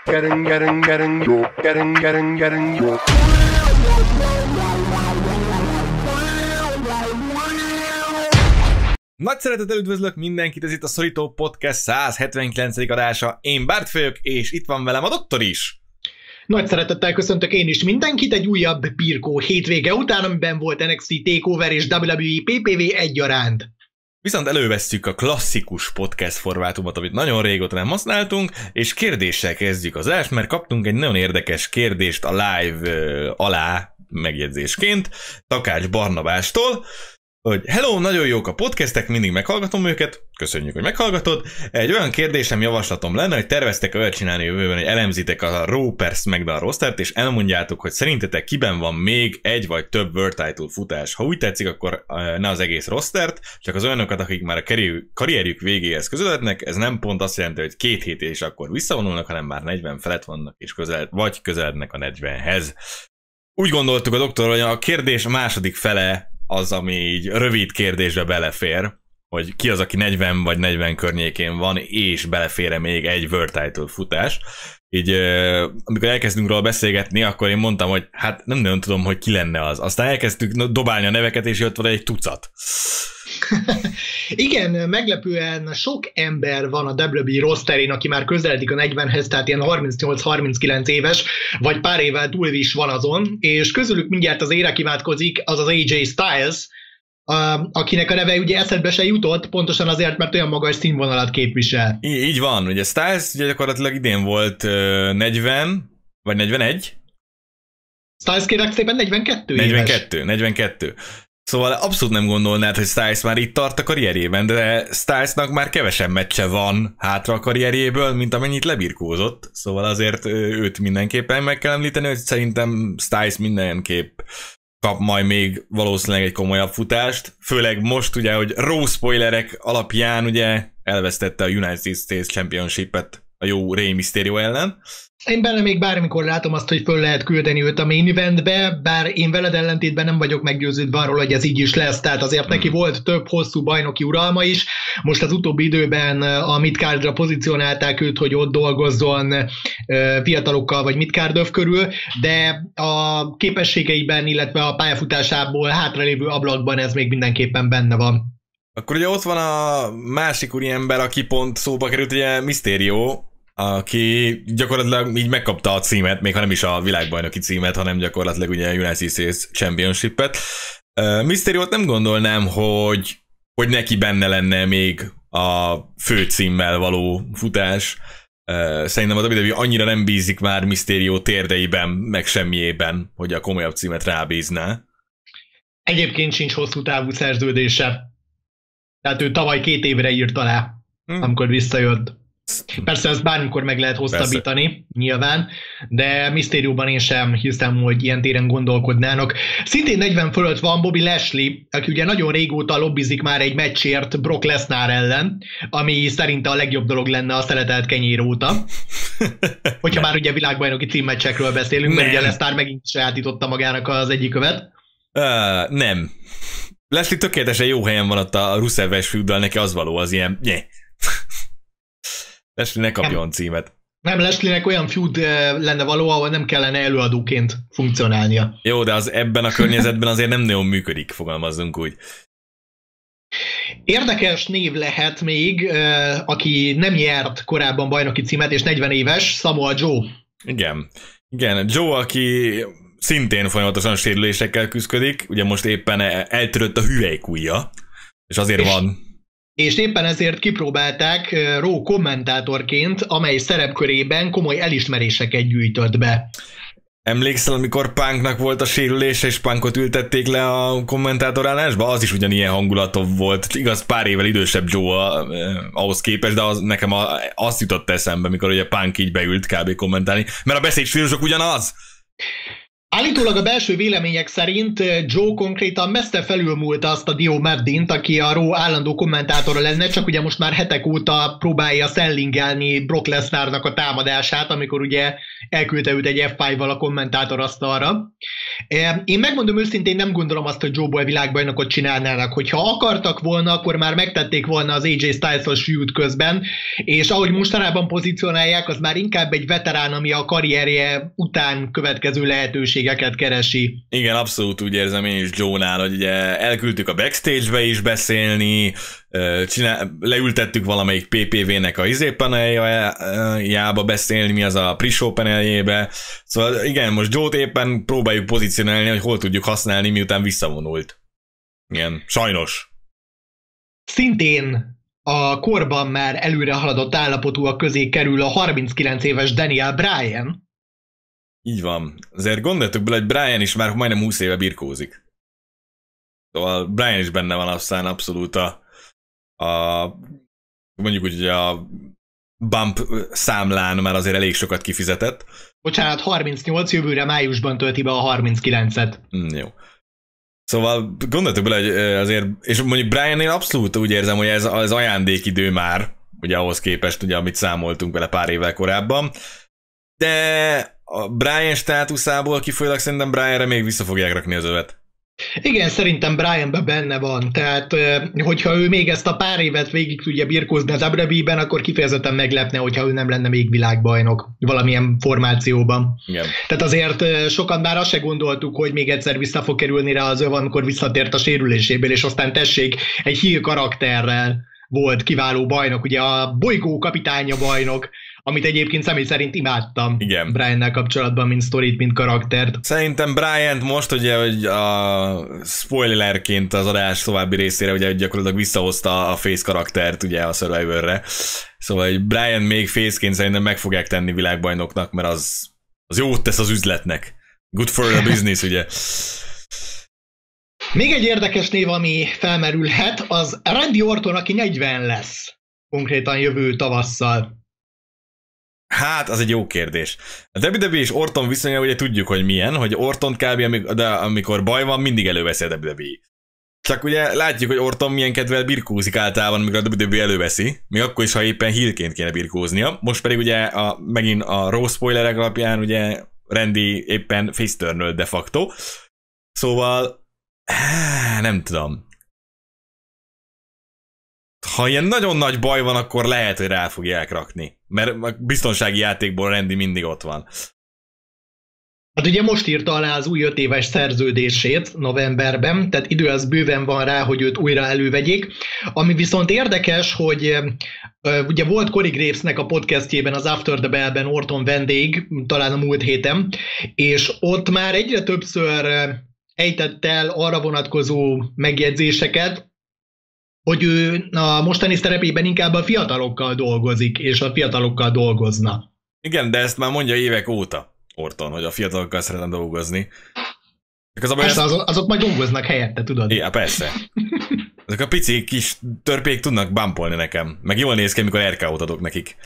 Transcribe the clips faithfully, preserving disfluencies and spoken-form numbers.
Getting, getting, getting, getting, getting, getting. Nagy szeretettel üdvözlök mindenkit, ez itt a Szorító Podcast száz hetvenkilencedik adása. Én Bárt vagyok, és itt van velem a doktor is. Nagy szeretettel köszöntök én is mindenkit egy újabb Pirkó hétvége után, amiben volt en iksz té TakeOver és dupla vé dupla vé e pé pé vé egyaránt. Viszont elővesszük a klasszikus podcast formátumot, amit nagyon régóta nem használtunk, és kérdéssel kezdjük az adást, mert kaptunk egy nagyon érdekes kérdést a live uh, alá megjegyzésként Takács Barnabástól, hogy hello, nagyon jók a podcastek, mindig meghallgatom őket, köszönjük, hogy meghallgatod. Egy olyan kérdésem, javaslatom lenne, hogy terveztek olyat csinálni jövőben, hogy elemzitek a Raw per SmackDown rostert, és elmondjátok, hogy szerintetek kiben van még egy vagy több World Title futás. Ha úgy tetszik, akkor ne az egész rostert, csak az olyanokat, akik már a karrierjük végéhez közelednek. Ez nem pont azt jelenti, hogy két hét és akkor visszavonulnak, hanem már negyven felett vannak, és közel, vagy közelednek a negyvenhez. Úgy gondoltuk a doktor, hogy a kérdés második fele az, ami így rövid kérdésbe belefér, hogy ki az, aki negyven vagy negyven környékén van, és belefér még egy World Title futás. Így amikor elkezdünk róla beszélgetni, akkor én mondtam, hogy hát nem nagyon tudom, hogy ki lenne az. Aztán elkezdtük dobálni a neveket, és jött vele egy tucat. Igen, meglepően sok ember van a dupla vé dupla vé rosterén, aki már közeledik a negyvenhez, tehát ilyen harmincnyolc-harminckilenc éves, vagy pár évvel túl is van azon, és közülük mindjárt az ére kiváltkozik, az az á jé Styles, akinek a neve ugye eszedbe se jutott, pontosan azért, mert olyan magas színvonalat képvisel. Í- így van, ugye Styles ugye gyakorlatilag idén volt uh, negyven, vagy negyvenegy? Styles kérlek szépen negyvenkettő negyvenkettő, negyvenkettő. Szóval abszolút nem gondolnád, hogy Styles már itt tart a karrierjében, de Stylesnak már kevesebb meccse van hátra a karrierjéből, mint amennyit lebirkózott. Szóval azért őt mindenképpen meg kell említeni, hogy szerintem Styles mindenképp kap majd még valószínűleg egy komolyabb futást. Főleg most ugye, hogy Raw spoilerek alapján ugye elvesztette a United States Championship-et a jó Rey Mysterio ellen. Én benne még bármikor látom azt, hogy föl lehet küldeni őt a main eventbe, bár én veled ellentétben nem vagyok meggyőződve arról, hogy ez így is lesz, tehát azért neki volt több hosszú bajnoki uralma is, most az utóbbi időben a midcardra pozícionálták őt, hogy ott dolgozzon fiatalokkal vagy midcardöv körül, de a képességeiben, illetve a pályafutásából hátralévő ablakban ez még mindenképpen benne van. Akkor ugye ott van a másik úriember, aki pont szóba került, ugye Mysterio, aki gyakorlatilag így megkapta a címet, még ha nem is a világbajnoki címet, hanem gyakorlatilag ugye a United States Championship-et. Uh, Mysteriót nem gondolnám, hogy, hogy neki benne lenne még a főcímmel való futás. Uh, szerintem a dupla vé dupla vé annyira nem bízik már Mysterio térdeiben, meg semmiében, hogy a komolyabb címet rábízná. Egyébként sincs hosszú távú szerződése. Tehát ő tavaly két évre írt alá, hmm. amikor visszajött. Persze ezt bármikor meg lehet hosszabbítani, persze, nyilván, de Mysterióban én sem hiszem, hogy ilyen téren gondolkodnának. Szintén negyven fölött van Bobby Lashley, aki ugye nagyon régóta lobbizik már egy meccsért Brock Lesnar ellen, ami szerinte a legjobb dolog lenne a szeletelt kenyér óta. Hogyha már ugye világbajnoki címmecsekről beszélünk, nem. Mert ugye Lesnar megint sajátította magának az egyik követ. Uh, nem. Lashley tökéletesen jó helyen van ott a Rusev-es feud-dal, neki az való, az ilyen... Yeah. Lashley ne kapjon nem, címet. Nem, Lashleynek olyan feud lenne való, ahol nem kellene előadóként funkcionálnia. Jó, de az ebben a környezetben azért nem nagyon működik, fogalmazzunk úgy. Érdekes név lehet még, aki nem nyert korábban bajnoki címet, és negyven éves, Samoa Joe. Igen. Igen, Joe, aki szintén folyamatosan sérülésekkel küzdik, ugye most éppen eltörött a hüvelykujja, és azért és... van... És éppen ezért kipróbálták Raw kommentátorként, amely szerepkörében komoly elismeréseket gyűjtött be. Emlékszel, amikor Punknak volt a sérülése, és Punkot ültették le a kommentátorálásba? Az is ugyanilyen hangulatú volt. Igaz, pár évvel idősebb Joe ahhoz képest, de az, nekem a, azt jutott eszembe, mikor ugye Punk így beült kb. Kommentálni. Mert a beszédstílusok ugyanaz. Állítólag a belső vélemények szerint Joe konkrétan messze felülmúlta azt a Dio Maddint, aki a Raw állandó kommentátora lenne, csak ugye most már hetek óta próbálja szellingelni Brock Lesnarnak a támadását, amikor ugye elküldte őt egy ef ötvel a kommentátor asztalra. Én megmondom őszintén, nem gondolom azt, hogy Joe-ból világbajnokot csinálnának. Hogyha akartak volna, akkor már megtették volna az á jé Styles-os feud közben, és ahogy mostanában pozícionálják, az már inkább egy veterán, ami a karrierje után következő lehetőségeket keresi. Igen, abszolút úgy érzem én is Joe-nál, hogy ugye elküldtük a backstage-be is beszélni, csinál, leültettük valamelyik pé pé vé-nek a izé paneljába beszélni, mi az a pre-show paneljébe. Szóval igen, most Joe-t éppen próbáljuk pozícionálni, hogy hol tudjuk használni, miután visszavonult. Igen, sajnos. Szintén a korban már előre haladott állapotúak közé kerül a harminckilenc éves Daniel Bryan. Így van. Azért gondoltuk bele, hogy Bryan is már majdnem húsz éve birkózik. Szóval Bryan is benne van aztán abszolút a, a mondjuk úgy, hogy a bump számlán már azért elég sokat kifizetett. Bocsánat, harmincnyolc, jövőre májusban tölti be a harminckilencet. Mm, jó. Szóval gondoltuk bele, hogy azért, és mondjuk Bryannél abszolút úgy érzem, hogy ez az ajándékidő már, ugye ahhoz képest, ugye, amit számoltunk vele pár évvel korábban, de a Bryan státuszából kifolyólag szerintem Bryanre még vissza fogják rakni az övet. Igen, szerintem Bryanben benne van, tehát hogyha ő még ezt a pár évet végig tudja birkózni az á dupla vé é-ben, akkor kifejezetten meglepne, hogyha ő nem lenne még világbajnok valamilyen formációban. Igen. Tehát azért sokan már azt se gondoltuk, hogy még egyszer vissza fog kerülni rá az öv, amikor visszatért a sérüléséből, és aztán tessék, egy heel karakterrel volt kiváló bajnok, ugye a bolygó kapitánya bajnok, amit egyébként személy szerint imádtam Bryannel kapcsolatban, mint sztorit, mint karaktert. Szerintem Bryant most ugye, hogy a spoilerként az adás további részére ugye gyakorlatilag visszahozta a face karaktert ugye a Survivorre. Szóval hogy Bryan még faceként szerintem meg fogják tenni világbajnoknak, mert az, az jót tesz az üzletnek. Good for the business, ugye. Még egy érdekes név, ami felmerülhet, az Randy Orton, aki negyven lesz konkrétan jövő tavasszal. Hát, az egy jó kérdés. A dupla vé bé és Orton viszonya ugye tudjuk, hogy milyen, hogy Orton kb. De amikor baj van, mindig előveszi a dupla vé. Csak ugye látjuk, hogy Orton milyen kedvel birkózik általában, amikor a dupla vé előveszi, még akkor is, ha éppen heelként kéne birkóznia. Most pedig ugye a, megint a Raw spoilerek alapján ugye Randy éppen face turn de facto. Szóval nem tudom. Ha ilyen nagyon nagy baj van, akkor lehet, hogy rá fogják rakni. Mert a biztonsági játékból Randy mindig ott van. Hát ugye most írta alá az új öt éves szerződését novemberben, tehát idő az bőven van rá, hogy őt újra elővegyék. Ami viszont érdekes, hogy uh, ugye volt Corey Gravesnek a podcastjében, az After the Bell-ben Orton vendég, talán a múlt héten, és ott már egyre többször ejtett el arra vonatkozó megjegyzéseket, hogy ő a mostani szerepében inkább a fiatalokkal dolgozik, és a fiatalokkal dolgozna. Igen, de ezt már mondja évek óta Orton, hogy a fiatalokkal szeretne dolgozni. Az persze, ezt... azok, azok majd dolgoznak helyette, tudod? Ja, persze. Ezek a pici kis törpék tudnak bumpolni nekem. Meg jól néz ki, amikor er ká ót adok nekik.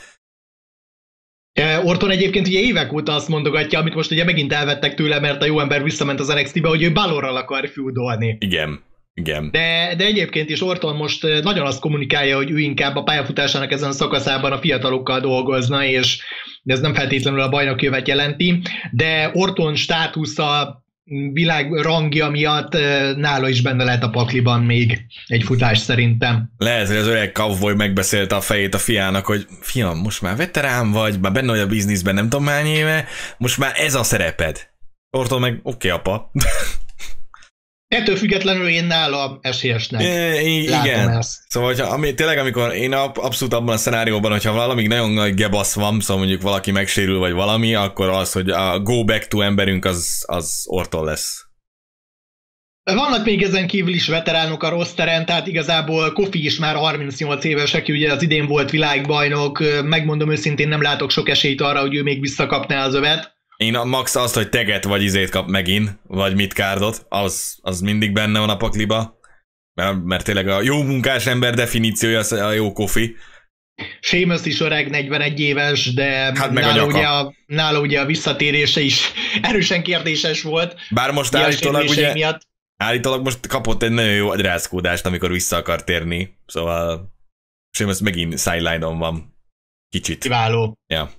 Orton egyébként ugye évek óta azt mondogatja, amit most ugye megint elvettek tőle, mert a jó ember visszament az en iksz té-be, hogy ő Balorral akar feudolni. Igen. Igen. De, de egyébként is Orton most nagyon azt kommunikálja, hogy ő inkább a pályafutásának ezen a szakaszában a fiatalokkal dolgozna, és ez nem feltétlenül a bajnokjövet jelenti, de Orton státusza, világ rangja miatt nála is benne lehet a pakliban még egy futás szerintem. Lehet, hogy az öreg cowboy megbeszélte a fejét a fiának, hogy fiam, most már veterán vagy, már benne vagy a bizniszben nem tudom hány éve, most már ez a szereped. Orton meg oké, okay, apa. Ettől függetlenül én nála esélyesnek e, igen. Ezt. Szóval, hogyha, ami, tényleg amikor én abszolút abban a szenárióban, hogyha valami nagyon nagy gebasz van, szóval mondjuk valaki megsérül, vagy valami, akkor az, hogy a go back to emberünk az, az Orton lesz. Vannak még ezen kívül is veteránok a rosteren, tehát igazából Kofi is már harmincnyolc éves, aki ugye az idén volt világbajnok, megmondom őszintén, nem látok sok esélyt arra, hogy ő még visszakapná az övet. Én a max azt, hogy teget vagy izét kap megint, vagy midcardot, az, az mindig benne van a pakliba. Mert, mert tényleg a jó munkás ember definíciója a jó Kofi. Sheamus is öreg, negyvenegy éves, de hát nála, ugye a, nála ugye a visszatérése is erősen kérdéses volt. Bár most állítólag ugye, miatt. állítólag most kapott egy nagyon jó agyrázkódást, amikor vissza akar térni, szóval Sheamus megint sideline-on van. Kicsit. Kiváló. Ja.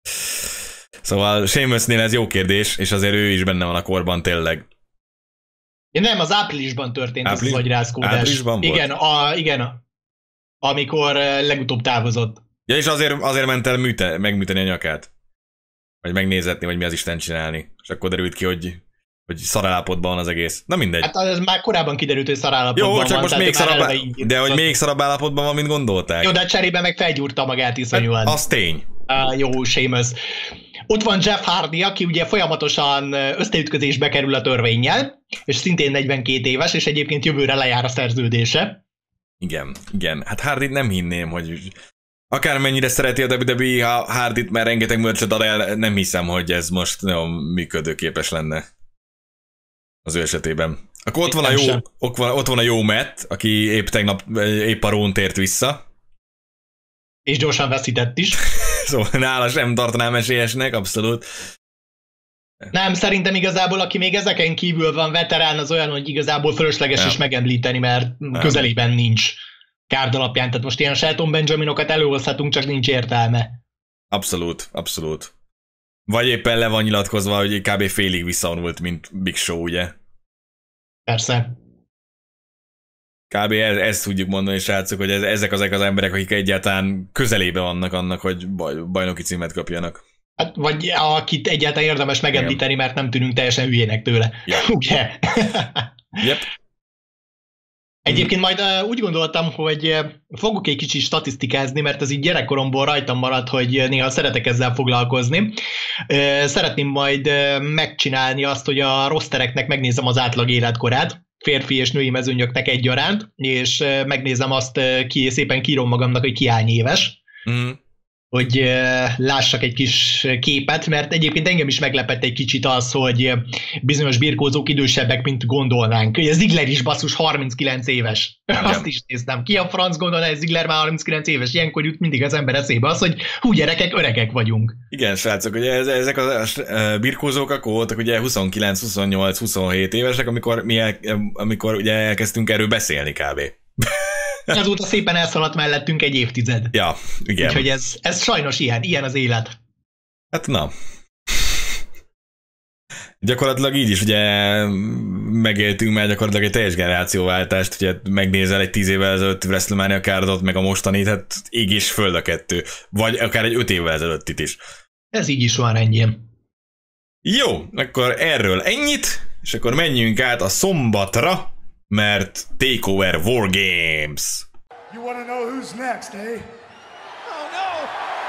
Szóval Sheamusnél ez jó kérdés, és azért ő is benne van a korban tényleg. Ja, nem, az áprilisban történt Április? ez az agyrázkódás. Áprilisban volt? Igen, a, igen, amikor legutóbb távozott. Ja, és azért, azért ment el műte, megműteni a nyakát. Vagy megnézetni, vagy mi az Isten csinálni. És akkor derült ki, hogy, hogy szarállapotban van az egész. Na mindegy. Hát ez már korábban kiderült, hogy szarállapotban van. Jó, csak van, most még szarabb, de hogy még szarabb állapotban van, mint gondolták. Jó, de cserébe meg felgyúrta magát iszonyúan. Hát, az tény. Uh, jó, Sheamus. Ott van Jeff Hardy, aki ugye folyamatosan összeütközésbe kerül a törvénnyel, és szintén negyvenkét éves, és egyébként jövőre lejár a szerződése. Igen, igen. Hát Hardyt nem hinném, hogy akármennyire szereti a dupla vé dupla é Hardyt, mert rengeteg merchet ad el, nem hiszem, hogy ez most nagyon működőképes lenne az ő esetében. Akkor ott van, a jó, ott van, ott van a jó Matt, aki épp tegnap, épp a Raw-n tért vissza. És gyorsan veszített is. Szóval nála sem tartanám esélyesnek, abszolút. Nem, szerintem igazából, aki még ezeken kívül van veterán, az olyan, hogy igazából fölösleges ja. is megemlíteni, mert nem. közelében nincs kárd alapján. Tehát most ilyen Shelton Benjaminokat előhozhatunk, csak nincs értelme. Abszolút, abszolút. Vagy éppen le van nyilatkozva, hogy kb. Félig visszavonult, mint Big Show, ugye? Persze. Kb. ezt, ezt tudjuk mondani, srácok, hogy ez, ezek azok az emberek, akik egyáltalán közelében vannak annak, hogy baj, bajnoki címet kapjanak. Hát, vagy akit egyáltalán érdemes megemlíteni, mert nem tűnünk teljesen hülyének tőle. Ja. Ugye? Yep. Egyébként majd uh, úgy gondoltam, hogy uh, fogok egy kicsit statisztikázni, mert ez így gyerekkoromból rajtam maradt, hogy néha szeretek ezzel foglalkozni. Uh, szeretném majd uh, megcsinálni azt, hogy a rostereknek megnézem az átlag életkorát, férfi és női mezőnyöknek egyaránt, és uh, megnézem azt, uh, ki szépen kírom magamnak, hogy ki hány éves. Mm. Hogy uh, lássak egy kis képet, mert egyébként engem is meglepett egy kicsit az, hogy bizonyos birkózók idősebbek, mint gondolnánk. Ugye Ziggler is basszus harminckilenc éves. Igen. Azt is néztem. Ki a franc gondolná, hogy Ziggler már harminckilenc éves? Ilyenkor jut mindig az ember eszébe az, hogy hú, gyerekek, öregek vagyunk. Igen, srácok, ugye ezek a birkózók akkor voltak ugye huszonkilenc, huszonnyolc, huszonhét évesek, amikor, mi el, amikor ugye elkezdtünk erről beszélni kb. Azóta szépen elszaladt mellettünk egy évtized. Ja, igen. Úgyhogy ez, ez sajnos ilyen, ilyen az élet. Hát na. Gyakorlatilag így is ugye megéltünk már gyakorlatilag egy teljes generációváltást, ugye megnézel egy tíz évvel ezelőtti WrestleMania kárdot, meg a mostanit, hát ég és föld a kettő. Vagy akár egy öt évvel ezelőttit is. Ez így is van rendjén. Jó, akkor erről ennyit, és akkor menjünk át a szombatra, mert Takeover War Games. You wanna know who's next, eh? Oh no!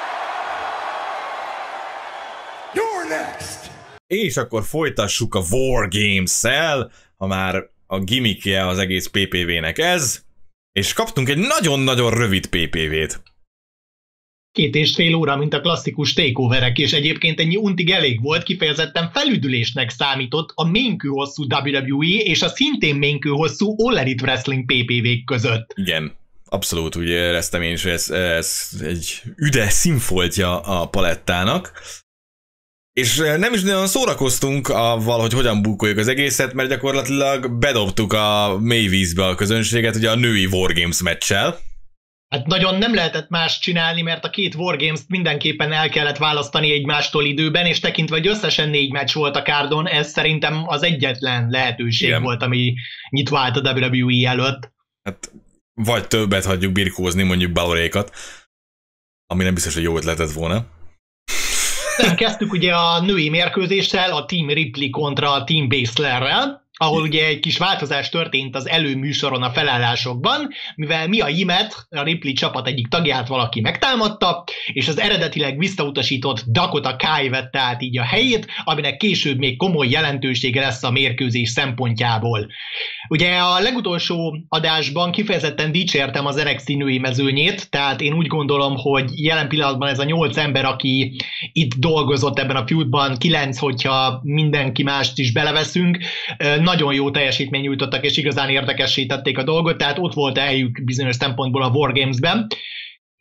You're next! És akkor folytassuk a War Games-szel, ha már a gimmickje az egész pé pé vé-nek ez, és kaptunk egy nagyon-nagyon rövid pé pé vé-t. Két és fél óra, mint a klasszikus takeoverek, és egyébként ennyi untig elég volt, kifejezetten felüdülésnek számított a ménkű hosszú dupla vé dupla é és a szintén ménkű hosszú All Elite Wrestling pé pé vé-k között. Igen, abszolút úgy éreztem én is, hogy ez, ez egy üde színfoltja a palettának. És nem is nagyon szórakoztunk avval, hogy hogyan búkoljuk az egészet, mert gyakorlatilag bedobtuk a mély vízbe a közönséget, ugye a női War Games meccsel. Hát nagyon nem lehetett más csinálni, mert a két Wargames-t mindenképpen el kellett választani egymástól időben, és tekintve, hogy összesen négy meccs volt a kárdon, ez szerintem az egyetlen lehetőség Igen. volt, ami nyitva állt a dupla vé dupla é előtt. Hát vagy többet hagyjuk birkózni mondjuk Balorékat, ami nem biztos, hogy jó ötletet volna. Kezdtük ugye a női mérkőzéssel, a Team Ripley kontra a Team Baszlerrel, ahol ugye egy kis változás történt az előműsoron a felállásokban, mivel Mia Yimet, a Ripley csapat egyik tagját valaki megtámadta, és az eredetileg visszautasított Dakota Kai vette át így a helyét, aminek később még komoly jelentősége lesz a mérkőzés szempontjából. Ugye a legutolsó adásban kifejezetten dicsértem az en iksz té női mezőnyét, tehát én úgy gondolom, hogy jelen pillanatban ez a nyolc ember, aki itt dolgozott ebben a feudban, kilenc, hogyha mindenki mást is beleveszünk, nagyon jó teljesítmény nyújtottak, és igazán érdekessé tették a dolgot, tehát ott volt eljük bizonyos szempontból a War Games-ben.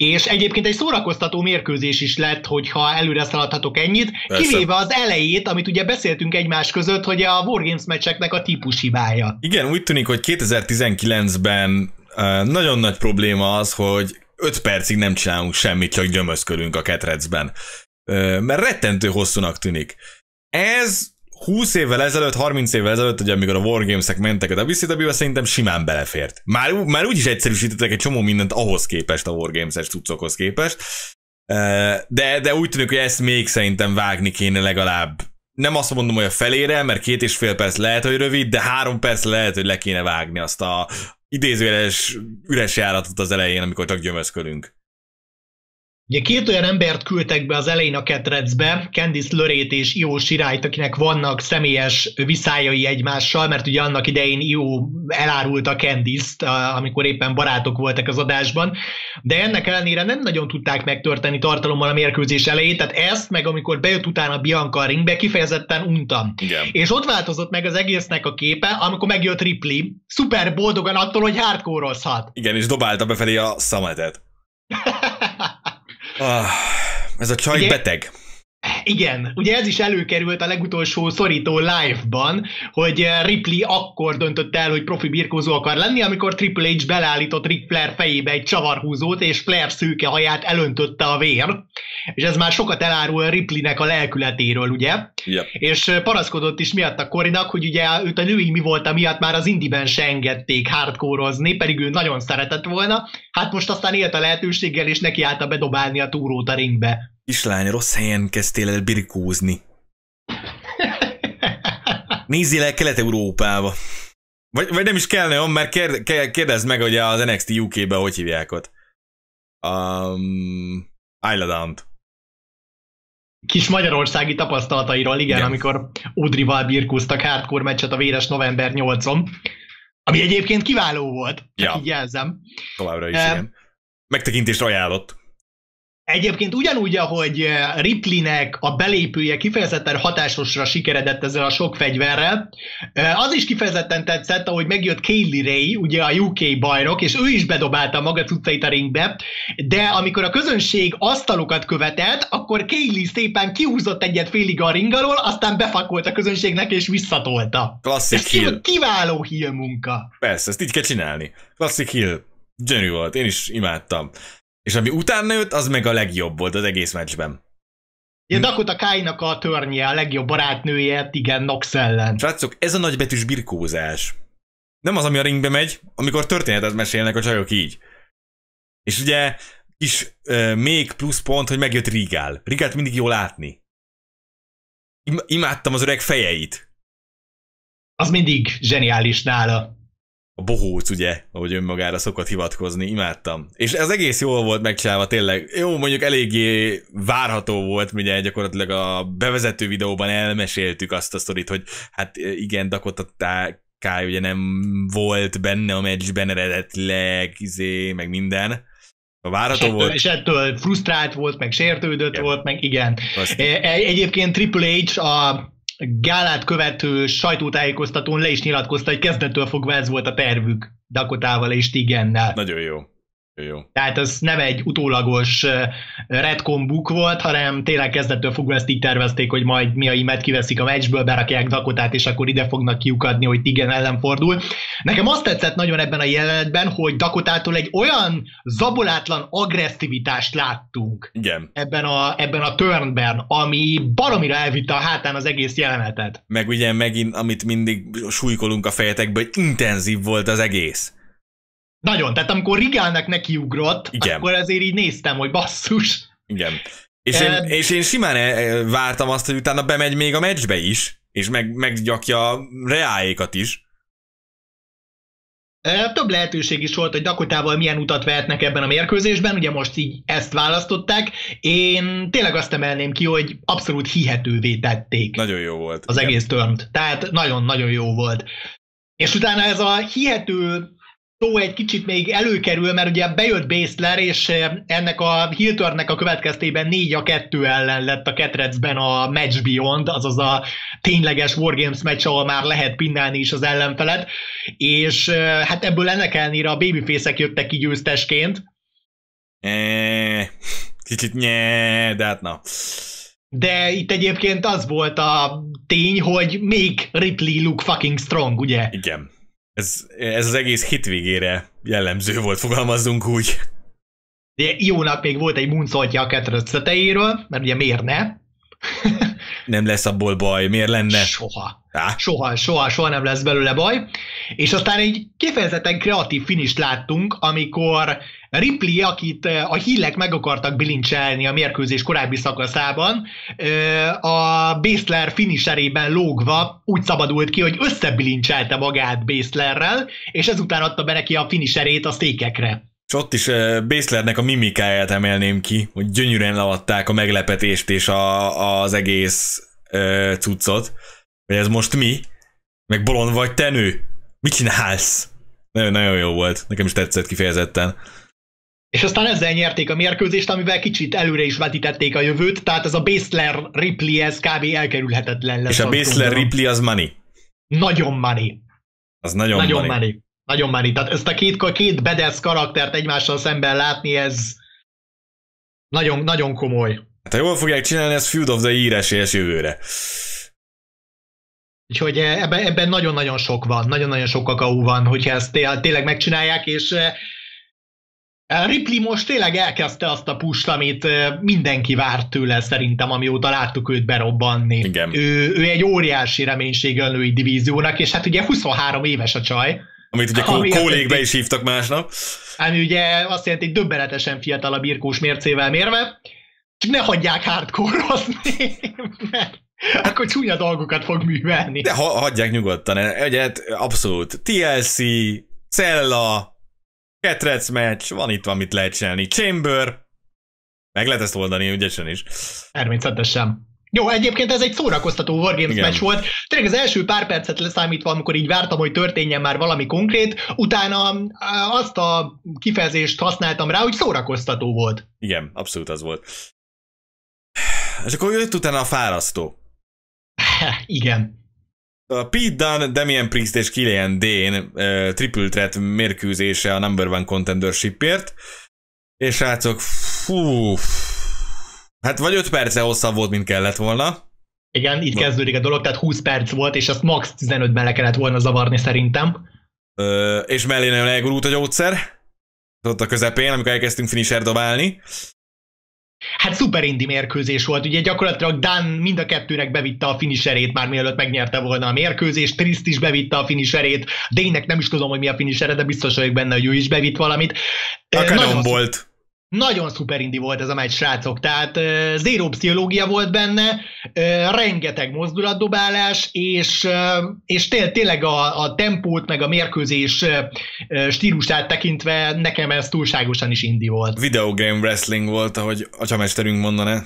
és egyébként egy szórakoztató mérkőzés is lett, hogyha előre szaladhatok ennyit, Persze. kivéve az elejét, amit ugye beszéltünk egymás között, hogy a Wargames meccseknek a típushibája. Igen, úgy tűnik, hogy kétezer-tizenkilencben uh, nagyon nagy probléma az, hogy öt percig nem csinálunk semmit, csak gyömözködünk a ketrecben. Uh, mert rettentő hosszúnak tűnik. Ez húsz évvel ezelőtt, harminc évvel ezelőtt, ugye, amikor a Wargames-ek mentek a dupla vé cé dupla-be, szerintem simán belefért. Már, már úgy is egyszerűsítettek egy csomó mindent ahhoz képest, a Wargames-es cuccokhoz képest, de, de úgy tűnik, hogy ezt még szerintem vágni kéne legalább. Nem azt mondom, hogy a felére, mert két és fél perc lehet, hogy rövid, de három perc lehet, hogy le kéne vágni azt a idézőjeles üres járatot az elején, amikor csak gyömözködünk. Ugye két olyan embert küldtek be az elején a ketrecbe, Candice LeRae-t és Io Shirai-t, akinek vannak személyes viszályai egymással, mert ugye annak idején Io elárulta Candice-t, amikor éppen barátok voltak az adásban, de ennek ellenére nem nagyon tudták megtörténni tartalommal a mérkőzés elejét, tehát ezt meg amikor bejött utána Bianca a ringbe, kifejezetten untam. Igen. És ott változott meg az egésznek a képe, amikor megjött Ripley, szuper boldogan attól, hogy hardcore-ozhat. Igen, és dobálta befelé a szametet. Ah, ez a csaj ugye, beteg. Igen, ugye ez is előkerült a legutolsó szorító live-ban, hogy Ripley akkor döntött el, hogy profi birkózó akar lenni, amikor Triple H beleállított Ric Flair fejébe egy csavarhúzót, és Flair szőke haját elöntötte a vér. És ez már sokat elárul Ripleynek a lelkületéről, ugye? Yep. És paraszkodott is miatt a Corinak, hogy ugye őt a női mi volt miatt már az indiben se engedték hardcore-ozni, pedig ő nagyon szeretett volna. Hát most aztán élt a lehetőséggel, és neki állta bedobálni a túrót a ringbe. Kislány, rossz helyen kezdtél el birkózni. Nézzél el Kelet-Európába. Vagy, vagy nem is kellene, mert kérdezd meg, hogy az en iksz té u ká-ben hogy hívják ott. Um, Island. Kis magyarországi tapasztalatairól, igen, igen. Amikor Audrey-val birkóztak hardcore meccset a véres november nyolcadikán. Ami egyébként kiváló volt, ja. Így jelzem. Továbbra is, um, igen. Megtekintést ajánlott. Egyébként ugyanúgy, ahogy Ripleynek a belépője kifejezetten hatásosra sikeredett ezzel a sok fegyverrel, az is kifejezetten tetszett, ahogy megjött Kaylee Ray, ugye a u ká bajnok, és ő is bedobálta maga cuccait a ringbe, de amikor a közönség asztalokat követett, akkor Kaylee szépen kihúzott egyet félig a ring alól, aztán befakolt a közönségnek és visszatolta. Klasszik heel. Kiváló heel munka. Persze, ezt így kell csinálni. Klasszik heel. Gyönyörű volt, én is imádtam. És ami utána jött, az meg a legjobb volt az egész meccsben. Ja, Dakota Kai-nak a törnye, a legjobb barátnője, igen, Nox ellen. Srácok, ez a nagybetűs birkózás. Nem az, ami a ringbe megy, amikor történetet mesélnek a csajok így. És ugye is uh, még plusz pont, hogy megjött Rigál. Rigált mindig jól látni. Im- imádtam az öreg fejeit. Az mindig zseniális nála. A bohóc, ugye, ahogy önmagára szokott hivatkozni, imádtam. És ez egész jól volt megcsinálva, tényleg. Jó, mondjuk eléggé várható volt, ugye gyakorlatilag a bevezető videóban elmeséltük azt a sztorit, hogy hát igen, Dakota Kai ugye nem volt benne a meccsben eredetileg, izé, meg minden. A várható és volt. Ettől, és ettől frusztrált volt, meg sértődött igen. volt, meg igen. Azt... Egyébként Triple H a gálát követő sajtótájékoztatón le is nyilatkozta, hogy kezdettől fogva ez volt a tervük Dakotával és Tigennel. Nagyon jó. Jó. Tehát ez nem egy utólagos retcon book volt, hanem tényleg kezdettől fogva ezt így tervezték, hogy majd Mia-imet kiveszik a meccsből, berakják Dakotát, és akkor ide fognak kiukadni, hogy Tigen ellen fordul. Nekem azt tetszett nagyon ebben a jelenetben, hogy Dakotától egy olyan zabolátlan agresszivitást láttunk Igen. ebben a, ebben a turnben, ami baromira elvitte a hátán az egész jelenetet. Meg ugye megint, amit mindig súlykolunk a fejetekbe, hogy intenzív volt az egész. Nagyon, tehát amikor Rigálnak nekiugrott, igen. akkor azért így néztem, hogy basszus. Igen. És, e... én, és én simán vártam azt, hogy utána bemegy még a meccsbe is, és meg, meggyakja Reáékat is. E, több lehetőség is volt, hogy Dakotával milyen utat vehetnek ebben a mérkőzésben, ugye most így ezt választották. Én tényleg azt emelném ki, hogy abszolút hihetővé tették. Nagyon jó volt. Az igen. egész turnt. Tehát nagyon-nagyon jó volt. És utána ez a hihető szó egy kicsit még előkerül, mert ugye bejött Baszler, és ennek a heel turnnek a következtében négy a kettő ellen lett a ketrecben a Match Beyond, azaz a tényleges Wargames meccs, ahol már lehet pinnálni is az ellenfelet, és hát ebből ennek ellenére a babyface-ek jöttek ki győztesként, E, kicsit nye, de hát na. De itt egyébként az volt a tény, hogy még Ripley look fucking strong, ugye? Igen. Ez, ez az egész hit végére jellemző volt, fogalmazzunk úgy. De Jónak még volt egy moonsaultja a Catherine tetejéről, mert ugye miért ne? Nem lesz abból baj, miért lenne? Soha. Há? Soha, soha, soha nem lesz belőle baj. És aztán egy kifejezetten kreatív finisht láttunk, amikor Ripley, akit a hílek meg akartak bilincselni a mérkőzés korábbi szakaszában, a Baszler finisherében lógva úgy szabadult ki, hogy összebilincselte magát Baszlerrel, és ezután adta be neki a finisherét a székekre. És ott is uh, Baszlernek a mimikáját emelném ki, hogy gyönyörűen leadták a meglepetést és a, az egész uh, cuccot. Hogy ez most mi? Meg bolond vagy te, nő? Mit csinálsz? Nagyon, nagyon jó volt. Nekem is tetszett kifejezetten. És aztán ezzel nyerték a mérkőzést, amivel kicsit előre is vetítették a jövőt, tehát ez a Baszler-Ripley, ez kb. Elkerülhetetlen lesz. És a Baszler-Ripley az money. Nagyon money. Az nagyon, nagyon money. money. Nagyon money. Tehát ezt a két, két badass karaktert egymással szemben látni, ez nagyon, nagyon komoly. Hát ha jól fogják csinálni, ez Feud of the Year esélyes jövőre. Úgyhogy ebben, ebben nagyon-nagyon sok van, nagyon-nagyon sok kakaó van, hogyha ezt tényleg megcsinálják, és Ripley most tényleg elkezdte azt a pust, amit mindenki várt tőle szerintem, amióta láttuk őt berobbanni. Igen. Ő, ő egy óriási reménysége a női divíziónak, és hát ugye huszonhárom éves a csaj. Amit ugye kólégbe is hívtak másnap. Ami ugye azt jelenti, hogy döbbenetesen fiatal a birkós mércével mérve, csak ne hagyják hardcore-ozni, mert akkor csúnya dolgokat fog művelni. De ha, hagyják nyugodtan, egyet abszolút. té el cé, Cella, Ketrec meccs, van itt valamit lehet csinálni. Chamber, meg lehet ezt oldani ügyesen is. Természetesen. Jó, egyébként ez egy szórakoztató Wargames meccs volt. Tényleg az első pár percet leszámítva, amikor így vártam, hogy történjen már valami konkrét, utána azt a kifejezést használtam rá, hogy szórakoztató volt. Igen, abszolút az volt. És akkor jött utána a fárasztó. Igen. A Pete Dunne, Damian Priest és Killian Dane uh, triple threat mérkőzése a number one contendershipért. És srácok, fú, hát vagy öt perce hosszabb volt, mint kellett volna. Igen, itt kezdődik a dolog, tehát húsz perc volt, és azt max tizenötben le kellett volna zavarni szerintem. Ö, és mellé nagyon elgurult a gyógyszer. Ott a közepén, amikor elkezdtünk finisher dobálni. Hát szuper indi mérkőzés volt, ugye gyakorlatilag Dan mind a kettőnek bevitte a finisherét, már mielőtt megnyerte volna a mérkőzést, Priest is bevitte a finisherét, Dane-nek nem is tudom, hogy mi a finishere, de biztos vagyok benne, hogy ő is bevitt valamit. A Canon volt. Nagyon szuper indi volt ez a meccs, srácok, tehát uh, zéró pszichológia volt benne, uh, rengeteg mozdulatdobálás, és, uh, és té- tényleg a, a tempót, meg a mérkőzés uh, stílusát tekintve nekem ez túlságosan is indi volt. Videogame wrestling volt, ahogy a csamesterünk mondaná.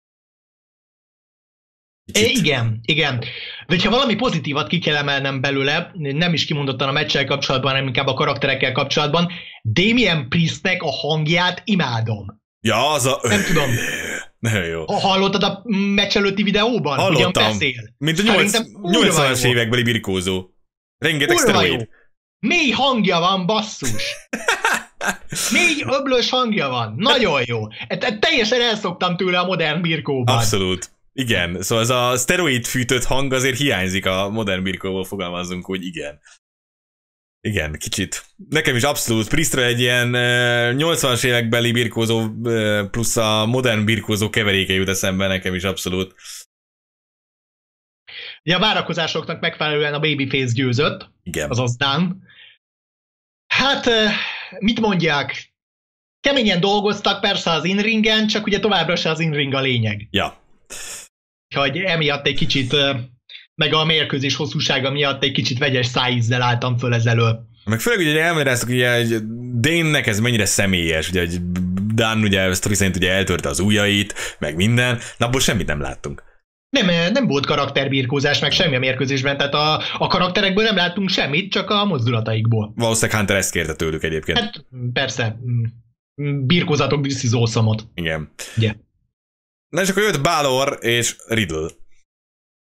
É, igen, igen. De ha valami pozitívat ki kell emelnem belőle, nem is kimondottan a meccsel kapcsolatban, hanem inkább a karakterekkel kapcsolatban, Damian Priestnek a hangját imádom. Ja, az a... Nem tudom. Nagyon jó. Ha hallottad a meccs előtti videóban? Hallottam. Ugyan beszél? Mint a nyolcvanas évekbeli birkózó. Rengeteg szteroid. Mély hangja van, basszus. Mély öblös hangja van. Nagyon jó. E- teljesen elszoktam tőle a modern birkóban. Abszolút. Igen, szóval ez a szteroid fűtött hang azért hiányzik a modern birkóból, fogalmazzunk, hogy igen. Igen, kicsit. Nekem is abszolút. Priestre egy ilyen uh, nyolcvanas évekbeli birkózó uh, plusz a modern birkózó keveréke jut eszembe, nekem is abszolút. Ugye a várakozásoknak megfelelően a Babyface győzött. Igen. Azaz Dan. Hát, uh, mit mondják? Keményen dolgoztak persze az in-ringen, csak ugye továbbra se az in-ring a lényeg. Ja. Hogy emiatt egy kicsit, meg a mérkőzés hosszúsága miatt egy kicsit vegyes szájízzel álltam föl ez elől. Meg főleg ugye elmagyaráztuk, hogy Dane-nek ez mennyire személyes, ugye, hogy Dan ugye sztori szerint ugye eltörte az ujjait, meg minden, de abból semmit nem láttunk. Nem, nem volt karakterbirkózás, meg semmi a mérkőzésben, tehát a, a karakterekből nem láttunk semmit, csak a mozdulataikból. Valószínűleg Hunter ezt kérte tőlük egyébként. Hát persze, birkózatok this is awesome-ot. Igen. Yeah. Na és akkor jött Balor és Riddle.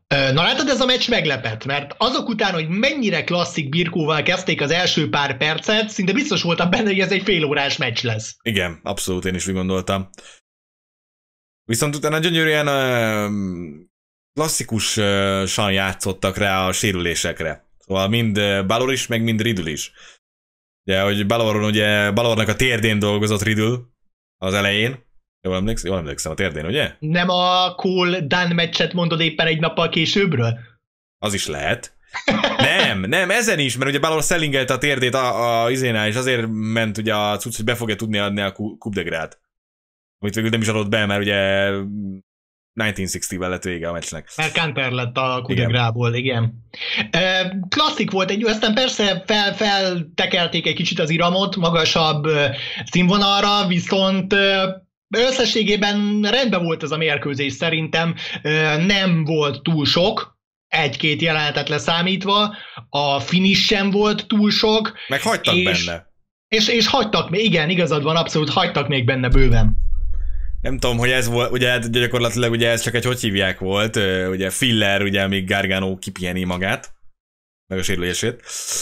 Na látod, ez a meccs meglepett, mert azok után, hogy mennyire klasszik birkóval kezdték az első pár percet, szinte biztos voltam benne, hogy ez egy félórás meccs lesz. Igen, abszolút, én is úgy gondoltam. Viszont utána gyönyörűen uh, klasszikusan játszottak rá a sérülésekre. Szóval mind Balor is, meg mind Riddle is. Ugye, hogy Baloron, ugye, Balornak a térdén dolgozott Riddle az elején. Jól emlékszem, jól emlékszem a térdén, ugye? Nem a Cole-Dan meccset mondod éppen egy nappal későbbről? Az is lehet. Nem, nem, ezen is, mert ugye Balor szellingelte a térdét a, a izénál, és azért ment ugye a cucc, hogy be fogja tudni adni a Coup de Grát. Amit végül nem is adott be, mert ugye ezerkilencszázszázval lett vége a meccsnek. Mert Counter lett a Coup de Grából, igen. E, klasszik volt egy, aztán persze fel, feltekerték egy kicsit az iramot, magasabb színvonalra, viszont összességében rendben volt ez a mérkőzés szerintem, nem volt túl sok, egy-két jelenetet leszámítva, a finish sem volt túl sok. Meg hagytak és, benne. És, és hagytak még, igen, igazad van, abszolút hagytak még benne bőven. Nem tudom, hogy ez volt, ugye gyakorlatilag ugye ez csak egy hogy hívják volt, ugye filler, ugye amíg Gargano kipiheni magát, meg a sérülését.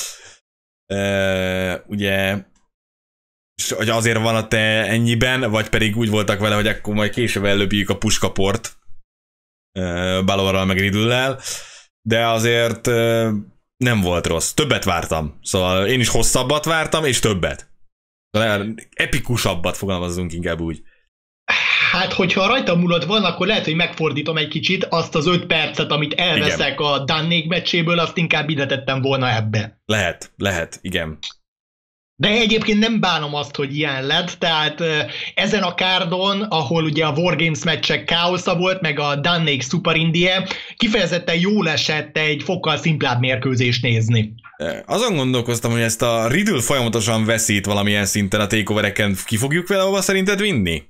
Uh, ugye és hogy azért van a te ennyiben, vagy pedig úgy voltak vele, hogy akkor majd később ellöpjük a puskaport uh, Balorral meg Riddle-lel, de azért uh, nem volt rossz. Többet vártam. Szóval én is hosszabbat vártam, és többet. Szóval epikusabbat fogalmazzunk inkább úgy. Hát, hogyha rajta múlott van, akkor lehet, hogy megfordítom egy kicsit azt az öt percet, amit elveszek igen. a Dannék meccséből, azt inkább ide tettem volna ebbe. Lehet, lehet, igen. De egyébként nem bánom azt, hogy ilyen lett, tehát ezen a kárdon, ahol ugye a Wargames meccsek káosza volt, meg a Dannék Super Indie, kifejezetten jól esett egy fokkal szimplább mérkőzést nézni. Azon gondolkoztam, hogy ezt a Riddle folyamatosan veszít valamilyen szinten a takeovereken, ki fogjuk vele hova szerinted vinni?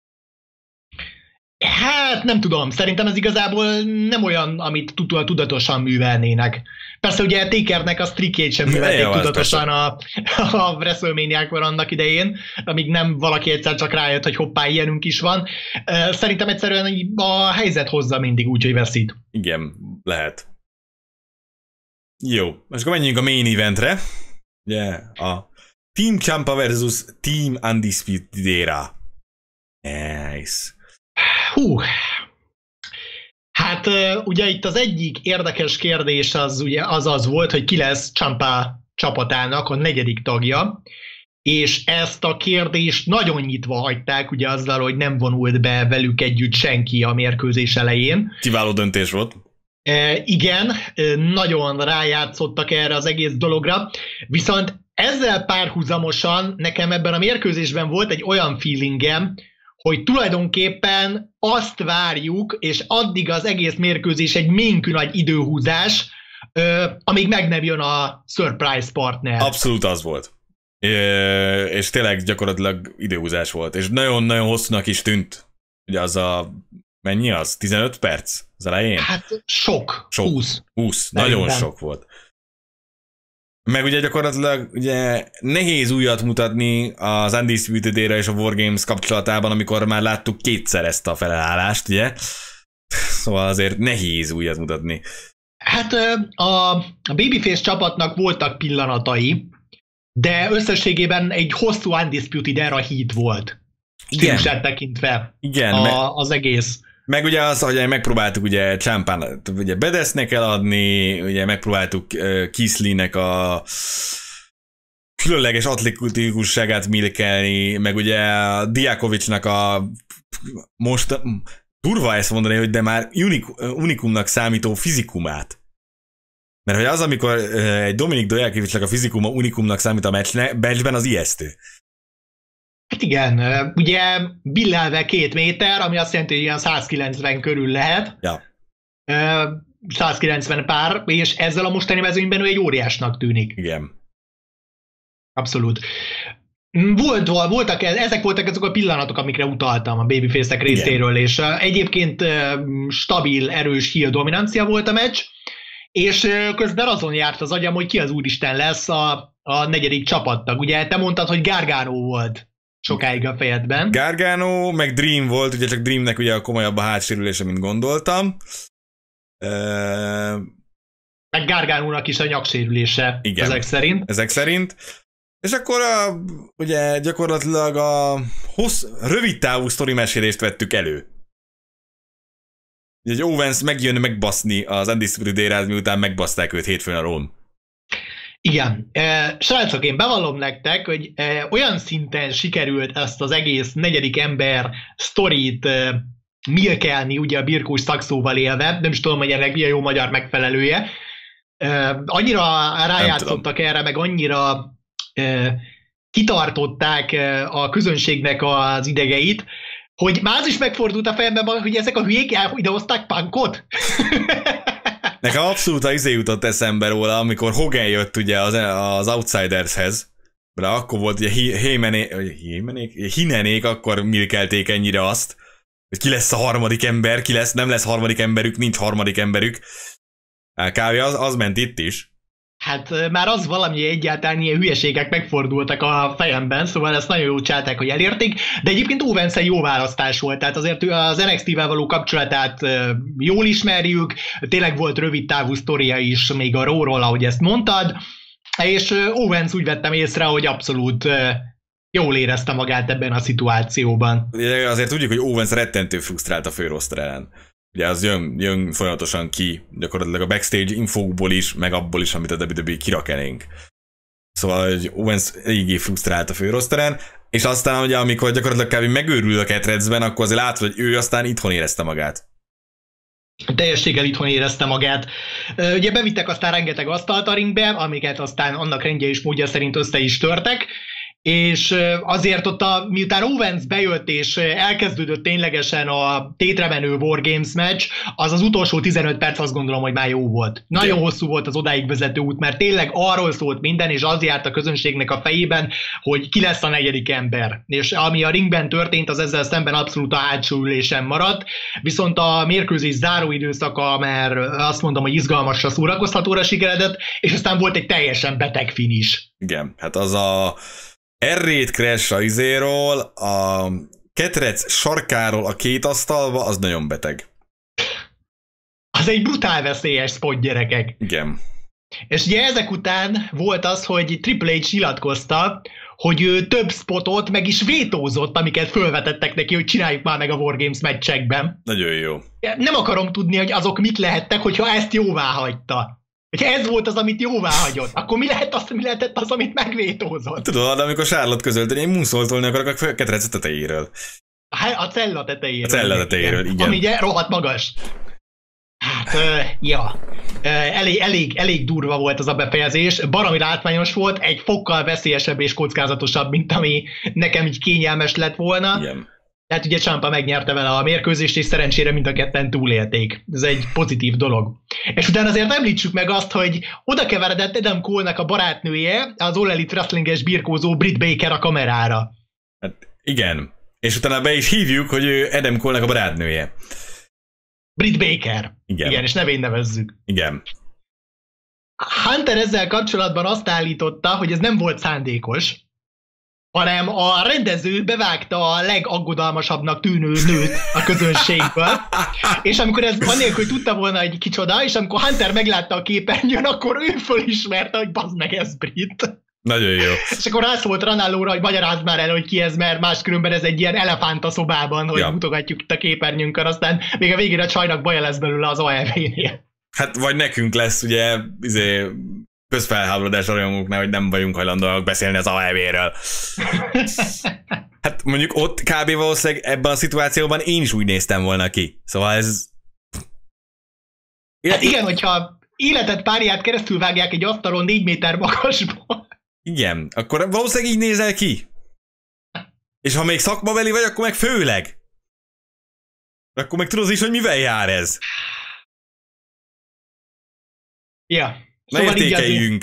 Hát nem tudom, szerintem ez igazából nem olyan, amit tudatosan művelnének. Persze ugye Takernek a streakjét sem művelték tudatosan a, a WrestleMania-kor annak idején, amíg nem valaki egyszer csak rájött, hogy hoppá, ilyenünk is van. Szerintem egyszerűen a helyzet hozza mindig úgy, hogy veszít. Igen, lehet. Jó, most akkor menjünk a main eventre. Ugye, yeah, a Team Ciampa versus Team Undisputed Era. Nice. Hú, hát ugye itt az egyik érdekes kérdés az ugye az az volt, hogy ki lesz Ciampa csapatának a negyedik tagja, és ezt a kérdést nagyon nyitva hagyták, ugye azzal, hogy nem vonult be velük együtt senki a mérkőzés elején. Kiváló döntés volt. E, igen, nagyon rájátszottak erre az egész dologra, viszont ezzel párhuzamosan nekem ebben a mérkőzésben volt egy olyan feelingem, hogy tulajdonképpen azt várjuk, és addig az egész mérkőzés egy ménkű nagy időhúzás, amíg meg nem jön a surprise partner. Abszolút az volt. És tényleg gyakorlatilag időhúzás volt. És nagyon-nagyon hosszúnak is tűnt. Ugye az a... Mennyi az? tizenöt perc az elején? Hát sok. sok. húsz. húsz. Nagyon sok volt. Meg ugye gyakorlatilag ugye nehéz újat mutatni az Undisputed Era és a Wargames kapcsolatában, amikor már láttuk kétszer ezt a felelállást, ugye? Szóval azért nehéz újat mutatni. Hát a Babyface csapatnak voltak pillanatai, de összességében egy hosszú Undisputed Era hit volt. Stílusát tekintve Igen, a, meg, az egész. Meg ugye az, hogy megpróbáltuk ugye Ciampának, ugye Bedesznek eladni, ugye megpróbáltuk uh, Kislynek a különleges atletikusságát milkelni, meg ugye Dijakovicsnak a most durva ezt mondani, hogy de már unik, unikumnak számító fizikumát. Mert hogy az, amikor uh, egy Dominik Dijakovicsnak a fizikuma unikumnak számít a meccsben, az ijesztő. Hát igen, ugye billelve két méter, ami azt jelenti, hogy ilyen száz kilencven körül lehet. Ja. száz kilencven pár, és ezzel a mostani mezőnyben ő egy óriásnak tűnik. Igen. Abszolút. Volt, voltak, ezek voltak azok a pillanatok, amikre utaltam a babyface-ek részéről, és egyébként stabil, erős heel dominancia volt a meccs, és közben azon járt az agyam, hogy ki az úristen lesz a, a negyedik csapattag. Ugye te mondtad, hogy Gargano volt sokáig a fejedben. Gargano, meg Dream volt, ugye csak Dreamnek ugye a komolyabb a hátsérülése, mint gondoltam. Uh, Meg Garganónak is a nyaksérülése, igen, ezek szerint. Ezek szerint. És akkor a, ugye gyakorlatilag a hossz, rövid távú sztori mesélést vettük elő. Egy Owens megjön megbaszni az Undisputed Era-t, miután megbaszták őt hétfőn a Raw-n. Igen. E, srácok, én bevallom nektek, hogy e, olyan szinten sikerült ezt az egész negyedik ember sztorit e, milkelni, ugye a birkós szakszóval élve, nem is tudom, hogy ennek mi a jó magyar megfelelője. E, annyira rájátszottak erre, meg annyira e, kitartották e, a közönségnek az idegeit, hogy már az is megfordult a fejemben, hogy ezek a hülyék idehozták Punkot. Nekem abszolút a izé jutott eszembe róla, amikor Hogan jött ugye az, az Outsidershez, de akkor volt ugye Hinenék, Hinenék, akkor milkelték ennyire azt, hogy ki lesz a harmadik ember, ki lesz, nem lesz harmadik emberük, nincs harmadik emberük. Kb. az, az ment itt is. Hát már az valami egyáltalán ilyen hülyeségek megfordultak a fejemben, szóval ezt nagyon jól csinálták, hogy elérték, de egyébként Owens egy jó választás volt, tehát azért az en iksz té-vel való kapcsolatát jól ismerjük, tényleg volt rövid távú sztoria is még a Raw-ról, ahogy ezt mondtad, és Owens úgy vettem észre, hogy abszolút jól érezte magát ebben a szituációban. Azért tudjuk, hogy Owens rettentő frusztrált a főroszter ellen. Ugye az jön, jön folyamatosan ki, gyakorlatilag a backstage infókból is, meg abból is, amit a dupla vé dupla vé kirak elénk. Szóval hogy Owens eléggé frusztrált a főroszteren, és aztán ugye amikor gyakorlatilag kb. Megőrül a ketrecben, akkor azért látod, hogy ő aztán itthon érezte magát. Teljességgel itthon érezte magát. Ugye bevittek aztán rengeteg asztalt a ringbe, amiket aztán annak rendje és módja szerint össze is törtek, és azért ott, a, miután Owens bejött és elkezdődött ténylegesen a tétre menő War Games match, az az utolsó tizenöt perc azt gondolom, hogy már jó volt. Nagyon hosszú volt az odáig vezető út, mert tényleg arról szólt minden, és az járt a közönségnek a fejében, hogy ki lesz a negyedik ember. És ami a ringben történt, az ezzel szemben abszolút a hátsó ülésen maradt, viszont a mérkőzés záró időszaka már azt mondom, hogy izgalmasra, szórakoztatóra sikeredett, és aztán volt egy teljesen beteg finish. Igen, hát az a R-rate crash a izéről, a ketrec sarkáról a két asztalba, az nagyon beteg. Az egy brutál veszélyes spot, gyerekek. Igen. És ugye ezek után volt az, hogy Triple H nyilatkozta, hogy ő több spotot meg is vétózott, amiket fölvetettek neki, hogy csináljuk már meg a War Games meccsekben. Nagyon jó. Nem akarom tudni, hogy azok mit lehettek, hogyha ezt jóvá hagyta. Hogyha ez volt az, amit jóvá hagyott, akkor mi, lehet az, mi lehetett az, amit megvétózott? Tudod, amikor Charlotte közölt, hogy én moonsaultolni akarok a ketrecet tetejéről. A cella tetejéről. A cella tetejéről, igen. igen. Ami ugye rohadt magas. Hát, ö, ja, ö, elég, elég, elég durva volt az a befejezés, baromi látványos volt, egy fokkal veszélyesebb és kockázatosabb, mint ami nekem így kényelmes lett volna. Igen. Tehát ugye Ciampa megnyerte vele a mérkőzést, és szerencsére mind a ketten túlélték. Ez egy pozitív dolog. És utána azért említsük meg azt, hogy oda keveredett Adam Cole-nek a barátnője, az All Elite Wrestling-es birkózó Britt Baker a kamerára. Hát igen. És utána be is hívjuk, hogy ő Adam Cole-nek a barátnője. Britt Baker. Igen. Igen, és nevén nevezzük. Igen. Hunter ezzel kapcsolatban azt állította, hogy ez nem volt szándékos, hanem a rendező bevágta a legaggodalmasabbnak tűnő nőt a közönségből, és amikor ez annélkül tudta volna, hogy kicsoda, és amikor Hunter meglátta a képernyőn, akkor ő fölismerte, hogy bazd meg, ez Brit. Nagyon jó. És akkor rászólt Ranalóra, hogy magyarázd már el, hogy ki ez, mert máskülönben ez egy ilyen elefánt a szobában, hogy ja. mutogatjuk itt a képernyőnkön, aztán még a végére a csajnak baja lesz belőle az á e vé-nél. Hát vagy nekünk lesz ugye izé, közfelháborodás a rajongóknál, hogy nem vagyunk hajlandóak beszélni az á e vé-ről. Hát mondjuk ott kb. Valószínűleg ebben a szituációban én is úgy néztem volna ki. Szóval ez... Hát igen, hogyha életed párját keresztül vágják egy asztalon négy méter magasból. Igen, akkor valószínűleg így nézel ki. És ha még szakmabeli vagy, akkor meg főleg. Akkor meg tudod is, hogy mivel jár ez. Ja. Na szóval értékeljünk.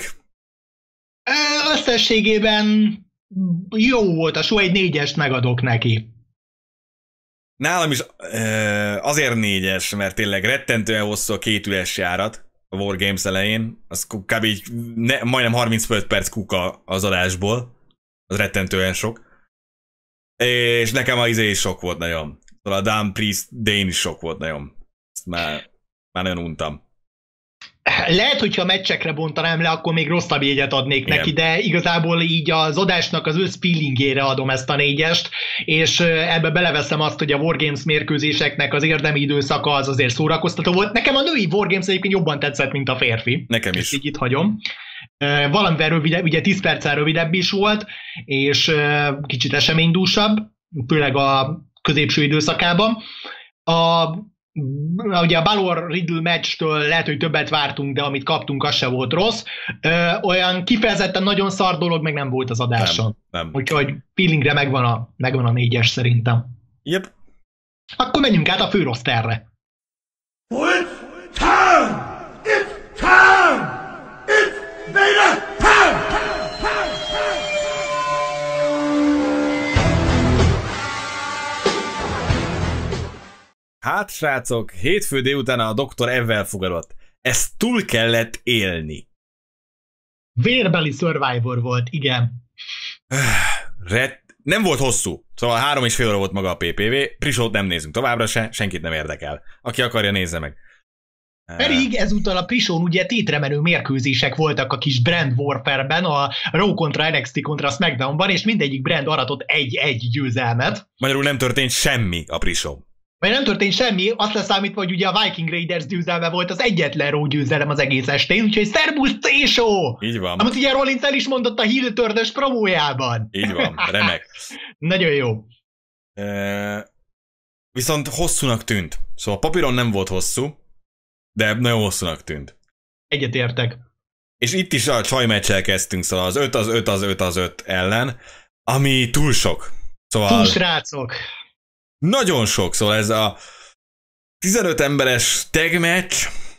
Összességében jó volt a show, egy négyest megadok neki. Nálam is azért négyes, mert tényleg rettentően hosszú a két üres járat a War Games elején. Az kb. Így ne, majdnem harmincöt perc kuka az adásból. Az rettentően sok. És nekem az izé is sok volt nagyon. Szóval a Damn Priest Dane is sok volt nagyon. Ezt már Már nagyon untam. Lehet, hogyha a meccsekre bontanám le, akkor még rosszabb jegyet adnék Igen. neki, de igazából így az adásnak az össz feelingére adom ezt a négyest, és ebbe beleveszem azt, hogy a Wargames mérkőzéseknek az érdemi időszaka az azért szórakoztató volt. Nekem a női Wargames egyébként jobban tetszett, mint a férfi. Nekem is. Ezt így itt hagyom. Valamivel rövidebb, ugye tíz perccel rövidebb is volt, és kicsit eseménydúsabb, főleg a középső időszakában. A Ugye a Balor Riddle meccstől lehet, hogy többet vártunk, de amit kaptunk, az se volt rossz. Ö, olyan kifejezetten nagyon szar dolog meg nem volt az adáson. Nem, nem. Úgyhogy feelingre megvan a, megvan a négyes szerintem. Yep. Akkor menjünk át a főroszterre. It's time! It's time! It's Vader time! Hát, srácok, hétfő délután a doktor Evvel fogadott. Ezt túl kellett élni. Vérbeli Survivor volt, igen. Red... Nem volt hosszú, szóval három és fél óra volt maga a pé pé vé. Prisót nem nézünk továbbra se, senkit nem érdekel. Aki akarja, nézze meg. Pedig ezúttal a Prisón ugye tétremenő mérkőzések voltak a kis Brand Warfare-ben, a Raw kontra en iksz té kontra SmackDown-ban, és mindegyik brand aratott egy-egy győzelmet. Magyarul nem történt semmi a Prisón. Vagy nem történt semmi, azt leszámítva, hogy ugye a Viking Raiders győzelme volt az egyetlen Raw győzelem az egész estén, úgyhogy szerbusz Césó! Így van. Amit ugye Rollins el is mondott a Heel Turn-ös promójában. Így van, remek. Nagyon jó. E... Viszont hosszúnak tűnt. Szóval papíron nem volt hosszú, de nagyon hosszúnak tűnt. Egyetértek. És itt is a csajmeccsel kezdtünk, szóval az öt az öt az öt az öt ellen, ami túl sok. Szóval... Túl srácok. Nagyon sok, szóval ez a tizenöt emberes tag match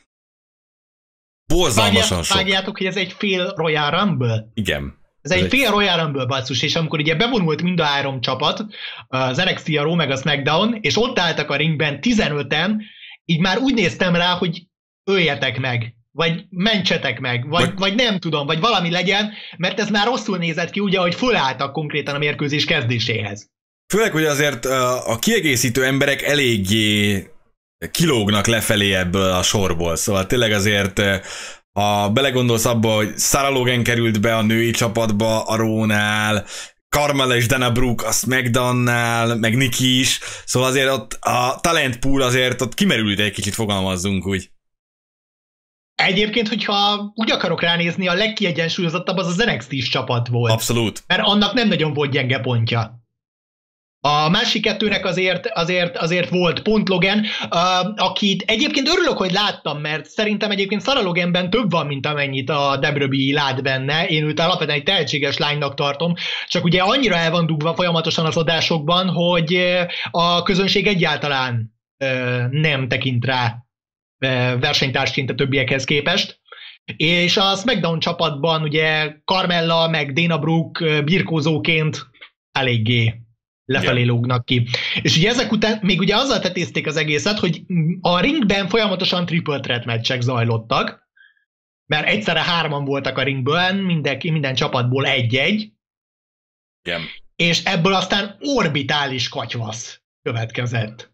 borzalmasan sok. Vágjátok, hogy ez egy fél Royal Rumble? Igen. Ez, ez egy, egy fél Royal Rumble, basszus, és amikor ugye bevonult mind a három csapat, az en iksz té, a Raw meg a SmackDown, és ott álltak a ringben tizenöten, így már úgy néztem rá, hogy öljetek meg, vagy mentsetek meg, vagy, vagy... vagy nem tudom, vagy valami legyen, mert ez már rosszul nézett ki, ugye, hogy fölálltak konkrétan a mérkőzés kezdéséhez. Főleg, hogy azért a kiegészítő emberek eléggé kilógnak lefelé ebből a sorból, szóval tényleg azért, ha belegondolsz abba, hogy Sarah Logan került be a női csapatba a Rawnál, Carmella és Dana Brooke a SmackDownnál, meg Nikki is, szóval azért ott a talent pool azért ott kimerült egy kicsit, fogalmazzunk úgy. Egyébként, hogyha úgy akarok ránézni, a legkiegyensúlyozottabb az az en iksz té-s csapat volt. Abszolút. Mert annak nem nagyon volt gyenge pontja. A másik kettőnek azért, azért, azért volt pont Logan, uh, akit egyébként örülök, hogy láttam, mert szerintem egyébként Sarah Loganben több van, mint amennyit a dupla vé dupla vé lát benne. Én őt alapvetően egy tehetséges lánynak tartom, csak ugye annyira el van dugva folyamatosan az adásokban, hogy a közönség egyáltalán uh, nem tekint rá uh, versenytársként a többiekhez képest. És a SmackDown csapatban ugye Carmella meg Dana Brooke birkózóként eléggé lefelé yeah. lógnak ki. És ugye ezek után még ugye azzal tetézték az egészet, hogy a ringben folyamatosan triple threat meccsek zajlottak, mert egyszerre hárman voltak a ringből, mindenki, minden csapatból egy-egy, yeah. és ebből aztán orbitális katyvasz következett.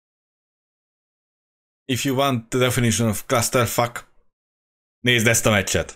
If you want the definition of clusterfuck, nézd ezt a meccset.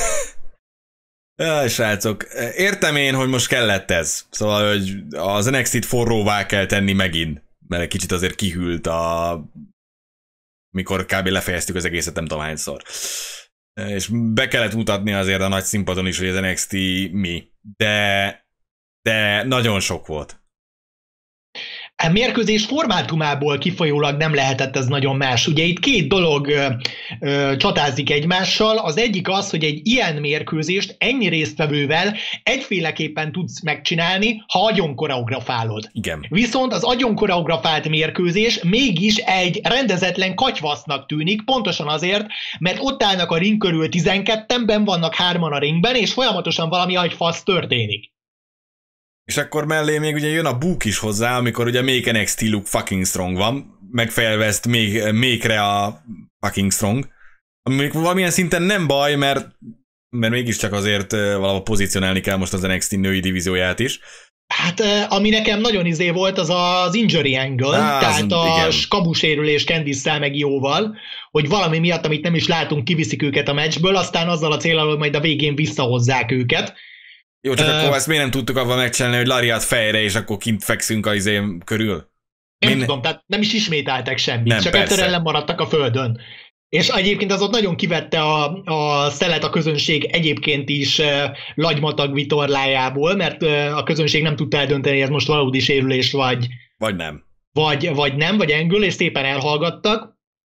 Jaj, srácok, értem én, hogy most kellett ez. Szóval, hogy az en iksz té-t forróvá kell tenni megint, mert egy kicsit azért kihűlt a... mikor kb. Lefejeztük az egészet, nem tudom hányszor. És be kellett mutatni azért a nagy színpadon is, hogy az en iksz té mi. De... de nagyon sok volt. A mérkőzés formátumából kifolyólag nem lehetett ez nagyon más. Ugye itt két dolog ö, ö, csatázik egymással. Az egyik az, hogy egy ilyen mérkőzést ennyi résztvevővel egyféleképpen tudsz megcsinálni, ha agyon koreografálod. Igen. Viszont az agyon koreografált mérkőzés mégis egy rendezetlen katyvasznak tűnik, pontosan azért, mert ott állnak a ring körül tizenketten, benn vannak hárman a ringben, és folyamatosan valami agyfasz történik. És akkor mellé még ugye jön a búk is hozzá, amikor ugye Make en iksz té look fucking strong van, megfejelve ezt még Make-re a fucking strong, ami valamilyen szinten nem baj, mert, mert mégiscsak azért valahol pozícionálni kell most az en iksz té női divízióját is, Hát ami nekem nagyon izé volt, az az injury angle, Á, tehát a kabusérülés Candice-szel meg Jóval, hogy valami miatt, amit nem is látunk, kiviszik őket a meccsből, aztán azzal a céllal, hogy majd a végén visszahozzák őket. Jó, csak uh, akkor ezt miért nem tudtuk avval megcsinálni, hogy Lariat fejre, és akkor kint fekszünk az izém körül? Nem Min... tudom, tehát nem is ismételtek semmit, nem, csak egyszer ellen maradtak a földön. És egyébként az ott nagyon kivette a, a szelet a közönség egyébként is uh, lagymatag vitorlájából, mert uh, a közönség nem tudta eldönteni, hogy ez most valódi sérülés vagy, vagy nem. Vagy, vagy nem, vagy engül, és szépen elhallgattak.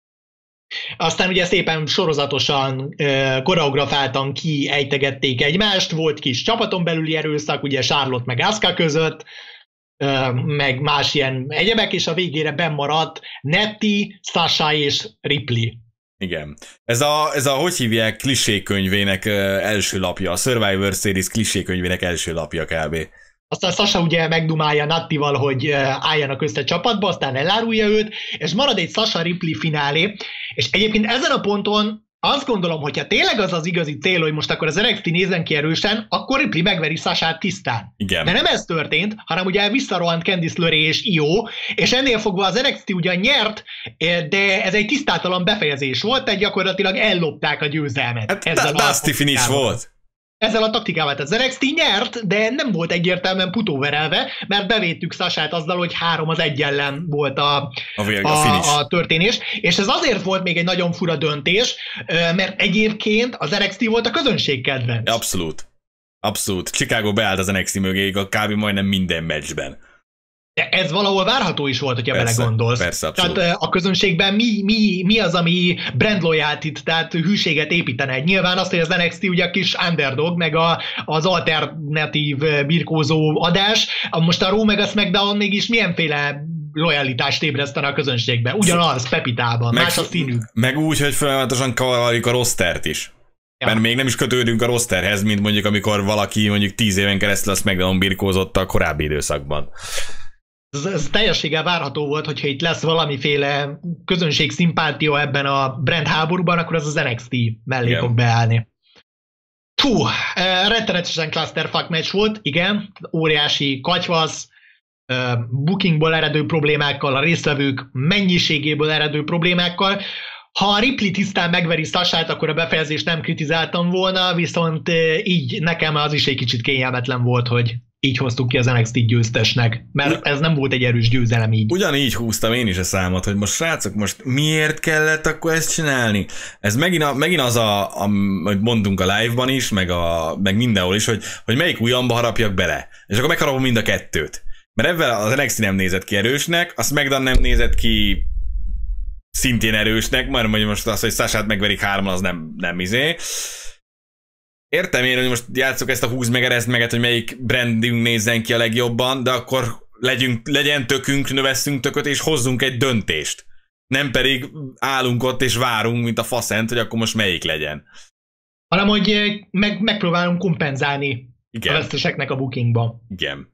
Aztán ugye szépen sorozatosan uh, koreografáltan kiejtegették egymást, volt kis csapaton belüli erőszak, ugye Charlotte meg Asuka között, uh, meg más ilyen egyebek, és a végére bennmaradt Nettie, Sasha és Ripley. Igen. Ez a, ez a hogy hívják klisékönyvének első lapja, a Survivor Series klisékönyvének első lapja kb. Aztán Sasha ugye megdumálja Nattival, hogy álljanak össze csapatba, aztán elárulja őt, és marad egy Sasha Ripley finálé, és egyébként ezen a ponton azt gondolom, hogyha tényleg az az igazi cél, hogy most akkor az en iksz té nézzen ki erősen, akkor Ripley megveri Sashát tisztán. Igen. De nem ez történt, hanem ugye visszarohant Candice LeRae és Io, és ennél fogva az en iksz té ugyan nyert, de ez egy tisztátalan befejezés volt, tehát gyakorlatilag ellopták a győzelmet. Hát ezzel a Dusty finish volt. Ezzel a taktikával. Az en iksz té nyert, de nem volt egyértelműen putóverelve, mert bevédtük Sashát azzal, hogy három az egy ellen volt a, a, vége, a, a, a történés. És ez azért volt még egy nagyon fura döntés, mert egyébként az en iksz té volt a közönség kedvenc. Abszolút. Abszolút. Chicago beállt az en iksz té mögé a kb. Majdnem minden meccsben. De ez valahol várható is volt, hogyha persze, belegondolsz. Persze, abszolút. Tehát a közönségben mi, mi, mi az, ami brand loyalty-t, tehát hűséget építene? Nyilván azt, hogy az en iksz té ugye a kis underdog, meg a, az alternatív birkózó adás, most a Raw meg a SmackDown mégis milyenféle lojalitást ébresztene a közönségbe? Ugyanaz, Pepitában, meg, más a színű. Meg úgy, hogy folyamatosan kavarjuk a rostert is. Ja. Mert még nem is kötődünk a rosterhez, mint mondjuk amikor valaki mondjuk tíz éven keresztül a SmackDown birkózott a korábbi időszakban. Ez, ez teljességgel várható volt, hogyha itt lesz valamiféle közönség szimpátia ebben a brand háborúban, akkor az az en iksz té mellé igen. fog beállni. Hú, rettenetesen clusterfuck meccs volt, igen, óriási katyvasz, bookingból eredő problémákkal, a résztvevők mennyiségéből eredő problémákkal. Ha a Ripley tisztán megveri Sashát, akkor a befejezést nem kritizáltam volna, viszont így nekem az is egy kicsit kényelmetlen volt, hogy így hoztuk ki az en iksz té győztesnek, mert ez nem volt egy erős győzelem így. Ugyanígy húztam én is a számot, hogy most srácok, most miért kellett akkor ezt csinálni? Ez megint, a, megint az, a, amit mondtunk a live-ban is, meg, a, meg mindenhol is, hogy, hogy melyik ujjamba harapjak bele. És akkor megharapom mind a kettőt. Mert ebben az en iksz té nem nézett ki erősnek, a SmackDown nem nézett ki szintén erősnek, mert mondjuk most az, hogy Sashát megverik hárman, az nem, nem izé. Értem én, hogy most játsszuk ezt a húz meg ereszt meget, hogy melyik brandünk nézzen ki a legjobban, de akkor legyünk, legyen tökünk, növesszünk tököt, és hozzunk egy döntést. Nem pedig állunk ott és várunk, mint a faszent, hogy akkor most melyik legyen. Hanem, hogy meg, megpróbálunk kompenzálni igen. a veszteseknek a bookingba. Igen.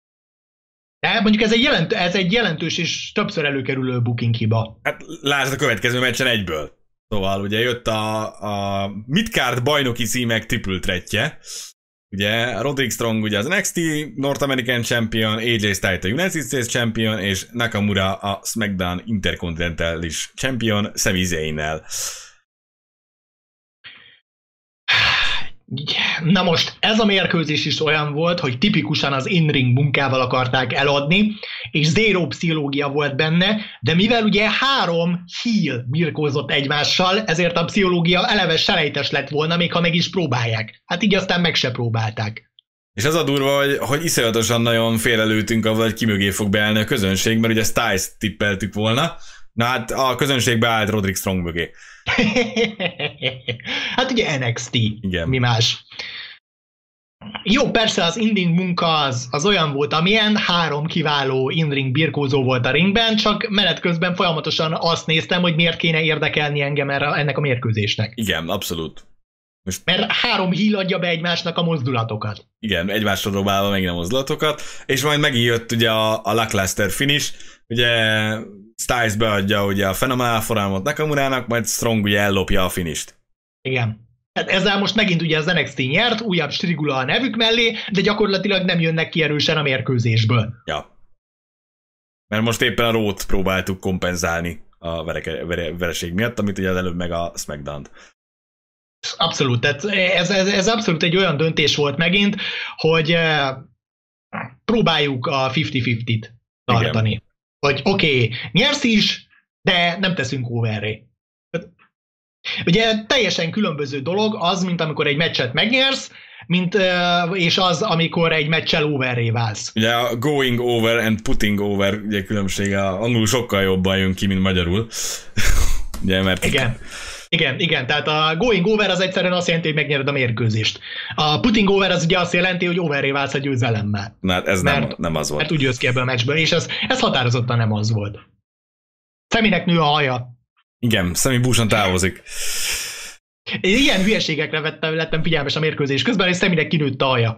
De mondjuk ez egy, jelent, ez egy jelentős és többször előkerülő booking hiba. Hát lásd a következő meccsen egyből. Szóval ugye jött a, a midcard bajnoki címek triple threatje. Ugye Roderick Strong ugye az en iksz té North American Champion, á jé Styles a United States Champion, és Nakamura a SmackDown Intercontinentalis Champion Sami Zayn-nel. Na most, ez a mérkőzés is olyan volt, hogy tipikusan az in-ring munkával akarták eladni, és zéró pszichológia volt benne, de mivel ugye három heel birkózott egymással, ezért a pszichológia eleve selejtes lett volna, még ha meg is próbálják. Hát így aztán meg se próbálták. És az a durva, hogy, hogy iszonyatosan nagyon félelőtünk avval, hogy ki mögé fog beállni a közönség, mert ugye Styles tippeltük volna, na hát a közönség beállt Roderick Strong mögé. Hát ugye en iksz té, igen. Mi más. Jó, persze az in-ring munka az, az olyan volt, amilyen három kiváló in-ring birkózó volt a ringben, csak menet közben folyamatosan azt néztem, hogy miért kéne érdekelni engem erre, ennek a mérkőzésnek. Igen, abszolút. Most... Mert három heel adja be egymásnak a mozdulatokat. Igen, egymásra dobálva megint a mozdulatokat, és majd megint jött ugye a, a lackluster finish, ugye Styles beadja ugye a fenomenál forrámot Nakamurának, majd Strong ugye ellopja a finisht. Igen. Hát ezzel most megint ugye az en iksz té nyert, újabb strigula a nevük mellé, de gyakorlatilag nem jönnek ki erősen a mérkőzésből. Ja. Mert most éppen a Raw-t próbáltuk kompenzálni a vereke, vere, vereség miatt, amit ugye az előbb meg a SmackDown-t. Abszolút, tehát ez, ez, ez abszolút egy olyan döntés volt megint, hogy próbáljuk a fifty-fifty-t tartani. Igen. Hogy oké, okay, nyersz is, de nem teszünk overré. Ugye teljesen különböző dolog az, mint amikor egy meccset megnyersz, mint, és az, amikor egy meccsel overré válsz. Ugye a going over and putting over ugye különbsége angolul sokkal jobban jön ki, mint magyarul. Ugye, mert igen. Igen, igen, tehát a going over az egyszerűen azt jelenti, hogy megnyered a mérkőzést. A putting over az ugye azt jelenti, hogy overré válsz a győzelemmel. Na hát ez mert, nem, nem az volt. Mert úgy jössz ki ebből a meccsből, és ez, ez határozottan nem az volt. Saminek nő a haja. Igen, Sami búsan távozik. Én ilyen hülyeségekre vettem, lettem figyelmes a mérkőzés közben, és Saminek kinőtt a haja.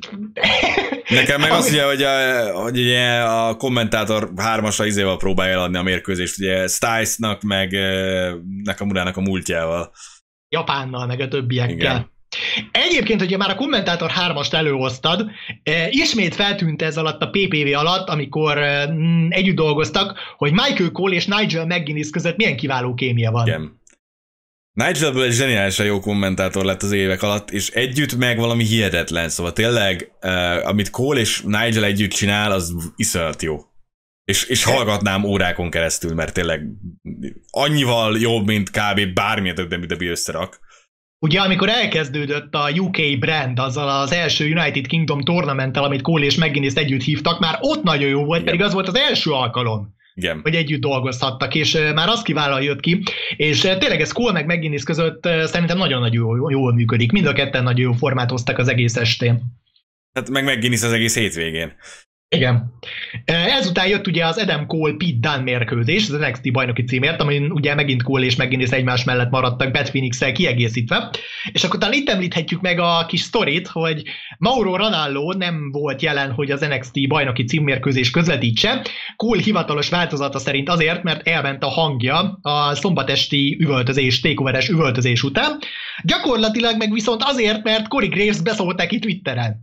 Nekem meg az, ugye, hogy, a, hogy ugye a kommentátor hármasra izéval próbálja eladni a mérkőzést, ugye Stylesnak, meg Nakamurának a múltjával. Japánnal, meg a többiekkel. Igen. Egyébként, hogyha már a kommentátor hármast előhoztad, ismét feltűnt ez alatt a pé pé vé alatt, amikor együtt dolgoztak, hogy Michael Cole és Nigel McGuinness között milyen kiváló kémia van. Igen. Nigelből egy zseniálisan jó kommentátor lett az évek alatt, és együtt meg valami hihetetlen, szóval tényleg, uh, amit Cole és Nigel együtt csinál, az iszonyat jó. És, és hallgatnám órákon keresztül, mert tényleg annyival jobb, mint kb. Bármilyen több dupla vé dupla vé összerak. Ugye, amikor elkezdődött a U K brand, azzal az első United Kingdom tournamenttel, amit Cole és McGuinness együtt hívtak, már ott nagyon jó volt, igen. Pedig az volt az első alkalom. Igen. Hogy együtt dolgozhattak, és már az kiválóan jött ki, és tényleg ez Cole meg McGuinness között szerintem nagyon-nagyon jól, jól működik. Mind a ketten nagyon jó formát hoztak az egész estén. Hát meg McGuinness az egész hétvégén. Igen. Ezután jött ugye az Adam Cole Pete Dunne mérkőzés, az en iksz té bajnoki címért, amin ugye megint Cole és McGuinness egymás mellett maradtak Beth Phoenix-szel kiegészítve. És akkor talán itt említhetjük meg a kis sztorit, hogy Mauro Ranallo nem volt jelen, hogy az en iksz té bajnoki címmérkőzés közvetítse. Cole hivatalos változata szerint azért, mert elment a hangja a szombatesti üvöltözés, takeoveres üvöltözés után. Gyakorlatilag meg viszont azért, mert Corey Graves beszólt neki Twitteren.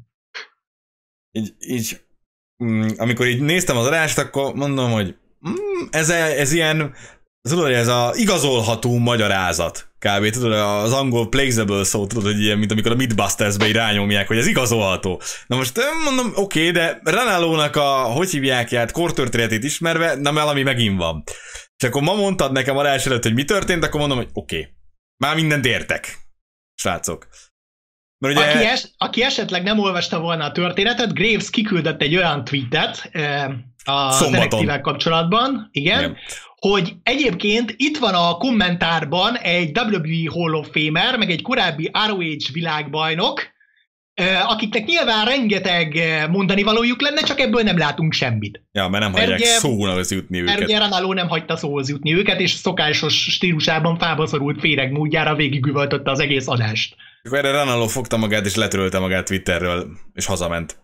Így, így amikor így néztem az adást, akkor mondom, hogy mm, ez, ez ilyen, tudod, ez a igazolható magyarázat. Kb. Tudod, az angol plausible szó, tudod, hogy ilyen, mint amikor a Mythbusters-be így rányomják, hogy ez igazolható. Na most mondom, oké, okay, de Ranalónak a, hogy hívják ját, kortörténetét ismerve, na valami megint van. És akkor ma mondtad nekem adás előtt, hogy mi történt, akkor mondom, hogy oké, okay, már mindent értek, srácok. Ugye... Aki, es, aki esetleg nem olvasta volna a történetet, Graves kiküldött egy olyan tweetet eh, az en iksz té-vel kapcsolatban, igen, igen, hogy egyébként itt van a kommentárban egy dupla vé dupla vé Hall of Famer, meg egy korábbi er o há világbajnok, eh, akiknek nyilván rengeteg mondani valójuk lenne, csak ebből nem látunk semmit. Ja, mert nem hagyják mert szóhoz jutni őket. Mert ugye Ranallo nem hagyta szóhoz jutni őket, és szokásos stílusában fába szorult féreg módjára végigüvöltötte az egész adást. Akkor erre Ranallo fogta magát, és letörölte magát Twitterről, és hazament.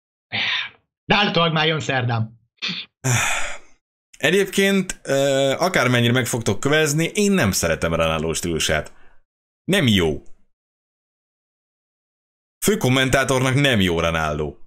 De állítólag már jön szerdán. Egyébként, akármennyire meg fogtok kövezni, én nem szeretem Ranallo stílusát. Nem jó. Főkommentátornak nem jó Ranallo.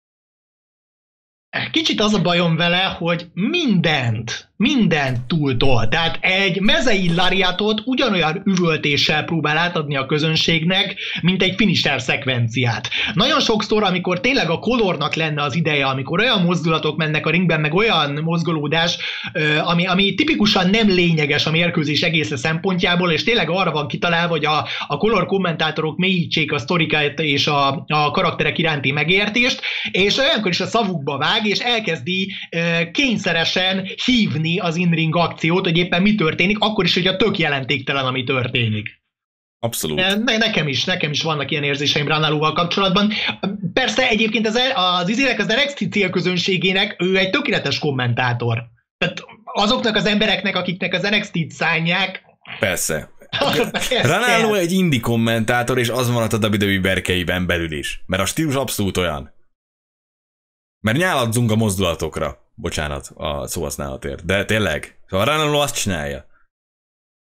Kicsit az a bajom vele, hogy mindent, mindent túltol. Tehát egy mezei lariatot ugyanolyan üvöltéssel próbál átadni a közönségnek, mint egy finisher szekvenciát. Nagyon sokszor, amikor tényleg a colornak lenne az ideje, amikor olyan mozdulatok mennek a ringben, meg olyan mozgolódás, ami, ami tipikusan nem lényeges a mérkőzés egész szempontjából, és tényleg arra van kitalálva, hogy a, a color kommentátorok mélyítsék a sztorikat és a, a karakterek iránti megértést, és olyankor is a szavukba vág, és elkezdi uh, kényszeresen hívni az in-ring akciót, hogy éppen mi történik, akkor is, hogyha tök jelentéktelen, ami történik. Abszolút. Ne, nekem is, nekem is vannak ilyen érzéseim Ranalóval kapcsolatban. Persze egyébként az, az izének, az en iksz té célközönségének ő egy tökéletes kommentátor. Tehát azoknak az embereknek, akiknek az en iksz té-t szánják. Persze. Ranallo egy indie kommentátor, és az maradt a dupla vé dupla vé berkeiben belül is. Mert a stílus abszolút olyan. Mert nyáladzunk a mozdulatokra. Bocsánat a szóhasználatért. De tényleg. Szóval Ranallo azt csinálja.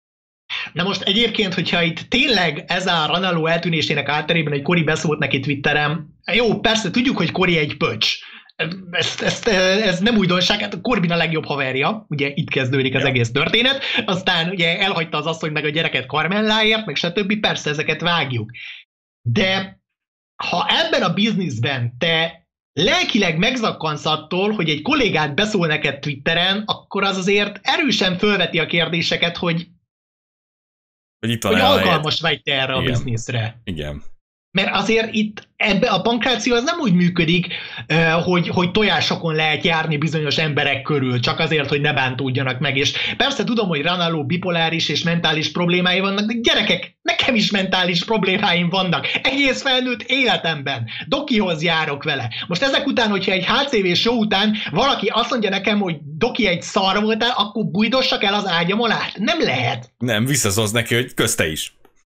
Na most egyébként, hogyha itt tényleg ez a Ranallo eltűnésének átterében, hogy Cory beszólt neki Twitteren, jó, persze tudjuk, hogy Cory egy pöcs. Ezt, ezt, ez nem újdonság, hát Corbin a legjobb haverja, ugye itt kezdődik az ja. egész történet, aztán ugye elhagyta az asszony meg a gyereket Carmelláért, meg stb. Persze ezeket vágjuk. De ha ebben a bizniszben te lelkileg megzakkansz attól, hogy egy kollégát beszól neked Twitteren, akkor az azért erősen fölveti a kérdéseket, hogy, hogy, itt van hogy alkalmas vagy te erre Igen. a bizniszre. Igen. Mert azért itt ebbe a pankráció az nem úgy működik, hogy, hogy tojásokon lehet járni bizonyos emberek körül, csak azért, hogy ne bántódjanak meg. És persze tudom, hogy Ranallo bipoláris és mentális problémái vannak, de gyerekek, nekem is mentális problémáim vannak. Egész felnőtt életemben. Dokihoz járok vele. Most ezek után, hogyha egy há cé vé show után valaki azt mondja nekem, hogy Doki egy szar voltál, akkor bújdossak el az ágyam alá? Nem lehet. Nem, visszaszólsz neki, hogy közte is.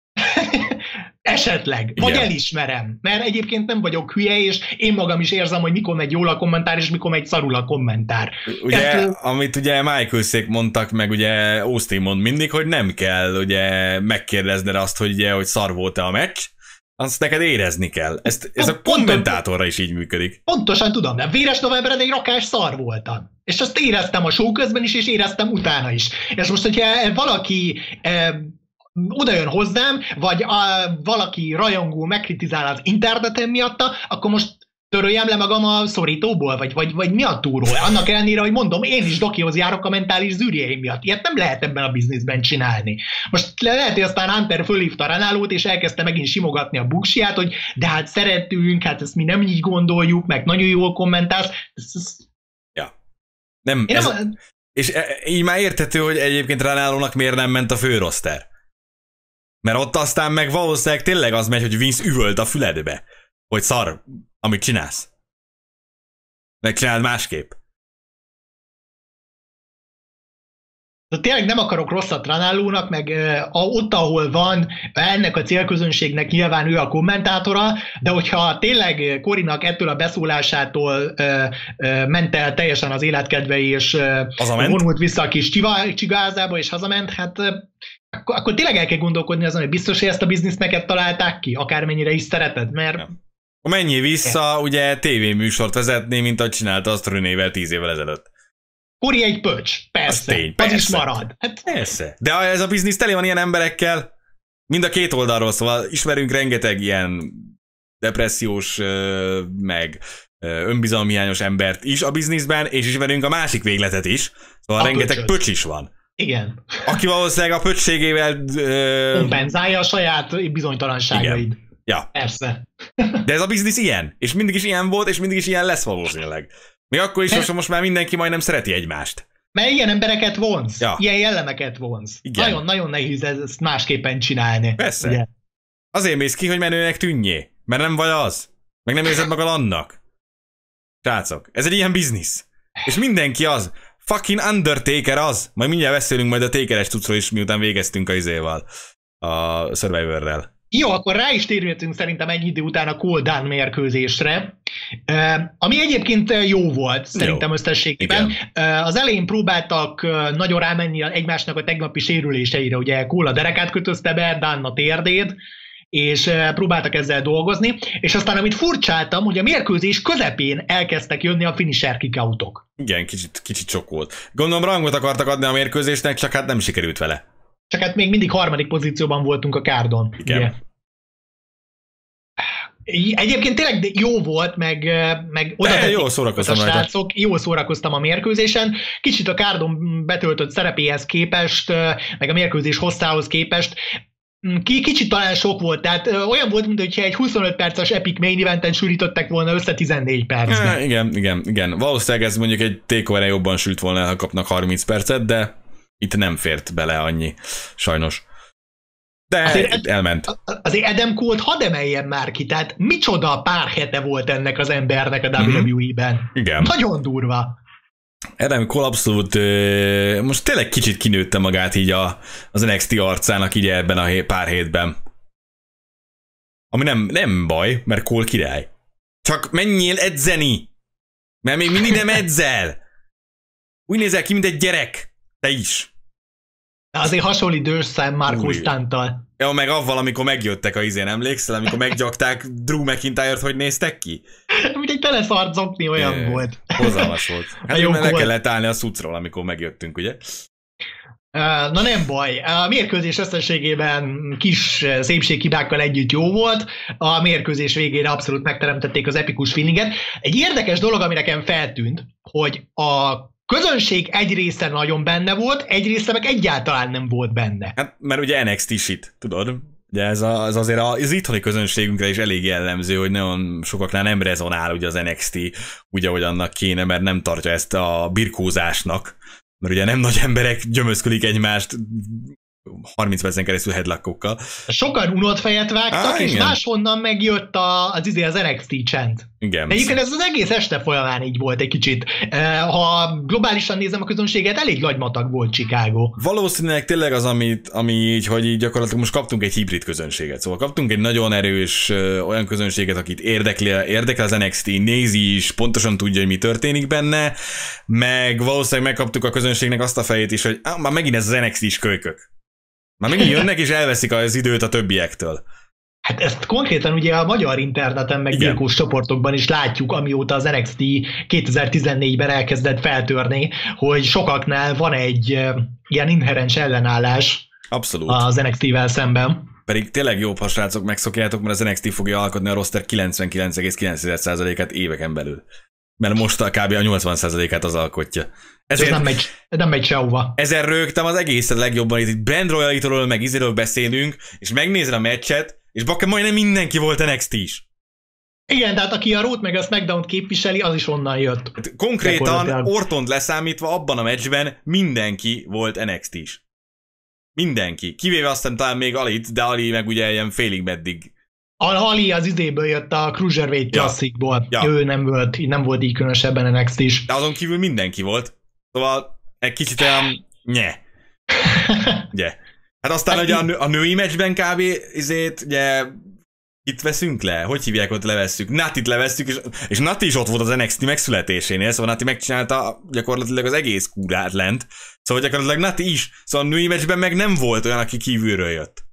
Esetleg. Vagy Igen. elismerem. Mert egyébként nem vagyok hülye, és én magam is érzem, hogy mikor megy jól a kommentár, és mikor megy szarul a kommentár. Ugye, Ezt, amit ugye Michaelszék mondtak, meg ugye Austin mond mindig, hogy nem kell ugye megkérdezned azt, hogy ugye, hogy szar volt-e a meccs, azt neked érezni kell. Ezt, ez a kommentátorra is így működik. Pontosan tudom, de véres novemberen egy rakás szar voltam. És azt éreztem a show közben is, és éreztem utána is. És most, hogyha valaki eh, oda jön hozzám, vagy a, valaki rajongó megkritizál az interneten miatta, akkor most töröljem le magam a szorítóból, vagy, vagy, vagy mi a túról? Annak ellenére, hogy mondom, én is Dokihoz járok a mentális zűrjeim miatt. Ilyet nem lehet ebben a bizniszben csinálni. Most lehet, hogy aztán Hunter fölhívta Ranallót, és elkezdte megint simogatni a buksiját, hogy de hát szeretünk, hát ezt mi nem így gondoljuk, meg nagyon jól kommentálsz. Ez, ez... Ja. Nem, ez... nem... És így már érthető, hogy egyébként Ranallónak miért nem ment a főroszter. Mert ott aztán meg valószínűleg tényleg az megy, hogy Vince üvölt a füledbe. Hogy szar, amit csinálsz. Megcsináld másképp. De tényleg nem akarok rosszat Ranallónak, meg uh, ott, ahol van, ennek a célközönségnek nyilván ő a kommentátora, de hogyha tényleg Corynak ettől a beszólásától uh, uh, ment el teljesen az életkedve, és uh, vonult vissza a kis csigázába, és hazament, hát uh, akkor, akkor tényleg el kell gondolkodni azon, hogy biztos, hogy ezt a bizniszt neked találták ki, akármennyire is szereted, mert... Ja. Menjél vissza, ugye tévéműsort vezetni, mint ahogy csinálta azt Renével tíz évvel ezelőtt. Cory egy pöcs, persze, az, tény, az persze. is marad. Hát... Persze. De ez a biznisz tele van ilyen emberekkel, mind a két oldalról, szóval ismerünk rengeteg ilyen depressziós, meg önbizalomhiányos embert is a bizniszben, és ismerünk a másik végletet is, szóval a rengeteg pöcsös. Pöcs is van. Igen. Aki valószínűleg a pöcsségével... kompenzálja a saját bizonytalanságaid. Igen. Ja. Persze. De ez a biznisz ilyen, és mindig is ilyen volt, és mindig is ilyen lesz valószínűleg. Még akkor is, most, most már mindenki majdnem szereti egymást. Mert ilyen embereket vonz, ja. ilyen jellemeket vonz. Nagyon-nagyon nehéz ezt másképpen csinálni. Persze. Ugye? Azért mész ki, hogy menőnek tűnjé, mert nem vagy az. Meg nem érzed magad annak. Srácok, ez egy ilyen biznisz. És mindenki az. Fucking Undertaker az. Majd mindjárt beszélünk majd a Takeres cuccról is, miután végeztünk a izéval. A Survivorrel. Jó, akkor rá is térültünk szerintem egy idő után a Cole Dunn mérkőzésre, ami egyébként jó volt, szerintem jó. Összességében. Igen. Az elején próbáltak nagyon rámenni egymásnak a tegnapi sérüléseire, ugye Cole a derekát kötözte be, Dunn a térdét, és próbáltak ezzel dolgozni, és aztán amit furcsáltam, hogy a mérkőzés közepén elkezdtek jönni a finisher kickoutok. Igen, kicsit, kicsit sok volt. Gondolom rangot akartak adni a mérkőzésnek, csak hát nem sikerült vele. Csak hát még mindig harmadik pozícióban voltunk a kárdon. Igen. Ugye? Egyébként tényleg jó volt, meg, meg oda tették jól szórakoztam a srácok, jól szórakoztam a mérkőzésen. Kicsit a kárdon betöltött szerepéhez képest, meg a mérkőzés hosszához képest kicsit talán sok volt, tehát olyan volt, mintha egy huszonöt perces Epic Main Eventen sűrítettek volna össze tizennégy percben. Ja, igen, igen, igen. Valószínűleg ez mondjuk egy takeover-en jobban sült volna, ha kapnak harminc percet, de itt nem fért bele annyi, sajnos. De azért elment. Azért Adam Cole-t hadd emeljen már ki, tehát micsoda pár hete volt ennek az embernek a dupla vé dupla é ben. Igen. Nagyon durva. Adam Cole abszolút, most tényleg kicsit kinőtte magát így a, az en iksz té arcának így ebben a pár hétben. Ami nem, nem baj, mert Cole király. Csak menjél edzeni! Mert még mindig nem edzel! Úgy nézel ki, mint egy gyerek. Te is. Azért hasonlít ősszem Marco Stunttal. Ja, meg avval, amikor megjöttek a izén, emlékszel, amikor meggyakták Drew McIntyre-t, hogy néztek ki? Mint egy teleszart zokni, olyan é, volt. Hozalmas volt. Hát jó, le kellett állni a szucról, amikor megjöttünk, ugye? Na nem baj, a mérkőzés összességében kis szépséghibákkal együtt jó volt, a mérkőzés végére abszolút megteremtették az epikus feelinget. Egy érdekes dolog, ami nekem feltűnt, hogy a közönség egy része nagyon benne volt, egy része meg egyáltalán nem volt benne. Hát, mert ugye en iksz té-sit, tudod? Ugye ez, a, ez azért az itthoni közönségünkre is elég jellemző, hogy nagyon sokaknál nem rezonál ugye az en iksz té úgy, ahogy annak kéne, mert nem tartja ezt a birkózásnak. Mert ugye nem nagy emberek gyömözködik egymást harminc percen keresztül headlockokkal. Sokan unott fejet vágtak, ah, és igen. Máshonnan megjött a, az, izé, az en iksz té chant. Igen. Egyébként ez az egész este folyamán így volt egy kicsit. Ha globálisan nézem a közönséget, elég nagy matag volt Chicago. Valószínűleg tényleg az, amit, ami így, hogy így gyakorlatilag most kaptunk egy hibrid közönséget. Szóval kaptunk egy nagyon erős ö, olyan közönséget, akit érdekli, érdekli az en iksz té, nézi is, pontosan tudja, hogy mi történik benne, meg valószínűleg megkaptuk a közönségnek azt a fejét is, hogy ah, már megint ez az en iksz té-s kölykök. Már megint jönnek és elveszik az időt a többiektől. Hát ezt konkrétan ugye a magyar interneten, meg birkós csoportokban is látjuk, amióta az en iksz té kétezer-tizennégyben elkezdett feltörni, hogy sokaknál van egy uh, ilyen inherens ellenállás. Abszolút. Az en iksz té-vel szemben. Pedig tényleg jobb, ha srácok megszokjátok, mert az en iksz té fogja alkotni a roster kilencvenkilenc egész kilenc százalékát éveken belül. Mert most a kb. A nyolcvan százalékát az alkotja. Ezért ez nem megy, nem megy sehova. Ezen rögtem az egészet legjobban, itt Brand Royalitról meg izéről beszélünk, és megnézed a meccset, és bakker majdnem mindenki volt en iksz té-s. Igen, tehát aki a Raw-t meg a SmackDown-t képviseli, az is onnan jött. Hát konkrétan Ortont leszámítva abban a meccsben mindenki volt en iksz té-s. Mindenki. Kivéve aztán talán még Alit, de Ali meg ugye ilyen félig meddig. Ali az idéből jött a Cruiserweight ja. Classicból. Ja. Ő nem volt, nem volt így különösebben en iksz té-s. De azon kívül mindenki volt. Szóval egy kicsit olyan nye. Ugye. Hát aztán hát ugye a, nő, a női meccsben kb. Izét, ugye itt veszünk le. Hogy hívják, ott levesszük? Natit levesszük, és, és Nati is ott volt az en iksz té megszületésénél, szóval Nati megcsinálta gyakorlatilag az egész kúrát lent. Szóval gyakorlatilag Nati is. Szóval a női meccsben meg nem volt olyan, aki kívülről jött.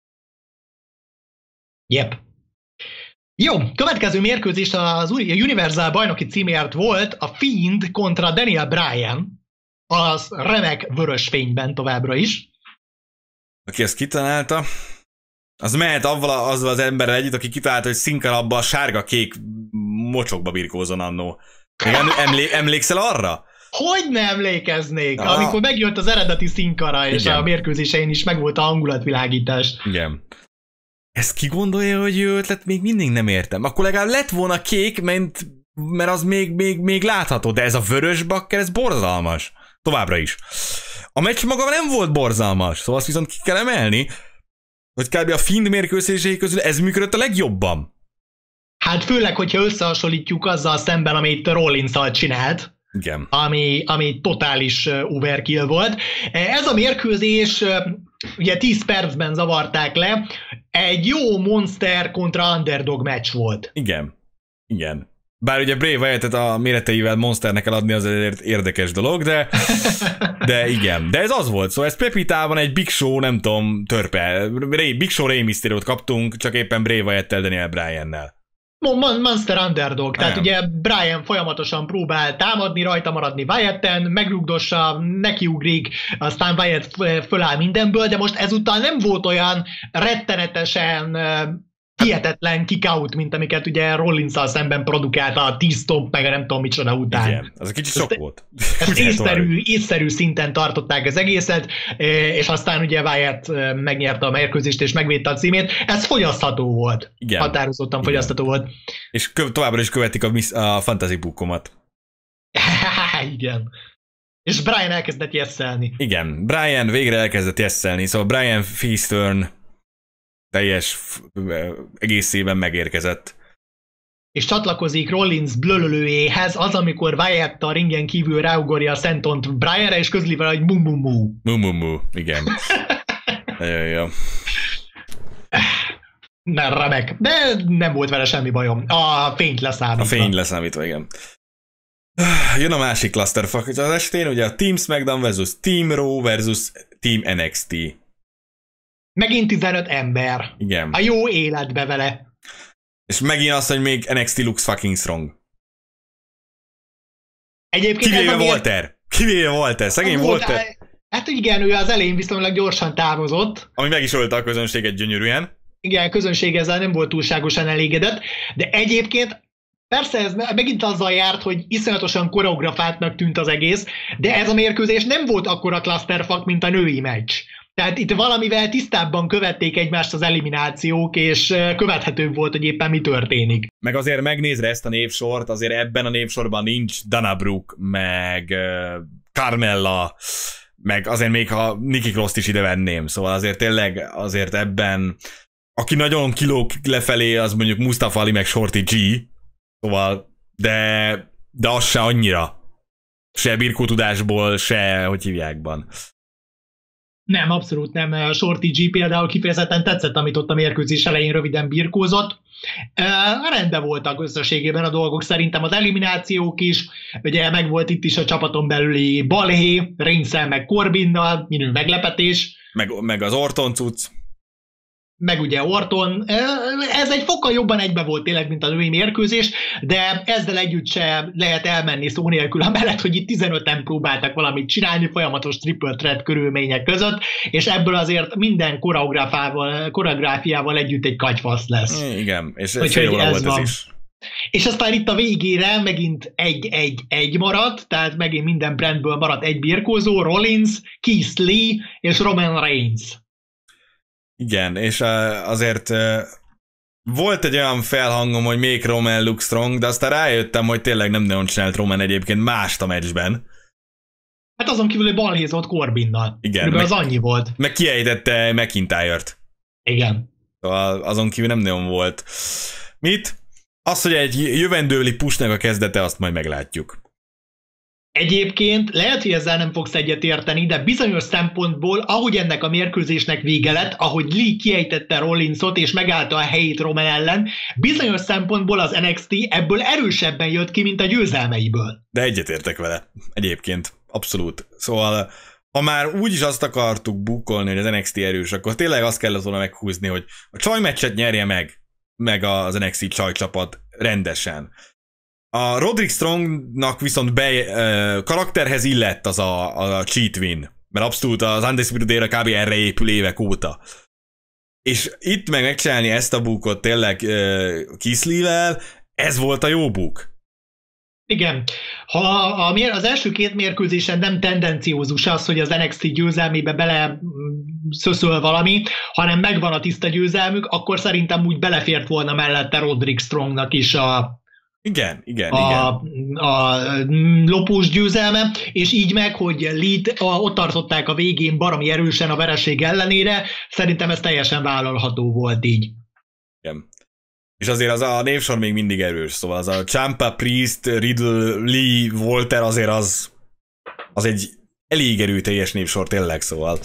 Yep. Jó, következő mérkőzés az Universal bajnoki címért volt a Fiend kontra Daniel Bryan, az remek vörös fényben továbbra is. Aki ezt kitalálta, az mehet avval, azzal az emberrel együtt, aki kitalálta, hogy Sin Cara abba a sárga-kék mocsokba birkózon annó. Emlé- emlékszel arra? Hogy ne emlékeznék, ah. amikor megjött az eredeti Sin Cara, és igen. A mérkőzésein is megvolt a hangulatvilágítás. Igen. Ezt ki gondolja, hogy jó ötlet? Még mindig nem értem. Akkor legalább lett volna kék, mert, mert az még, még, még látható, de ez a vörös bakker, ez borzalmas. Továbbra is. A meccs maga nem volt borzalmas, szóval azt viszont ki kell emelni, hogy kb. A Fiend mérkőzései közül ez működött a legjobban. Hát főleg, hogyha összehasonlítjuk azzal szemben, amit Rollins-szal csinált. Igen. Ami, ami totális overkill volt. Ez a mérkőzés ugye tíz percben zavarták le, egy jó monster kontra underdog meccs volt. Igen, igen. Bár ugye Bray Wyatt-et a méreteivel monsternek kell adni, az azért érdekes dolog, de, de igen. De ez az volt, szóval ez Pepitában egy Big Show, nem tudom, törpe. Ray, Big Show Rey Mysterio-t kaptunk, csak éppen Bray Wyatt-tel, Daniel Bryan-nel. Monster Underdog, tehát ugye Bryan folyamatosan próbál támadni, rajta maradni Wyatt-en, megrugdossa, nekiugrik, aztán Wyatt föláll mindenből, de most ezúttal nem volt olyan rettenetesen hihetetlen kick-out, mint amiket ugye Rollins-szal szemben produkálta a tíz stomp, meg a nem tudom micsoda után. Igen, az egy kicsit sok volt. Ezt észszerű, észszerű szinten tartották az egészet, és aztán ugye Wyatt megnyerte a mérkőzést és megvédte a címét. Ez fogyasztható volt. Igen. Határozottan igen. Fogyasztható volt. És továbbra is követik a, a fantasy bookomat. Igen. És Bryan elkezdett jesszelni. Igen, Bryan végre elkezdett jesszelni, szóval Bryan face turn teljes egészében megérkezett. És csatlakozik Rollins blölölőjéhez az, amikor Wyatt a ringen kívül ráugorja a Szentont Bryanre, és közli vele, hogy bum bum bum. Bum bum bum, igen. Jó, jó. Nem, remek. De nem volt vele semmi bajom. A fényt leszámítva. A fényt leszámítva, igen. Jön a másik clusterfuck az estén, ugye a Team SmackDown versus Team Raw versus Team en iksz té. Megint tizenöt ember. Igen. A jó életbe vele. És megint azt, hogy még en iksz té looks fucking strong. Egyébként Kivéve miért... Walter. Kivéve Walter. Szegény Volt, Walter. Hát igen, ő az elején viszonylag gyorsan távozott. Ami meg is ölte a közönséget gyönyörűen. Igen, a közönség ezzel nem volt túlságosan elégedett, de egyébként persze ez megint azzal járt, hogy iszonyatosan koreografáltnak tűnt az egész, de ez a mérkőzés nem volt akkora clusterfuck, mint a női meccs. Tehát itt valamivel tisztábban követték egymást az eliminációk, és követhetőbb volt, hogy éppen mi történik. Meg azért megnézve ezt a névsort, azért ebben a névsorban nincs Dana Brooke, meg uh, Carmella, meg azért még ha Nikki Cross-t is ide venném, szóval azért tényleg azért ebben, aki nagyon kilóg lefelé, az mondjuk Mustafa Ali, meg Shorty G, szóval, de, de az se annyira. Se birkótudásból, se, hogy hívjákban. Nem, abszolút nem. Shorty G például kifejezetten tetszett, amit ott a mérkőzés elején röviden birkózott. Uh, rendben voltak összességében a dolgok, szerintem az eliminációk is, ugye meg volt itt is a csapaton belüli balhé, Reigns-el meg Corbinnal, minő meglepetés. Meg, meg az Orton cucc. Meg ugye Orton, ez egy fokkal jobban egybe volt tényleg, mint a női mérkőzés, de ezzel együtt se lehet elmenni szó nélkül, amellett, hogy itt tizenöten próbáltak valamit csinálni folyamatos triple threat körülmények között, és ebből azért minden koreográfiával, koreográfiával együtt egy katyfasz lesz. Igen, és Úgyhogy fél óra ez volt van. ez is. És aztán itt a végére megint egy-egy-egy maradt, tehát megint minden brandből maradt egy birkózó, Rollins, Keith Lee és Roman Reigns. Igen, és azért volt egy olyan felhangom, hogy még Roman look strong, de aztán rájöttem, hogy tényleg nem nagyon csinált Roman egyébként mást a meccsben. Hát azon kívül, hogy balhézott Corbinnal. Igen. Meg, az annyi volt. Meg kiejtette McIntyre-t. Igen. Szóval azon kívül nem nagyon volt. Mit? Az, hogy egy jövendőli pushnak a kezdete, azt majd meglátjuk. Egyébként lehet, hogy ezzel nem fogsz egyet érteni, de bizonyos szempontból, ahogy ennek a mérkőzésnek vége lett, ahogy Lee kiejtette Rollinsot és megállta a helyét Roman ellen, bizonyos szempontból az en iksz té ebből erősebben jött ki, mint a győzelmeiből. De egyetértek vele. Egyébként. Abszolút. Szóval, ha már úgyis azt akartuk bukolni, hogy az en iksz té erős, akkor tényleg azt kellett volna meghúzni, hogy a csajmeccset nyerje meg, meg az en iksz té csajcsapat rendesen. A Roderick Strongnak viszont be, uh, karakterhez illett az a, a cheat win, mert abszolút az Undisputed Era kb. Erre épül évek óta. És itt meg megcsinálni ezt a bukot tényleg uh, Keith Lee-vel, ez volt a jó buk. Igen. Ha a, az első két mérkőzésen nem tendenciózus az, hogy az en iksz té győzelmébe bele szöszöl valami, hanem megvan a tiszta győzelmük, akkor szerintem úgy belefért volna mellette Roderick Strongnak is a Igen, igen, a, igen. a lopós győzelme, és így meg, hogy Lee-t ott tartották a végén baromi erősen a vereség ellenére, szerintem ez teljesen vállalható volt így. Igen. És azért az a névsor még mindig erős, szóval az a Ciampa, Priest, Riddle, Lee, Walter azért az, az egy elég erőteljes névsor tényleg, szóval.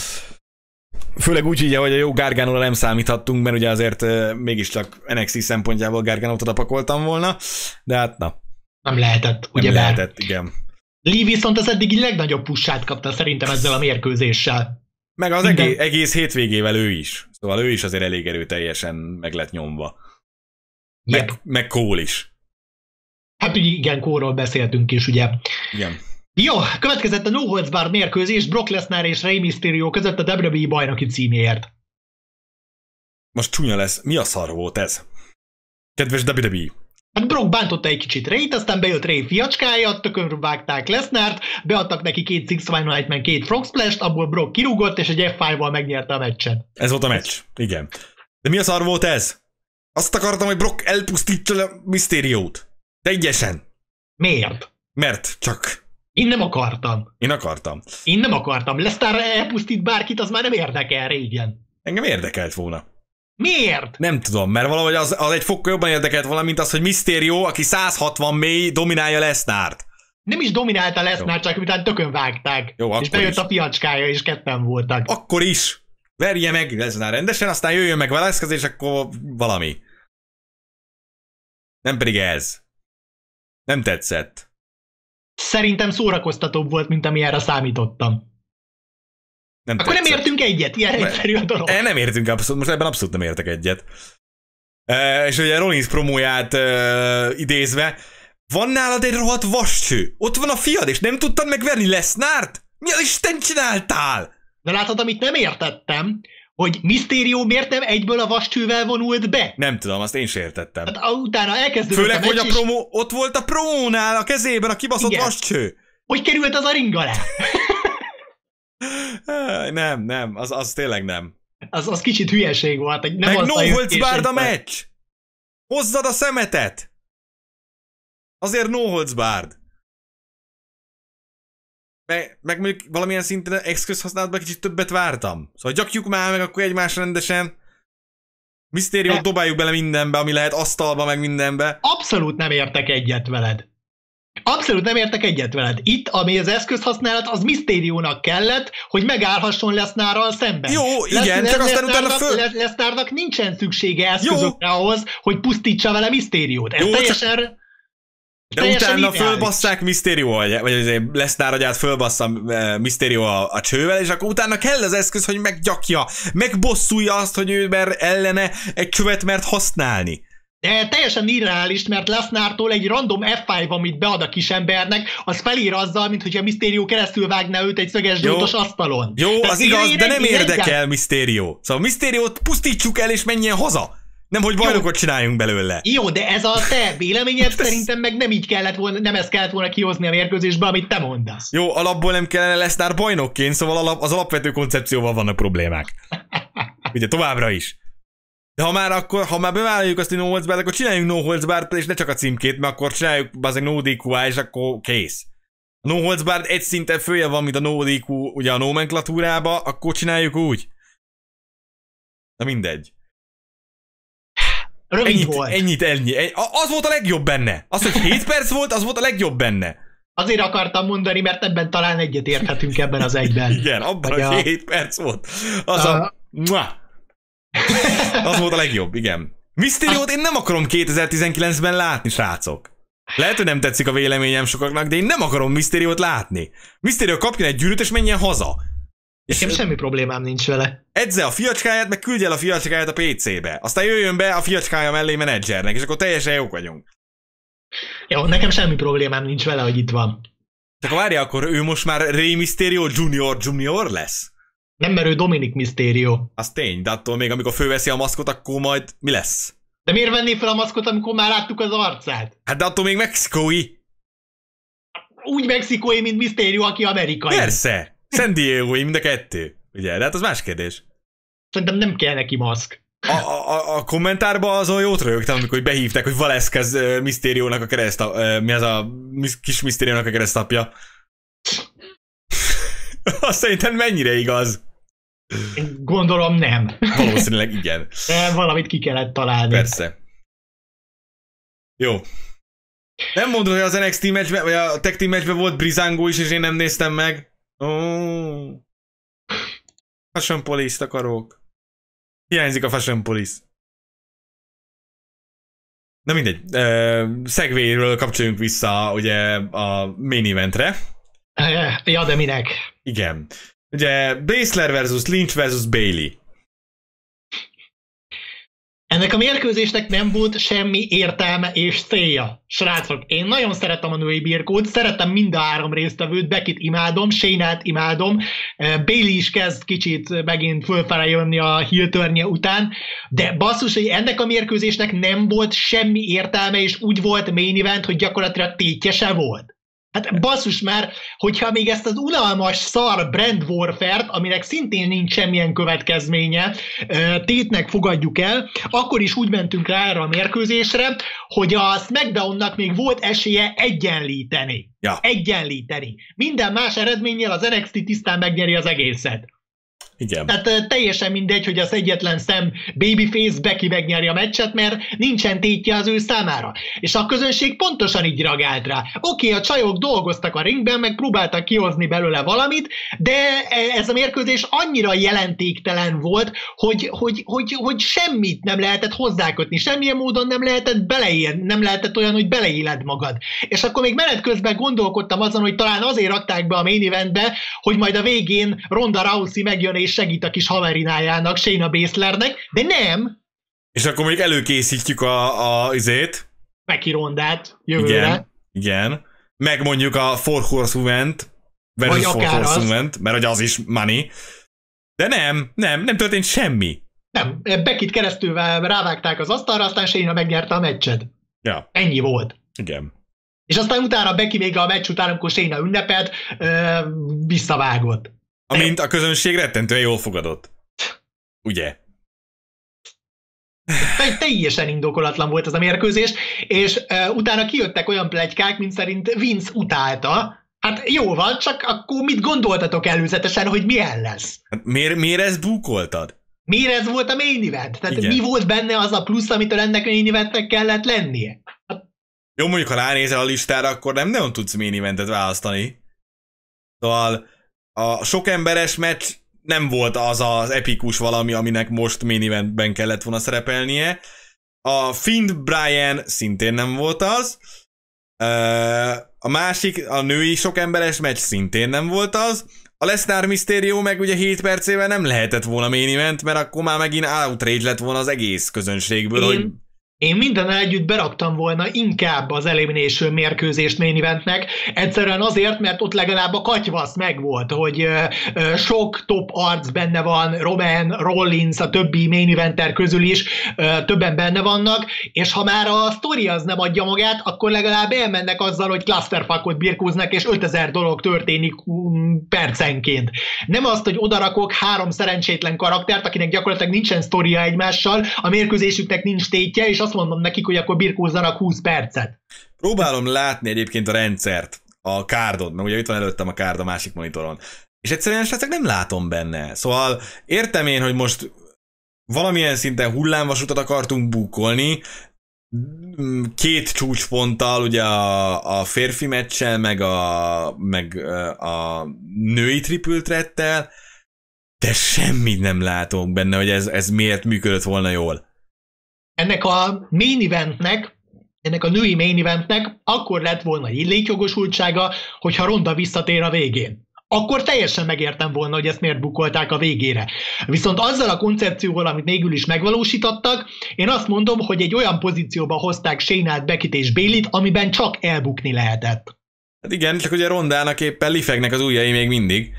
Főleg úgy így, hogy a jó Garganóra nem számíthattunk, mert ugye azért uh, mégiscsak en iksz té szempontjából Garganót oda pakoltam volna, de hát na. Nem lehetett, ugye? Nem lehetett, igen. Lee viszont az eddigi legnagyobb pushát kapta szerintem ezzel a mérkőzéssel. Meg az Minden... egész, egész hétvégével ő is. Szóval ő is azért elég erőteljesen meg lett nyomva. Meg, Yep. meg Cole is. Hát ugye igen, Cole-ról beszéltünk is, ugye. Igen. Jó, következett a No Holds Barred mérkőzés Brock Lesnar és Rey Mysterio között a dupla vé dupla vé bajnoki címéért. Most csúnya lesz. Mi a szar volt ez? Kedves dupla vé dupla vé. Hát Brock bántotta egy kicsit Reyt, aztán bejött Rey fiacskája, tökönre vágták Lesnart, beadtak neki két Six One Night Man, két Frog Splash-t, abból Brock kirúgott, és egy ef ötvel megnyerte a meccset. Ez volt a meccs. Igen. De mi a szar volt ez? Azt akartam, hogy Brock elpusztítsa a Mysteriót. Teljesen. Miért? Mert csak... Én nem akartam. Én akartam. Én nem akartam. Lesnar elpusztít bárkit, az már nem érdekel régen. Engem érdekelt volna. Miért? Nem tudom, mert valahogy az, az egy fokkal jobban érdekelt volna, mint az, hogy Mysterio, aki száz hatvan mély, dominálja Lesnart. Nem is dominálta Lesnar, csak utána tökön vágták. Jó, és bejött is. a fiacskája, és ketten voltak. Akkor is. Verje meg Lesnar rendesen, aztán jöjjön meg Velasquez, és akkor valami. Nem pedig ez. Nem tetszett. Szerintem szórakoztatóbb volt, mint ami erre számítottam. Nem Akkor tetszett. nem értünk egyet, ilyen egyszerű a dolog. Nem értünk abszolút, most ebben abszolút nem értek egyet. E, és ugye Rollins promóját e, idézve, van nálad egy rohadt vascső, ott van a fiad, és nem tudtad megverni Lesnart? Mi az Isten csináltál? De látod, amit nem értettem, hogy Mysterio miért nem egyből a vascsővel vonult be? Nem tudom, azt én sem értettem. Hát utána elkezdődött Főleg, a hogy a meccs, promó, ott volt a promónál a kezében a kibaszott Igen. vascső. Hogy került az a ring alá? Nem, nem, az, az tényleg nem. Az, az kicsit hülyeség volt. Nem Meg az no a holds később barred a volt. meccs! Hozzad a szemetet! Azért no holds barred. Meg, meg mondjuk valamilyen szinten eszköz használatban kicsit többet vártam. Szóval gyakjuk már meg akkor egymás rendesen. Mysterio De- dobáljuk bele mindenbe, ami lehet, asztalba, meg mindenbe. Abszolút nem értek egyet veled. Abszolút nem értek egyet veled. Itt, ami az eszközhasználat, az Mysteriónak kellett, hogy megállhasson Lesnárral szemben. Jó, igen, csak aztán utána föl- Le- Lesnárnak nincsen szüksége eszközökre ahhoz, hogy pusztítsa vele Mysteriót. Ez Jó, csak- teljesen... De teljesen utána ideális. fölbasszák Mysterio, agyát, vagy azért Lesnar agyát fölbassza uh, Mysterio a, a csővel, és akkor utána kell az eszköz, hogy meggyakja, megbosszulja azt, hogy ő mer ellene egy csövet mert használni. De teljesen irreális, mert Lesnártól egy random ef öt, amit bead a kisembernek, az felír azzal, mint hogyha Mysterio keresztül vágná őt egy szöges drótos asztalon. Jó, Tehát az igaz, én- de én- nem én érdekel egyáltalán- Mysterio. Szóval Mysteriót pusztítsuk el, és menjen haza. Nem, hogy bajnokot csináljunk belőle. Jó, de ez a te véleményed Ez- szerintem meg nem így kellett volna, nem ezt kellett volna kihozni a mérkőzésbe, amit te mondasz. Jó, alapból nem kellene Lesnar bajnokként, szóval alap, az alapvető koncepcióval vannak problémák. Ugye továbbra is. De ha már akkor, ha már bevállaljuk azt, hogy no holds barred, akkor csináljunk no holds barred, és ne csak a címkét, mert akkor csináljuk az no dé kú á, és akkor kész. A no holds barred egy szinten följe van, mint a no dé kú, ugye a nomenklatúrába, akkor csináljuk úgy. Na mindegy. Rövid Ennyit, volt. ennyit, ennyi. Ennyi. Az volt a legjobb benne. Az, hogy hét perc volt, az volt a legjobb benne. Azért akartam mondani, mert ebben talán egyet érthetünk ebben az egyben. Igen, abban, Hogy hogy a- hét perc volt. Az a... A- Mua. Az volt a legjobb, igen. Mysteriót én nem akarom kétezer-tizenkilencben látni, srácok. Lehet, hogy nem tetszik a véleményem sokaknak, de én nem akarom Mysteriót látni. Mysterio kapjon egy gyűrűt, és menjen haza. És Nekem semmi problémám nincs vele. edze a fiacskáját, meg küldje el a fiacskáját a pé cébe. Aztán jöjjön be a fiacskája mellé menedzsernek, és akkor teljesen jók vagyunk. Jó, nekem semmi problémám nincs vele, hogy itt van. Csak várja, akkor ő most már Rey Mysterio Junior Junior lesz? Nem, mert ő Dominic Mysterio. Az tény, de attól még amikor fölveszi a maszkot, akkor majd mi lesz? De miért venné fel a maszkot, amikor már láttuk az arcát? Hát de attól még mexikói. Úgy mexikói, mint Mysterio, aki amerikai. Persze! San Diego-i, mind a kettő. Ugye, de hát az más kérdés. Szerintem nem kell neki maszk. A, a, a kommentárban azon jót rögtem, amikor behívták, hogy Valesquez uh, Mysteriónak a kereszt, uh, mi az a mis, kis Mysteriónak a keresztapja. Azt szerintem mennyire igaz? Gondolom nem. Valószínűleg igen. De valamit ki kellett találni. Persze. Jó. Nem mondod, hogy az en iksz té meccsben, vagy a Tag Team meccsben volt Breezango is, és én nem néztem meg. Ó. Fashion Police-t akarok. Hiányzik a Fashion Police. Na mindegy. Uh, Segway-ről kapcsoljunk vissza ugye a main eventre. Ja, de minek? Igen. Ugye Baszler versus Lynch versus Bailey. Ennek a mérkőzésnek nem volt semmi értelme és célja. Srácok, én nagyon szeretem a női birkót, szeretem mind a három résztvevőt, Beckit imádom, Shayna-t imádom, Bailey is kezd kicsit megint fölfele jönni a heel turn-je után, de basszus, hogy ennek a mérkőzésnek nem volt semmi értelme, és úgy volt main event, hogy gyakorlatilag tétje se volt. Hát basszus már, hogyha még ezt az unalmas szar brand warfare-t, aminek szintén nincs semmilyen következménye, tétnek fogadjuk el, akkor is úgy mentünk rá erre a mérkőzésre, hogy a SmackDownnak még volt esélye egyenlíteni. Ja. Egyenlíteni. Minden más eredménnyel az en iksz té tisztán megnyeri az egészet. Igen. Tehát teljesen mindegy, hogy az egyetlen szem babyface Becky megnyeri a meccset, mert nincsen tétje az ő számára. És a közönség pontosan így reagált rá. Oké, okay, a csajok dolgoztak a ringben, meg próbáltak kihozni belőle valamit, de ez a mérkőzés annyira jelentéktelen volt, hogy, hogy, hogy, hogy semmit nem lehetett hozzákötni, semmilyen módon nem lehetett beleírni, nem lehetett olyan, hogy beleéled magad. És akkor még menet közben gondolkodtam azon, hogy talán azért rakták be a main eventbe, hogy majd a végén Ronda Rousey megjön és segít a kis haverinájának, Shayna Baszlernek, de nem. És akkor még előkészítjük a, a izét. Becky Rondát jövőre. Igen, igen. Meg mondjuk a Four Horsewomen-t, versus Four Horsewomen-t, mert hogy az is money. De nem, nem, nem történt semmi. Nem, Beckit keresztül rávágták az asztalra, aztán Shayna megnyerte a meccset. Ja. Ennyi volt. Igen. És aztán utána Becky még a meccs után, amikor Shayna ünnepelt, visszavágott. Amint a közönség rettentően jól fogadott. Ugye? Teljesen indokolatlan volt ez a mérkőzés, és uh, utána kijöttek olyan pletykák, mint szerint Vince utálta. Hát jó van, csak akkor mit gondoltatok előzetesen, hogy milyen lesz? Hát miért, miért ezt búkoltad? Miért ez volt a main event? Tehát igen. Mi volt benne az a plusz, amitől ennek main eventnek kellett lennie? Hát... Jó, mondjuk, ha ránézel a listára, akkor nem nagyon tudsz main eventet választani. Szóval a sok emberes meccs nem volt az az epikus valami, aminek most main eventben kellett volna szerepelnie. A Finn Bryan szintén nem volt az. A másik, a női sok emberes meccs szintén nem volt az. A Lesnar Mysterio meg ugye hét percével nem lehetett volna main event, mert akkor már megint outrage lett volna az egész közönségből, Én... hogy... Én mindennel együtt beraktam volna inkább az Elimination mérkőzést main eventnek, egyszerűen azért, mert ott legalább a katyvasz megvolt, hogy ö, ö, sok top arc benne van, Roman, Rollins, a többi main eventer közül is ö, többen benne vannak, és ha már a sztori az nem adja magát, akkor legalább elmennek azzal, hogy clusterfuckot birkóznak, és ötezer dolog történik um, percenként. Nem azt, hogy odarakok három szerencsétlen karaktert, akinek gyakorlatilag nincsen sztoria egymással, a mérkőzésüknek nincs tétje, és azt mondom nekik, hogy akkor birkózzanak húsz percet. Próbálom látni egyébként a rendszert, a kárdot, mert ugye itt van előttem a kárd a másik monitoron. És egyszerűen srácok nem látom benne. Szóval értem én, hogy most valamilyen szinten hullámvasutat akartunk búkolni, két csúcsponttal, ugye a, a férfi meccsel, meg a, meg a női triple threattel, de semmit nem látok benne, hogy ez, ez miért működött volna jól. Ennek a main eventnek, ennek a női main eventnek akkor lett volna létjogosultsága, hogyha Ronda visszatér a végén. Akkor teljesen megértem volna, hogy ezt miért bukolták a végére. Viszont azzal a koncepcióval, amit végül is megvalósítottak, én azt mondom, hogy egy olyan pozícióba hozták Shaynát, Beckit és Bayleyt, amiben csak elbukni lehetett. Hát igen, csak ugye Rondának éppen lifegnek az ujjai még mindig.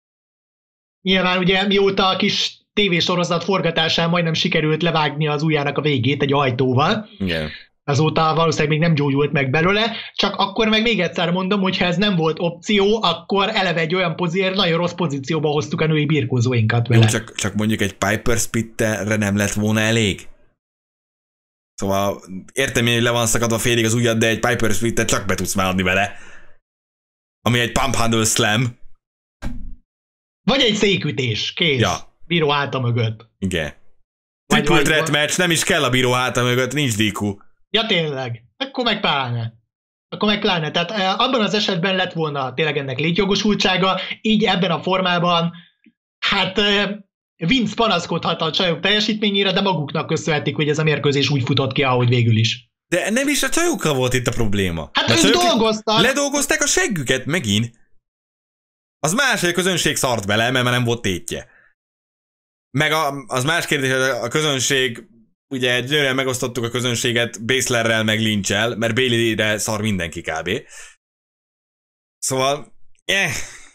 Nyilván ugye mióta a kis tévésorozat forgatásán majdnem sikerült levágni az ujjának a végét egy ajtóval. Igen. Azóta valószínűleg még nem gyógyult meg belőle, csak akkor meg még egyszer mondom, hogy ha ez nem volt opció, akkor eleve egy olyan pozícióra, nagyon rossz pozícióba hoztuk a női birkózóinkat vele. Jó, csak, csak mondjuk egy Piper Spitterre nem lett volna elég. Szóval értem én, hogy le van szakadva félig az ujjad, de egy Piper Spittet csak be tudsz már adni vele. Ami egy Pump Handle Slam. Vagy egy székütés, kész. Ja. Bíró háta mögött. Igen. Triple threat match, nem is kell a bíró háta mögött, nincs díkú. Ja tényleg, akkor meg pláne. Akkor meg pláne. Tehát eh, abban az esetben lett volna tényleg ennek létjogosultsága, így ebben a formában, hát eh, Vince panaszkodhat a csajok teljesítményére, de maguknak köszönhetik, hogy ez a mérkőzés úgy futott ki, ahogy végül is. De nem is a csajokkal volt itt a probléma. Hát ők dolgoztak. Ledolgozták a seggüket megint. Az más, hogy a közönség szart bele, mert nem volt tétje. Meg a, az más kérdés, hogy a közönség, ugye gyönyörűen megosztottuk a közönséget Baszlerrel meg Lynch-el, mert Bayley-re szar mindenki kb. Szóval, eh.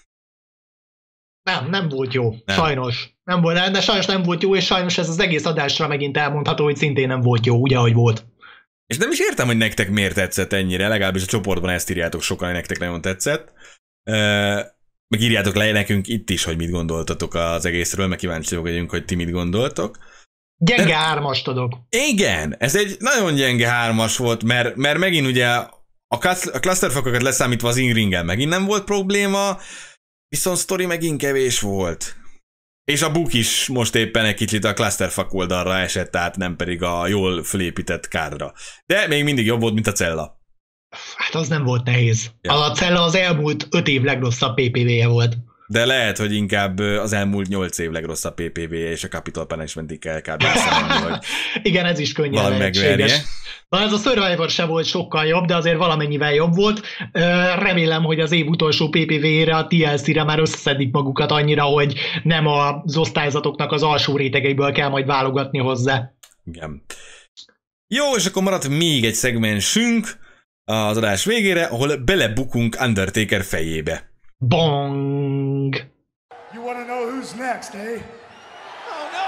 Nem, nem volt jó. Nem. Sajnos. Nem volt, de sajnos nem volt jó, és sajnos ez az egész adásra megint elmondható, hogy szintén nem volt jó, ugye, ahogy volt. És nem is értem, hogy nektek miért tetszett ennyire, legalábbis a csoportban ezt írjátok sokan, hogy nektek nagyon tetszett. Uh, meg írjátok le nekünk itt is, hogy mit gondoltatok az egészről, meg kíváncsi vagyunk, hogy ti mit gondoltok. Gyenge De... hármast adok. Igen, ez egy nagyon gyenge hármas volt, mert, mert megint ugye a clusterfuckokat leszámítva az in-ringen megint nem volt probléma, viszont sztori megint kevés volt. És a Book is most éppen egy kicsit a clusterfuck oldalra esett át, nem pedig a jól fölépített kádra. De még mindig jobb volt, mint a Cella. Hát az nem volt nehéz. Ja. A Cella az elmúlt öt év legrosszabb pé pé vé-je volt. De lehet, hogy inkább az elmúlt nyolc év legrosszabb pé pé vé-je és a Capital Punishmentig kell kb. Hogy igen, ez is könnyen lehetséges. Na ez a Survivor se volt sokkal jobb, de azért valamennyivel jobb volt. Remélem, hogy az év utolsó pé pé vé-re, a té el cé-re már összeszedik magukat annyira, hogy nem az osztályzatoknak az alsó rétegeiből kell majd válogatni hozzá. Igen. Jó, és akkor maradt még egy szegmensünk az adás végére, ahol belebukunk Undertaker fejébe. Bong! You wanna know who's next, eh? Oh no!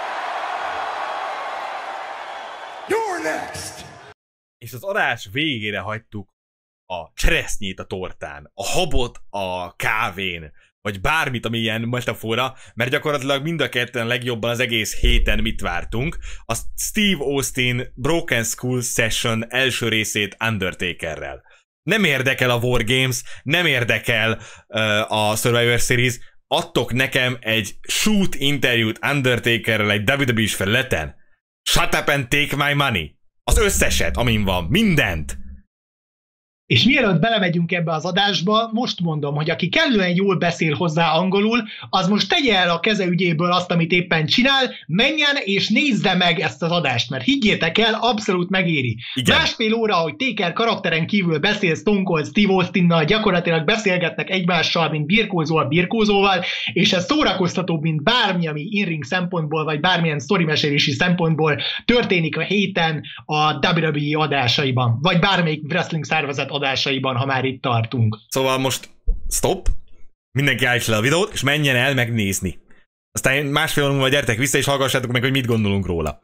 You're next! És az adás végére hagytuk a cseresznyét a tortán, a habot a kávén, vagy bármit, ami ilyen metafora, mert gyakorlatilag mind a ketten legjobban az egész héten mit vártunk, a Steve Austin Broken Skull Session első részét Undertakerrel. Nem érdekel a War Games, nem érdekel uh, a Survivor Series, adtok nekem egy shoot interjút Undertakerrel egy dupla vé dupla é-s felületen. Shut up and take my money. Az összeset, amin van, mindent. És mielőtt belemegyünk ebbe az adásba, most mondom, hogy aki kellően jól beszél hozzá angolul, az most tegye el a keze ügyéből azt, amit éppen csinál, menjen és nézze meg ezt az adást, mert higgyétek el, abszolút megéri. Igen. Másfél óra, hogy Taker karakteren kívül beszél Stone Cold Steve Austinnal, gyakorlatilag beszélgetnek egymással, mint birkózó a birkózóval, és ez szórakoztatóbb, mint bármi, ami in-ring szempontból, vagy bármilyen sztorimesélési szempontból történik a héten a dupla vé dupla é adásaiban, vagy bármelyik wrestling szervezet adásaiban, ha már itt tartunk. Szóval most stop, mindenki állítsa le a videót, és menjen el megnézni. Aztán másfél óra múlva gyertek vissza, és hallgassátok meg, hogy mit gondolunk róla.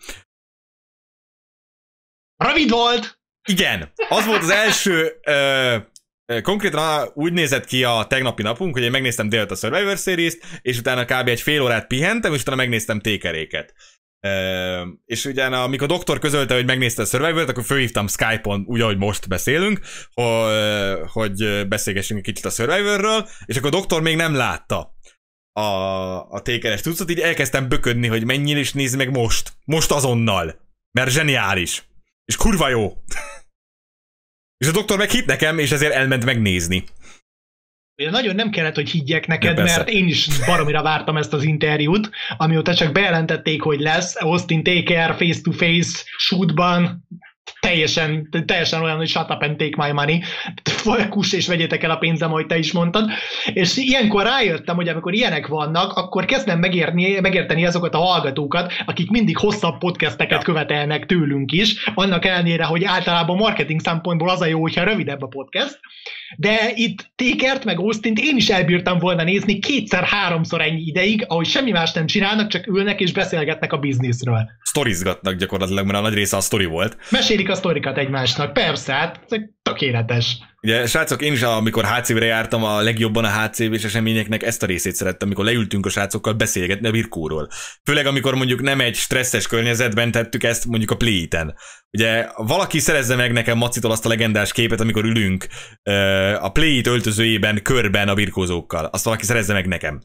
Rövid volt! Igen, az volt az első, ö, ö, konkrétan úgy nézett ki a tegnapi napunk, hogy én megnéztem délután a Survivor Series-t, és utána kb. Egy fél órát pihentem, és utána megnéztem Takeréket. Uh, és ugye amikor a doktor közölte, hogy megnézte a Survivor-t, akkor fölhívtam Skype-on, úgy, ahogy most beszélünk, hogy, hogy beszélgessünk egy kicsit a Survivor-ről, és akkor a doktor még nem látta a, a Taker-es tucot, így elkezdtem böködni, hogy mennyire is nézd meg most. Most azonnal. Mert zseniális. És kurva jó. És a doktor meg hitt nekem, és ezért elment megnézni. Nagyon nem kellett, hogy higgyek neked, mert én is baromira vártam ezt az interjút, amióta csak bejelentették, hogy lesz Austin Taker face-to-face shootban, teljesen, teljesen olyan, hogy shut up and take my money, kuss és vegyétek el a pénzem, ahogy te is mondtad, és ilyenkor rájöttem, hogy amikor ilyenek vannak, akkor kezdem megérni, megérteni azokat a hallgatókat, akik mindig hosszabb podcasteket ja. követelnek tőlünk is, annak ellenére, hogy általában marketing szempontból az a jó, hogyha rövidebb a podcast, de itt Takert meg Austint én is elbírtam volna nézni kétszer-háromszor ennyi ideig, ahogy semmi más nem csinálnak, csak ülnek és beszélgetnek a bizniszről. Sztorizgatnak gyakorlatilag, mert a nagy része a sztori volt. Mesélik a sztorikat egymásnak, persze, hát tökéletes. Ugye, srácok, én is, amikor há cé-re jártam, a legjobban a há cé vé-s eseményeknek ezt a részét szerettem, amikor leültünk a srácokkal beszélgetni a birkóról. Főleg, amikor mondjuk nem egy stresszes környezetben tettük ezt, mondjuk a Play-ten. Ugye, valaki szerezze meg nekem Macitól azt a legendás képet, amikor ülünk uh, a Play-it öltözőjében, körben a birkózókkal. Azt valaki szerezze meg nekem.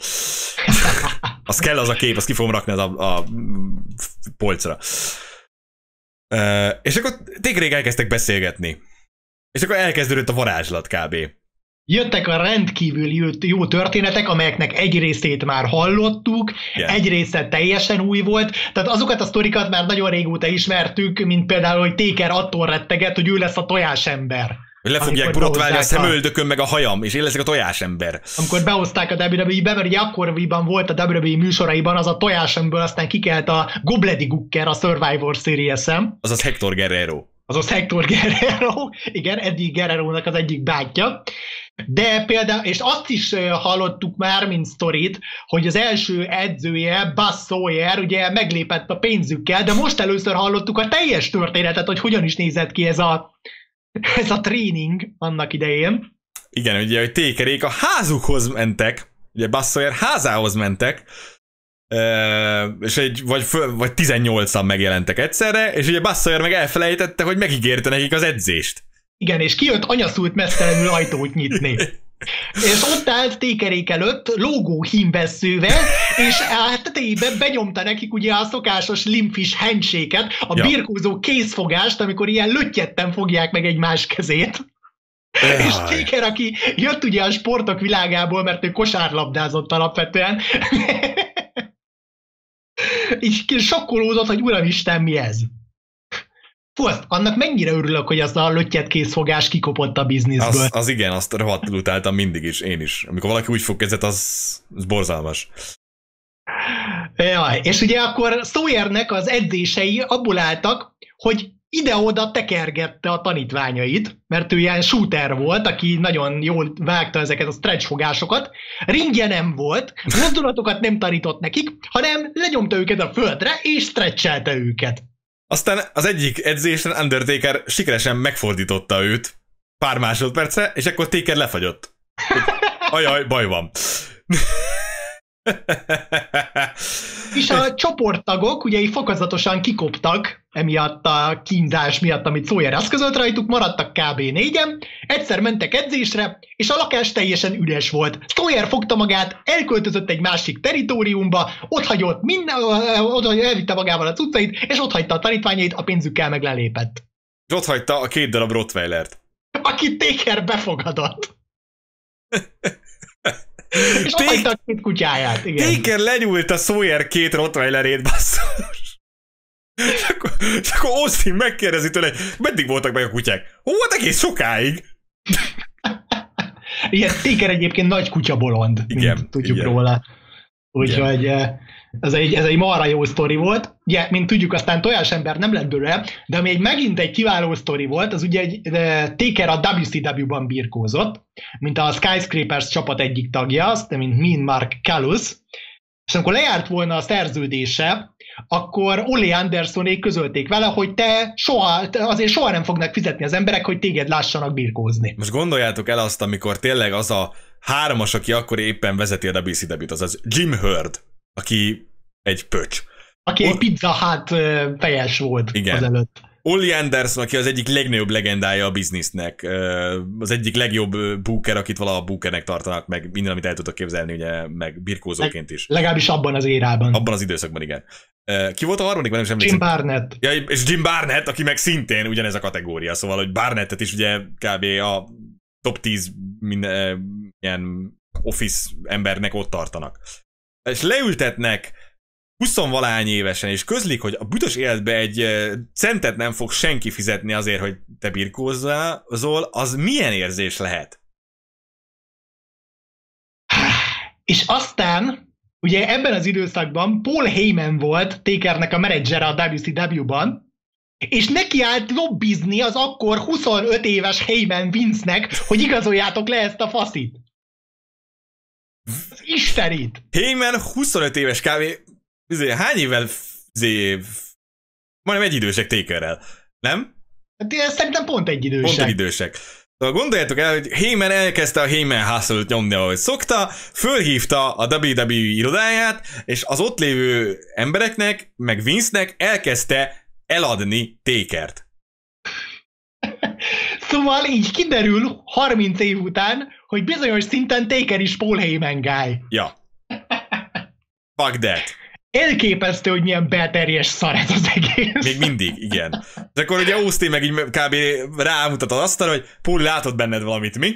Az kell az a kép, azt ki fogom rakni az a, a polcra. Uh, és akkor Takerék elkezdtek beszélgetni. És akkor elkezdődött a varázslat kb. Jöttek a rendkívül jó, jó történetek, amelyeknek egy részét már hallottuk, yeah. egy része teljesen új volt, tehát azokat a sztorikat már nagyon régóta ismertük, mint például, hogy Taker attól retteget, hogy ő lesz a tojásember. Hogy le fogják borotválni a szemöldökön meg a hajam, és én leszek a tojásember. Amikor behozták a dupla vé dupla é-be, mert ugye akkoriban volt a dupla vé dupla é műsoraiban az a tojásemből, aztán kikelt a Gobledi Gucker a Survivor Series-en. Azaz Hector Guerrero. Azaz Hector Guerrero, igen, Eddie Guerrero-nak az egyik bátyja. De például, és azt is hallottuk már, mint sztorit, hogy az első edzője, Buzz Sawyer, ugye meglépett a pénzükkel, de most először hallottuk a teljes történetet, hogy hogyan is nézett ki ez a, ez a tréning annak idején. Igen, ugye, hogy Takerék a házukhoz mentek, ugye Buzz Sawyer házához mentek, Uh, és egy, vagy, vagy tizennyolcan megjelentek egyszerre, és ugye Buzz Sawyer meg elfelejtette, hogy megígérte nekik az edzést. Igen, és kijött anyaszült mesztelenül ajtót nyitni. És ott állt Takerék előtt lógó hímvesszővel, és a tetejében benyomta nekik ugye a szokásos limfish handshake-et, a ja. birkózó kézfogást, amikor ilyen löttyetten fogják meg egymás kezét. Jaj. És Taker, aki jött ugye a sportok világából, mert ő kosárlabdázott alapvetően, így sokkolódott, hogy uramisten, mi ez? Fú, azt, annak mennyire örülök, hogy az a löttyet kézfogás kikopott a bizniszből. Az, az igen, azt rohadtul utáltam mindig is, én is. Amikor valaki úgy fog kezet, az, az borzalmas. Jaj, és ugye akkor Sawyernek az edzései abból álltak, hogy ide-oda tekergette a tanítványait, mert ő ilyen shooter volt, aki nagyon jól vágta ezeket a stretch fogásokat. Ringje nem volt, mozdulatokat nem tanított nekik, hanem lenyomta őket a földre, és stretchelte őket. Aztán az egyik edzésen Undertaker sikeresen megfordította őt pár másodpercre, és akkor Taker lefagyott. Ajaj, baj van. És a csoporttagok ugye így fokozatosan kikoptak, emiatt a kínzás miatt, amit Sawyer eszközölt rajtuk, maradtak kb. négyen, egyszer mentek edzésre, és a lakás teljesen üres volt. Sawyer fogta magát, elköltözött egy másik teritoriumba, ott hagyott minden, oda elvitte magával a cuccait, és ott hagyta a tanítványait, a pénzükkel meg lelépett. És ott hagyta a két darab Rottweilert. Akit Taker befogadott. És ott hagyta a két kutyáját, igen. Taker lenyúlt a Sawyer két Rottweilerét, basszus. És akkor, és akkor Austin megkérdezi tőle, hogy meddig voltak meg a kutyák? Hú, hát egész sokáig. Igen, Taker egyébként nagy kutyabolond, igen, mint tudjuk igen. róla. Úgyhogy ez egy, ez egy marha jó sztori volt. Ugye, mint tudjuk, aztán tojásember nem lett belőle, de ami egy, megint egy kiváló sztori volt, az ugye egy Taker a dupla vé cé dupla-ban birkózott, mint a Skyscrapers csapat egyik tagja, azt, mint Mean Mark Callous, és amikor lejárt volna a szerződése, akkor Ole Andersonék közölték vele, hogy te soha, te azért soha nem fognak fizetni az emberek, hogy téged lássanak birkózni. Most gondoljátok el azt, amikor tényleg az a hármas, aki akkor éppen vezeti a dupla vé cé dupla-t, azaz Jim Herd, aki egy pöcs. Aki egy Pizza Hut fejes volt igen. azelőtt. Ole Anderson, aki az egyik legnagyobb legendája a biznisznek, az egyik legjobb booker, akit valaha bookernek tartanak, meg minden, amit el tudok képzelni, ugye, meg birkózóként is. Legalábbis abban az érában. Abban az időszakban, igen. Ki volt a harmadik? Nem sem Jim Barnett. Ja, és Jim Barnett, aki meg szintén ugyanez a kategória, szóval, hogy Barnettet is ugye kb. A top tíz minden, ilyen office embernek ott tartanak. És leültetnek huszonvalány évesen, és közlik, hogy a büdös életbe egy centet nem fog senki fizetni azért, hogy te birkózzál, az milyen érzés lehet? És aztán, ugye ebben az időszakban Paul Heyman volt Takernek a menedzsere a dupla vé cé dupla-ban, és neki állt lobbizni az akkor huszonöt éves Heyman Vince-nek, hogy igazoljátok le ezt a faszit. Az istenit! Heyman huszonöt éves kávé... Hány évvel... Majdnem egy idősek Takerrel, nem? Hát szerintem pont egy idősek. Pont egy idősek. Szóval gondoljátok el, hogy Heyman elkezdte a Heyman Hustle-t nyomni, ahogy szokta, fölhívta a dupla vé dupla é irodáját, és az ott lévő embereknek, meg Vince-nek elkezdte eladni Takert. Szóval így kiderül harminc év után, hogy bizonyos szinten Taker is Paul Heyman guy. Ja. Fuck that. Elképesztő, hogy milyen belterjes szar ez az egész. Még mindig, igen. És akkor ugye Austin meg így kb. Rámutat az asztalra, hogy Paul, látod benned valamit, mi?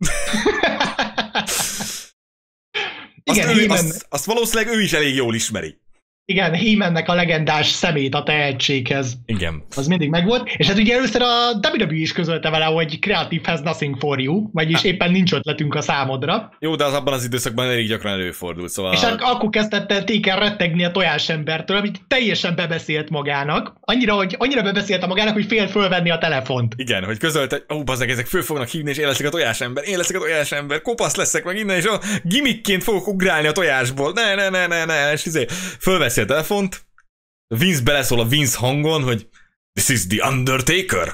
Azt, igen, ő, azt, azt valószínűleg ő is elég jól ismeri. Igen, Heymannek a legendás szemét a tehetséghez. Igen. Az mindig megvolt. És hát ugye először a dupla vé dupla é is közölte vele, hogy creative has nothing for you, vagyis ha. éppen nincs ötletünk a számodra. Jó, de az abban az időszakban elég gyakran előfordult, szóval... És ak- akkor kezdett el Taker rettegni a tojásembertől, amit teljesen bebeszélt magának. Annyira, hogy, annyira bebeszélte magának, hogy fél fölvenni a telefont. Igen, hogy közölte, hogy ó, bazzeg, ezek föl fognak hívni, és én leszek a tojásember, én leszek a tojásember, kopasz leszek meg innen, és a gimmickként fogok ugrálni a tojásból. Ne, ne, ne, ne, ne, és izé, fölveszi a telefont. Vince beleszól a Vince hangon, hogy this is the Undertaker.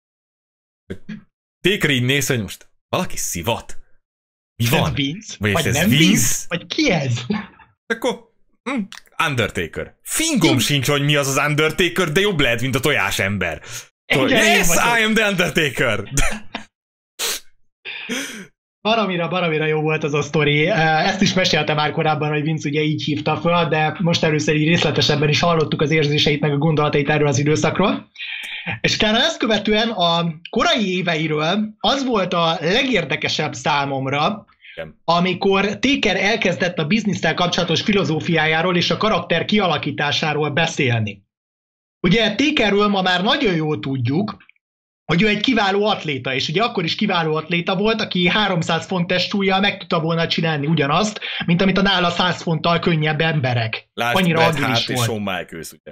Taker így néz, hogy most valaki szivat. Mi van? Vince? Vagy, Vagy ez nem Vince? Vince? Vagy ki ez? Akkor hm, Undertaker. Fingom sincs, hogy mi az az Undertaker, de jobb lehet, mint a tojásember. So, yes, I am the Undertaker. Baromira, baromira jó volt az a sztori. Ezt is mesélte már korábban, hogy Vince ugye így hívta föl, de most először így részletesebben is hallottuk az érzéseit, meg a gondolatait erről az időszakról. És utána ezt követően a korai éveiről az volt a legérdekesebb számomra, amikor Taker elkezdett a biznisztel kapcsolatos filozófiájáról és a karakter kialakításáról beszélni. Ugye Takerről ma már nagyon jól tudjuk, hogy ő egy kiváló atléta, és ugye akkor is kiváló atléta volt, aki háromszáz font testsúllyal meg tudta volna csinálni ugyanazt, mint amit a nála száz fonttal könnyebb emberek. Lásd, annyira Bret agilis Hart volt. és Shawn Michaels, ugye.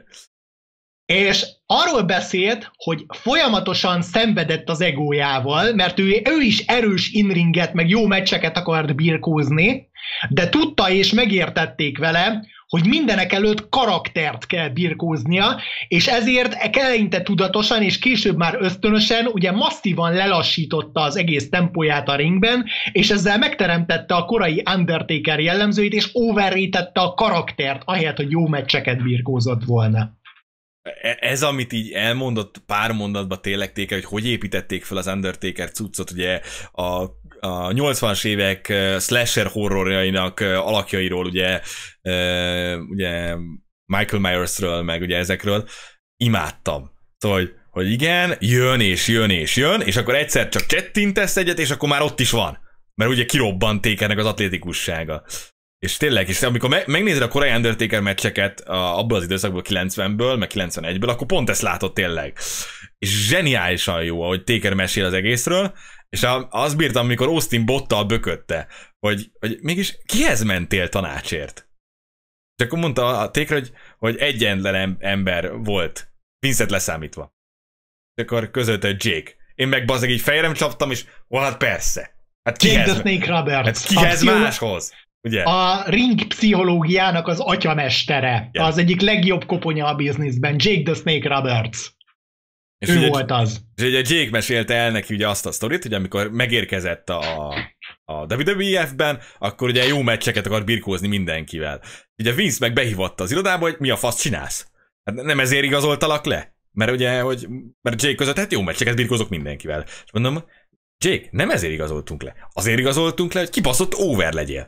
És arról beszélt, hogy folyamatosan szenvedett az egójával, mert ő, ő is erős inringet, meg jó meccseket akart birkózni, de tudta és megértették vele, hogy mindenek előtt karaktert kell birkóznia, és ezért eleinte tudatosan, és később már ösztönösen, ugye masszívan lelassította az egész tempóját a ringben, és ezzel megteremtette a korai Undertaker jellemzőit, és overrate-tette a karaktert, ahelyett, hogy jó meccseket birkózott volna. Ez, amit így elmondott pár mondatban tényleg Taker, hogy hogy építették fel az Undertaker cuccot, ugye a, a nyolcvanas évek slasher horrorjainak alakjairól, ugye, ugye Michael Myersről, meg ugye ezekről, imádtam. Szóval, hogy, hogy igen, jön és jön és jön, és akkor egyszer csak csettintesz egyet, és akkor már ott is van. Mert ugye kirobbant Takernek az atlétikussága. És tényleg, és amikor me- megnézed a korai Undertaker meccseket a, abból az időszakból, kilencvenből, meg kilencvenegyből, akkor pont ezt látod tényleg. És zseniálisan jó, ahogy Taker mesél az egészről, és a, azt bírtam, amikor Austin bottal bökötte, hogy, hogy mégis kihez mentél tanácsért? És akkor mondta a Taker, hogy, hogy egyetlen ember volt, Vincent leszámítva. És akkor közölte, hogy Jake. Én meg bazdeg így fejrem csaptam, és ó, hát persze. Hát Jake kihez, the Snake Roberts. hát kihez A máshoz? Ugye? A ring pszichológiának az atyamestere. Yeah. Az egyik legjobb koponya a bizniszben. Jake the Snake Roberts. És ő ugye, volt az. És ugye Jake mesélte el neki ugye azt a sztorit, hogy amikor megérkezett a, a dupla vé dupla é ef-ben, akkor ugye jó meccseket akar birkózni mindenkivel. Ugye Vince meg behívatta az irodába, hogy mi a fasz csinálsz? Hát nem ezért igazoltalak le? Mert ugye, hogy mert Jake között, hát jó meccseket birkózok mindenkivel. És mondom, Jake, nem ezért igazoltunk le. Azért igazoltunk le, hogy kibaszott over legyél.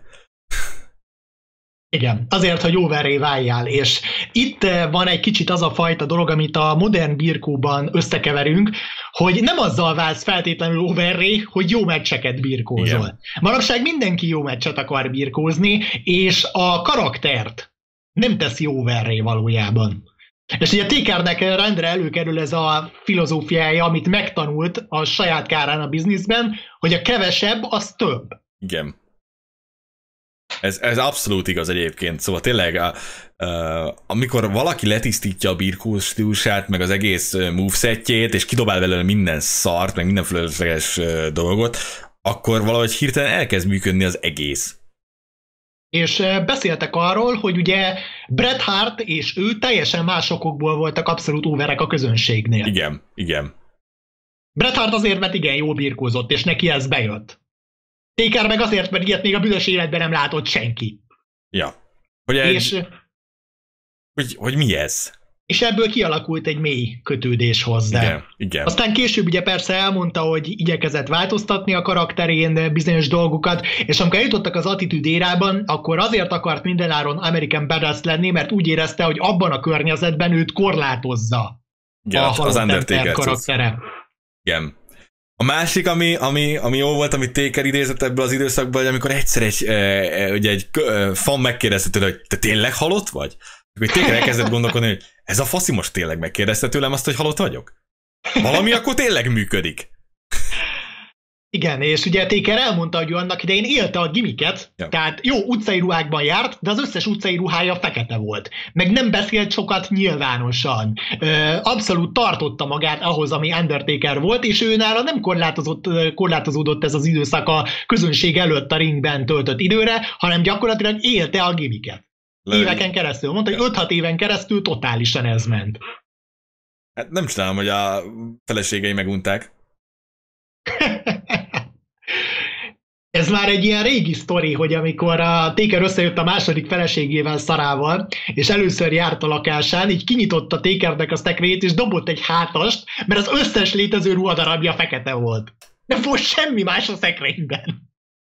Igen, azért, hogy overré váljál, és itt van egy kicsit az a fajta dolog, amit a modern birkóban összekeverünk, hogy nem azzal válsz feltétlenül overré, hogy jó meccseket birkózol. Igen. Manapság mindenki jó meccset akar birkózni, és a karaktert nem teszi overré valójában. És ugye Takernek rendre előkerül ez a filozófiája, amit megtanult a saját kárán a bizniszben, hogy a kevesebb az több. Igen. Ez, ez abszolút igaz egyébként, szóval tényleg a, a, amikor valaki letisztítja a birkó stílusát, meg az egész movesetjét, és kidobál belőle minden szart, meg minden fölösleges dolgot, akkor valahogy hirtelen elkezd működni az egész. És beszéltek arról, hogy ugye Bret Hart és ő teljesen más okokból voltak abszolút overek a közönségnél. Igen, igen. Bret Hart azért, mert igen, jól birkózott, és neki ez bejött. Taker meg azért, mert ilyet még a büdös életben nem látott senki. Ja. Hogy, egy, és, hogy, hogy mi ez? És ebből kialakult egy mély kötődés hozzá. Igen, igen. Aztán később ugye persze elmondta, hogy igyekezett változtatni a karakterén bizonyos dolgokat, és amikor eljutottak az Attitude érában, akkor azért akart mindenáron American Badass lenni, mert úgy érezte, hogy abban a környezetben őt korlátozza igen, a az Undertaker karaktere. Igen. A másik, ami, ami, ami jó volt, amit Taker idézett ebből az időszakból, hogy amikor egyszer egy, e, ugye egy e, fan megkérdezte tőle, hogy te tényleg halott vagy? Akkor Taker elkezdett gondolkodni, hogy ez a faszi most tényleg megkérdezte tőlem azt, hogy halott vagyok? Valami akkor tényleg működik. Igen, és ugye Taker elmondta, hogy ő annak idején élte a gimiket, ja. Tehát jó utcai ruhákban járt, de az összes utcai ruhája fekete volt. Meg nem beszélt sokat nyilvánosan. Abszolút tartotta magát ahhoz, ami Undertaker volt, és ő nála nem korlátozott, korlátozódott ez az időszak a közönség előtt a ringben töltött időre, hanem gyakorlatilag élte a gimiket. Éveken keresztül. Mondta, hogy öt-hat éven keresztül totálisan ez ment. Hát nem csinálom, hogy a feleségei megunták. Ez már egy ilyen régi sztori, hogy amikor a Taker összejött a második feleségével, Sarával, és először járt a lakásán, így kinyitotta Takernek a szekrényét, és dobott egy hátast, mert az összes létező ruhadarabja fekete volt. Nem volt semmi más a szekrényben.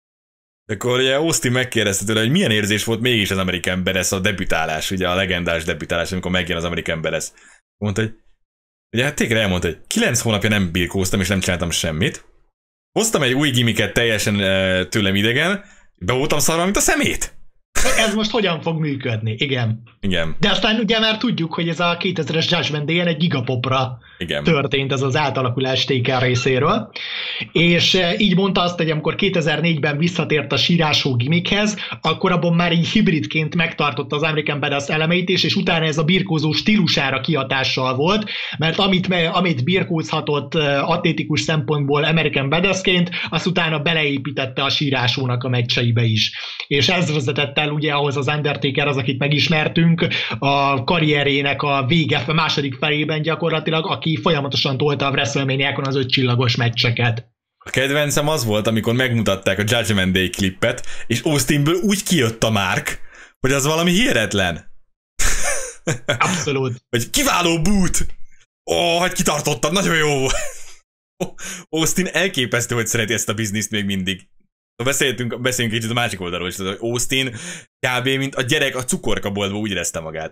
Akkor ugye Austin megkérdezte tőle, hogy milyen érzés volt mégis az American Badass a debütálás, ugye a legendás debütálás, amikor megjön az American Badass. Mondta, hogy ugye hát Taker elmondta, hogy kilenc hónapja nem birkóztam és nem csináltam semmit. Hoztam egy új gimmicket teljesen uh, tőlem idegen, be voltam szarva, mint a szemét. Ez most hogyan fog működni? Igen. Igen. De aztán ugye már tudjuk, hogy ez a kétezres Judgment Day-en egy gigapopra Igen. történt ez az átalakulás Taker részéről. És így mondta azt, hogy amikor kétezer-négyben visszatért a sírásó gimmickhez, akkor abban már így hibridként megtartotta az American Badass elemeit is, és utána ez a birkózó stílusára kihatással volt, mert amit, amit birkózhatott atlétikus szempontból American Badassként, azt utána beleépítette a sírásónak a meccseibe is. És ez vezetett el ugye ahhoz az Undertaker, az, akit megismertünk, a karrierének a vége, a második felében gyakorlatilag, aki folyamatosan tolta a WrestleMania-kon az öt csillagos meccseket. A kedvencem az volt, amikor megmutatták a Judgment Day klippet, és Austinből úgy kijött a Mark, hogy az valami hihetetlen. Abszolút. Hogy kiváló boot! Ó, oh, hogy kitartottad, nagyon jó! Austin elképesztő, hogy szereti ezt a bizniszt még mindig. Beszéltünk, beszéljünk kicsit a másik oldalról is, hogy Austin kb. Mint a gyerek a cukorkaboltban úgy érezte magát.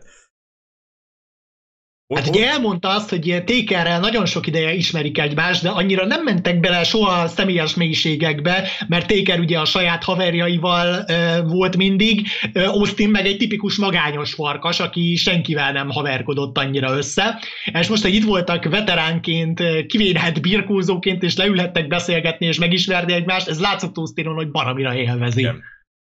Hát ugye elmondta azt, hogy Takerrel nagyon sok ideje ismerik egymást, de annyira nem mentek bele soha a személyes mélységekbe, mert Taker ugye a saját haverjaival uh, volt mindig, uh, Austin meg egy tipikus magányos farkas, aki senkivel nem haverkodott annyira össze. És most, hogy itt voltak veteránként, kivédhet birkózóként, és leülhettek beszélgetni és megismerni egymást, ez látszott Austinon, hogy baromira élvezi. Igen.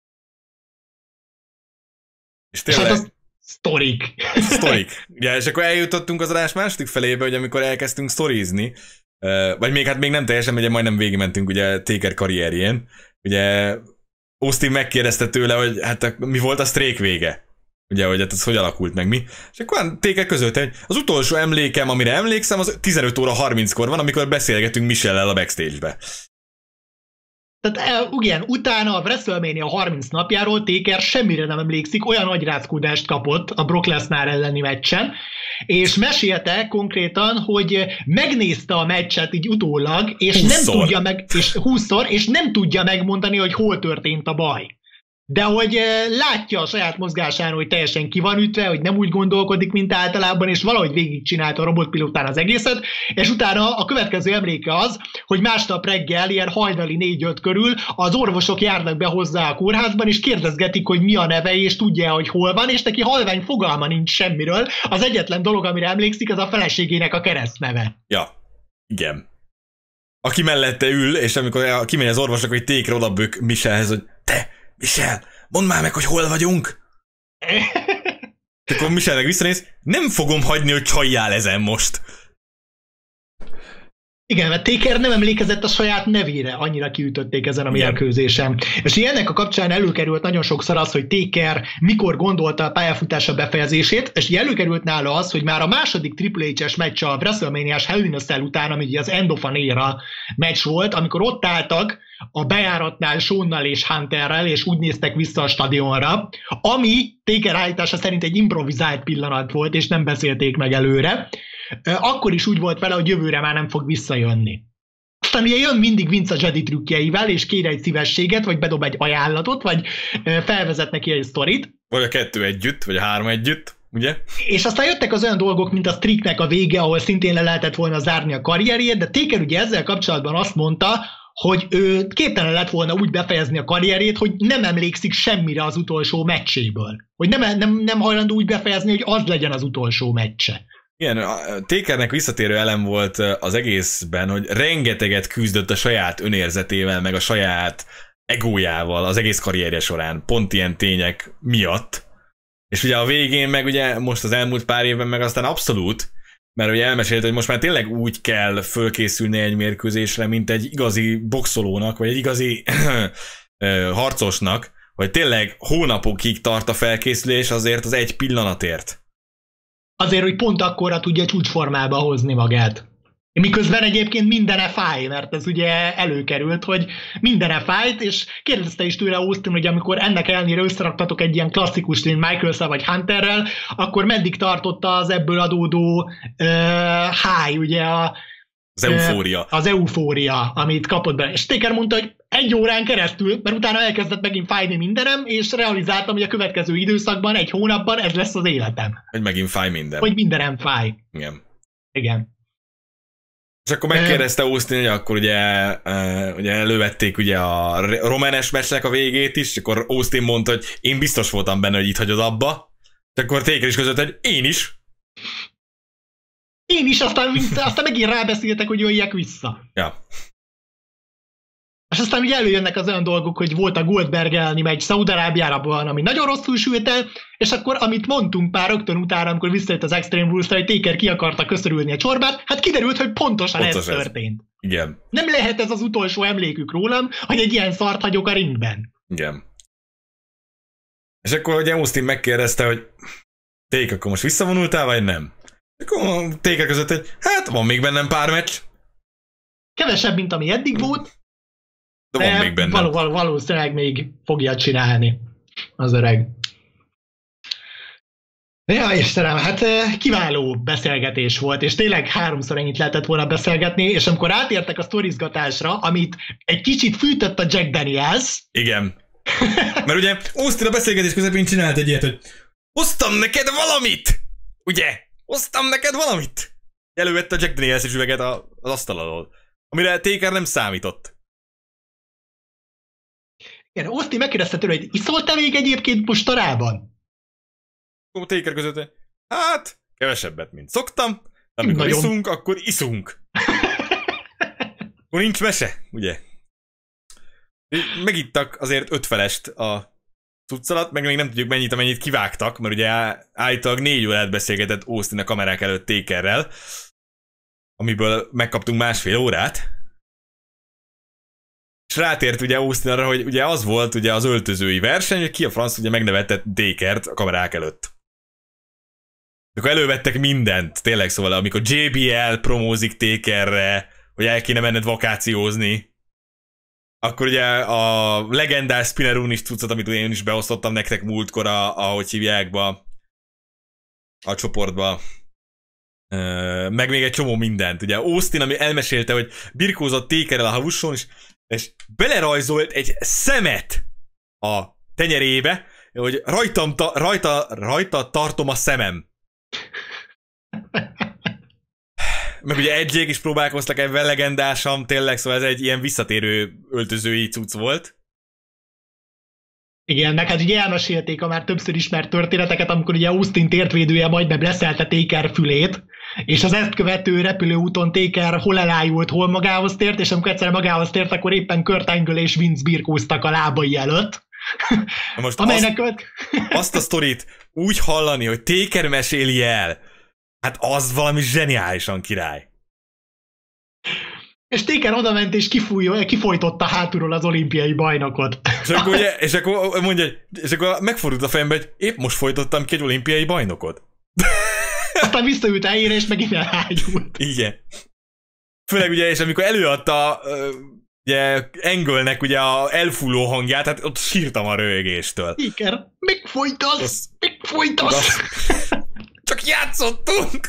És tényleg... És hát Sztorik. Sztorik. Ja, és akkor eljutottunk az adás második felébe, hogy amikor elkezdtünk sztorizni, vagy még hát még nem teljesen, ugye majdnem végigmentünk ugye Taker karrierjén. Ugye Austin megkérdezte tőle, hogy hát mi volt a streak vége. Ugye, hogy hát ez hogy alakult meg mi. És akkor Taker közölte, hogy az utolsó emlékem, amire emlékszem, az tizenöt óra harminckor van, amikor beszélgetünk Michelle-el a backstage-be. Tehát igen, utána a WrestleMania harminc napjáról Taker semmire nem emlékszik, olyan agyrázkódást kapott a Brock Lesnar elleni meccsen, és mesélte konkrétan, hogy megnézte a meccset így utólag, és nem tudja meg, és húszszor, és nem tudja megmondani, hogy hol történt a baj. De hogy látja a saját mozgásán, hogy teljesen ki van ütve, hogy nem úgy gondolkodik, mint általában, és valahogy végigcsinálta a robotpilótán az egészet, és utána a következő emléke az, hogy másnap reggel, ilyen hajnali négy-öt körül az orvosok járnak be hozzá a kórházban, és kérdezgetik, hogy mi a neve, és tudja, hogy hol van, és neki halvány fogalma nincs semmiről. Az egyetlen dolog, amire emlékszik, az a feleségének a keresztneve. Ja, igen. Aki mellette ül, és amikor kimegy az orvosok, hogy Taker odabök Michellehez, hogy te, Michelle, mondd már meg, hogy hol vagyunk. Akkor Michelle meg visszanéz, nem fogom hagyni, hogy csaljál ezen most. Igen, mert Taker nem emlékezett a saját nevére, annyira kiütötték ezen a mérkőzésen. És ennek a kapcsán előkerült nagyon sokszor az, hogy Taker mikor gondolta a pályafutása befejezését, és előkerült nála az, hogy már a második Triple H-es meccs a WrestleMania-s Hell in a Cell után, ami ugye az End of an Era meccs volt, amikor ott álltak a bejáratnál Shawnnal és Hunterrel, és úgy néztek vissza a stadionra, ami Taker állítása szerint egy improvizált pillanat volt, és nem beszélték meg előre. Akkor is úgy volt vele, hogy jövőre már nem fog visszajönni. Aztán ugye jön mindig Vince a Jedi trükkjeivel, és kér egy szívességet, vagy bedob egy ajánlatot, vagy felvezet neki egy sztorit. Vagy a kettő együtt, vagy a három együtt, ugye? És aztán jöttek az olyan dolgok, mint a Streaknek a vége, ahol szintén le lehetett volna zárni a karrierjét, de Taker ugye ezzel kapcsolatban azt mondta, hogy ő képtelen lett volna úgy befejezni a karrierét, hogy nem emlékszik semmire az utolsó meccséből. Hogy nem, nem, nem hajlandó úgy befejezni, hogy az legyen az utolsó meccse. Igen, a Takernek visszatérő elem volt az egészben, hogy rengeteget küzdött a saját önérzetével, meg a saját egójával az egész karrierje során, pont ilyen tények miatt. És ugye a végén meg ugye most az elmúlt pár évben meg aztán abszolút, mert ugye elmesélt, hogy most már tényleg úgy kell fölkészülni egy mérkőzésre, mint egy igazi boxolónak, vagy egy igazi harcosnak, hogy tényleg hónapokig tart a felkészülés azért az egy pillanatért. Azért, hogy pont akkorra tudja csúcsformába hozni magát. Miközben egyébként mindene fáj, mert ez ugye előkerült, hogy mindene fájt, és kérdezte is tőle Austin, hogy amikor ennek ellenére összeraktatok egy ilyen klasszikus mint Michaels-szel vagy Hunterrel, akkor meddig tartotta az ebből adódó uh, high, ugye a Az eufória. Az eufória, amit kapott be. És Taker mondta, hogy egy órán keresztül, mert utána elkezdett megint fájni mindenem, és realizáltam, hogy a következő időszakban, egy hónapban ez lesz az életem. Hogy megint fáj minden. Hogy mindenem fáj. Igen. Igen. És akkor megkérdezte Austin, hogy akkor ugye, uh, ugye elővették ugye a Romanes meccsnek a végét is, és akkor Austin mondta, hogy én biztos voltam benne, hogy itt hagyod abba. És akkor Taker is között, hogy én is. Én is, aztán, aztán megint rábeszéltek, hogy jöjjek vissza. Ja. És aztán ugye előjönnek az olyan dolgok, hogy volt a Goldberg elleni megy Szaúd-Arábiában, ami nagyon rosszul sült el, és akkor, amit mondtunk pár rögtön utána, amikor visszajött az Extreme Rules-ra, hogy Taker ki akarta köszörülni a csorbát, hát kiderült, hogy pontosan Pontos ez, ez történt. Igen. Nem lehet ez az utolsó emlékük rólam, hogy egy ilyen szart hagyok a ringben. Igen. És akkor ugye Austin megkérdezte, hogy Taker, akkor most visszavonultál, vagy nem? Akkor Taker között, hogy hát van még bennem pár meccs. Kevesebb, mint ami eddig volt. De van még bennem. Való, való, valószínűleg még fogja csinálni az öreg. Ja, Istenem, hát kiváló beszélgetés volt, és tényleg háromszor ennyit lehetett volna beszélgetni, és amikor átértek a sztorizgatásra, amit egy kicsit fűtött a Jack Daniels. Igen. Mert ugye Austin a beszélgetés közepén csinált egy ilyet, hogy hoztam neked valamit! Ugye? Hoztam neked valamit! Elővette a Jack Daniels és üveget az asztal alól, amire Taker nem számított. Igen, Austin megkérdezte tőle, hogy iszol te még egyébként mostanában? Akkor Taker között, hát kevesebbet, mint szoktam, de amikor Nagyon. iszunk, akkor iszunk. Akkor nincs mese, ugye? Megittak azért ötfelest a cuccalat, meg még nem tudjuk mennyit, amennyit kivágtak, mert ugye állítólag négy órát beszélgetett Austin a kamerák előtt Takerrel, amiből megkaptunk másfél órát. És rátért ugye Austin arra, hogy ugye az volt ugye az öltözői verseny, hogy ki a franc ugye megnevetett Takert a kamerák előtt. Akkor elővettek mindent, tényleg, szóval amikor jé bé el promózik Takerre, hogy el kéne menned vakációzni, akkor ugye a legendás Spinner is cuccot, amit én is beosztottam nektek múltkor, a, ahogy hívják be a csoportba, meg még egy csomó mindent. Ugye Austin, ami elmesélte, hogy birkózott Takerrel a havusson, és, és belerajzolt egy szemet a tenyerébe, hogy rajtam ta, rajta, rajta tartom a szemem. Meg ugye Edge-ék is próbálkoztak ebben legendásan, tényleg, szóval ez egy ilyen visszatérő öltözői cucc volt. Igen, meg hát ugye elmesélték a már többször ismert történeteket, amikor ugye Austin tértvédője majdnem leszelte Taker fülét, és az ezt követő repülőúton Taker hol elájult, hol magához tért, és amikor egyszer magához tért, akkor éppen Kurt Angle és Vince birkóztak a lábai előtt. Most amelynek azt, azt a sztorit úgy hallani, hogy Taker meséli el, hát az valami zseniálisan király. És Taker odament és kifúj, kifolytotta hátulról az olimpiai bajnokot. És akkor, ugye, és akkor mondja, és akkor megfordult a fejembe, hogy épp most folytottam ki egy olimpiai bajnokot. Aztán visszaült a helyére, és megint elhágyult. Igen. Főleg ugye, és amikor előadta ugye Angle-nek ugye a elfulló hangját, hát ott sírtam a röhögéstől. Taker, megfojtasz, megfojtasz. Csak játszottunk!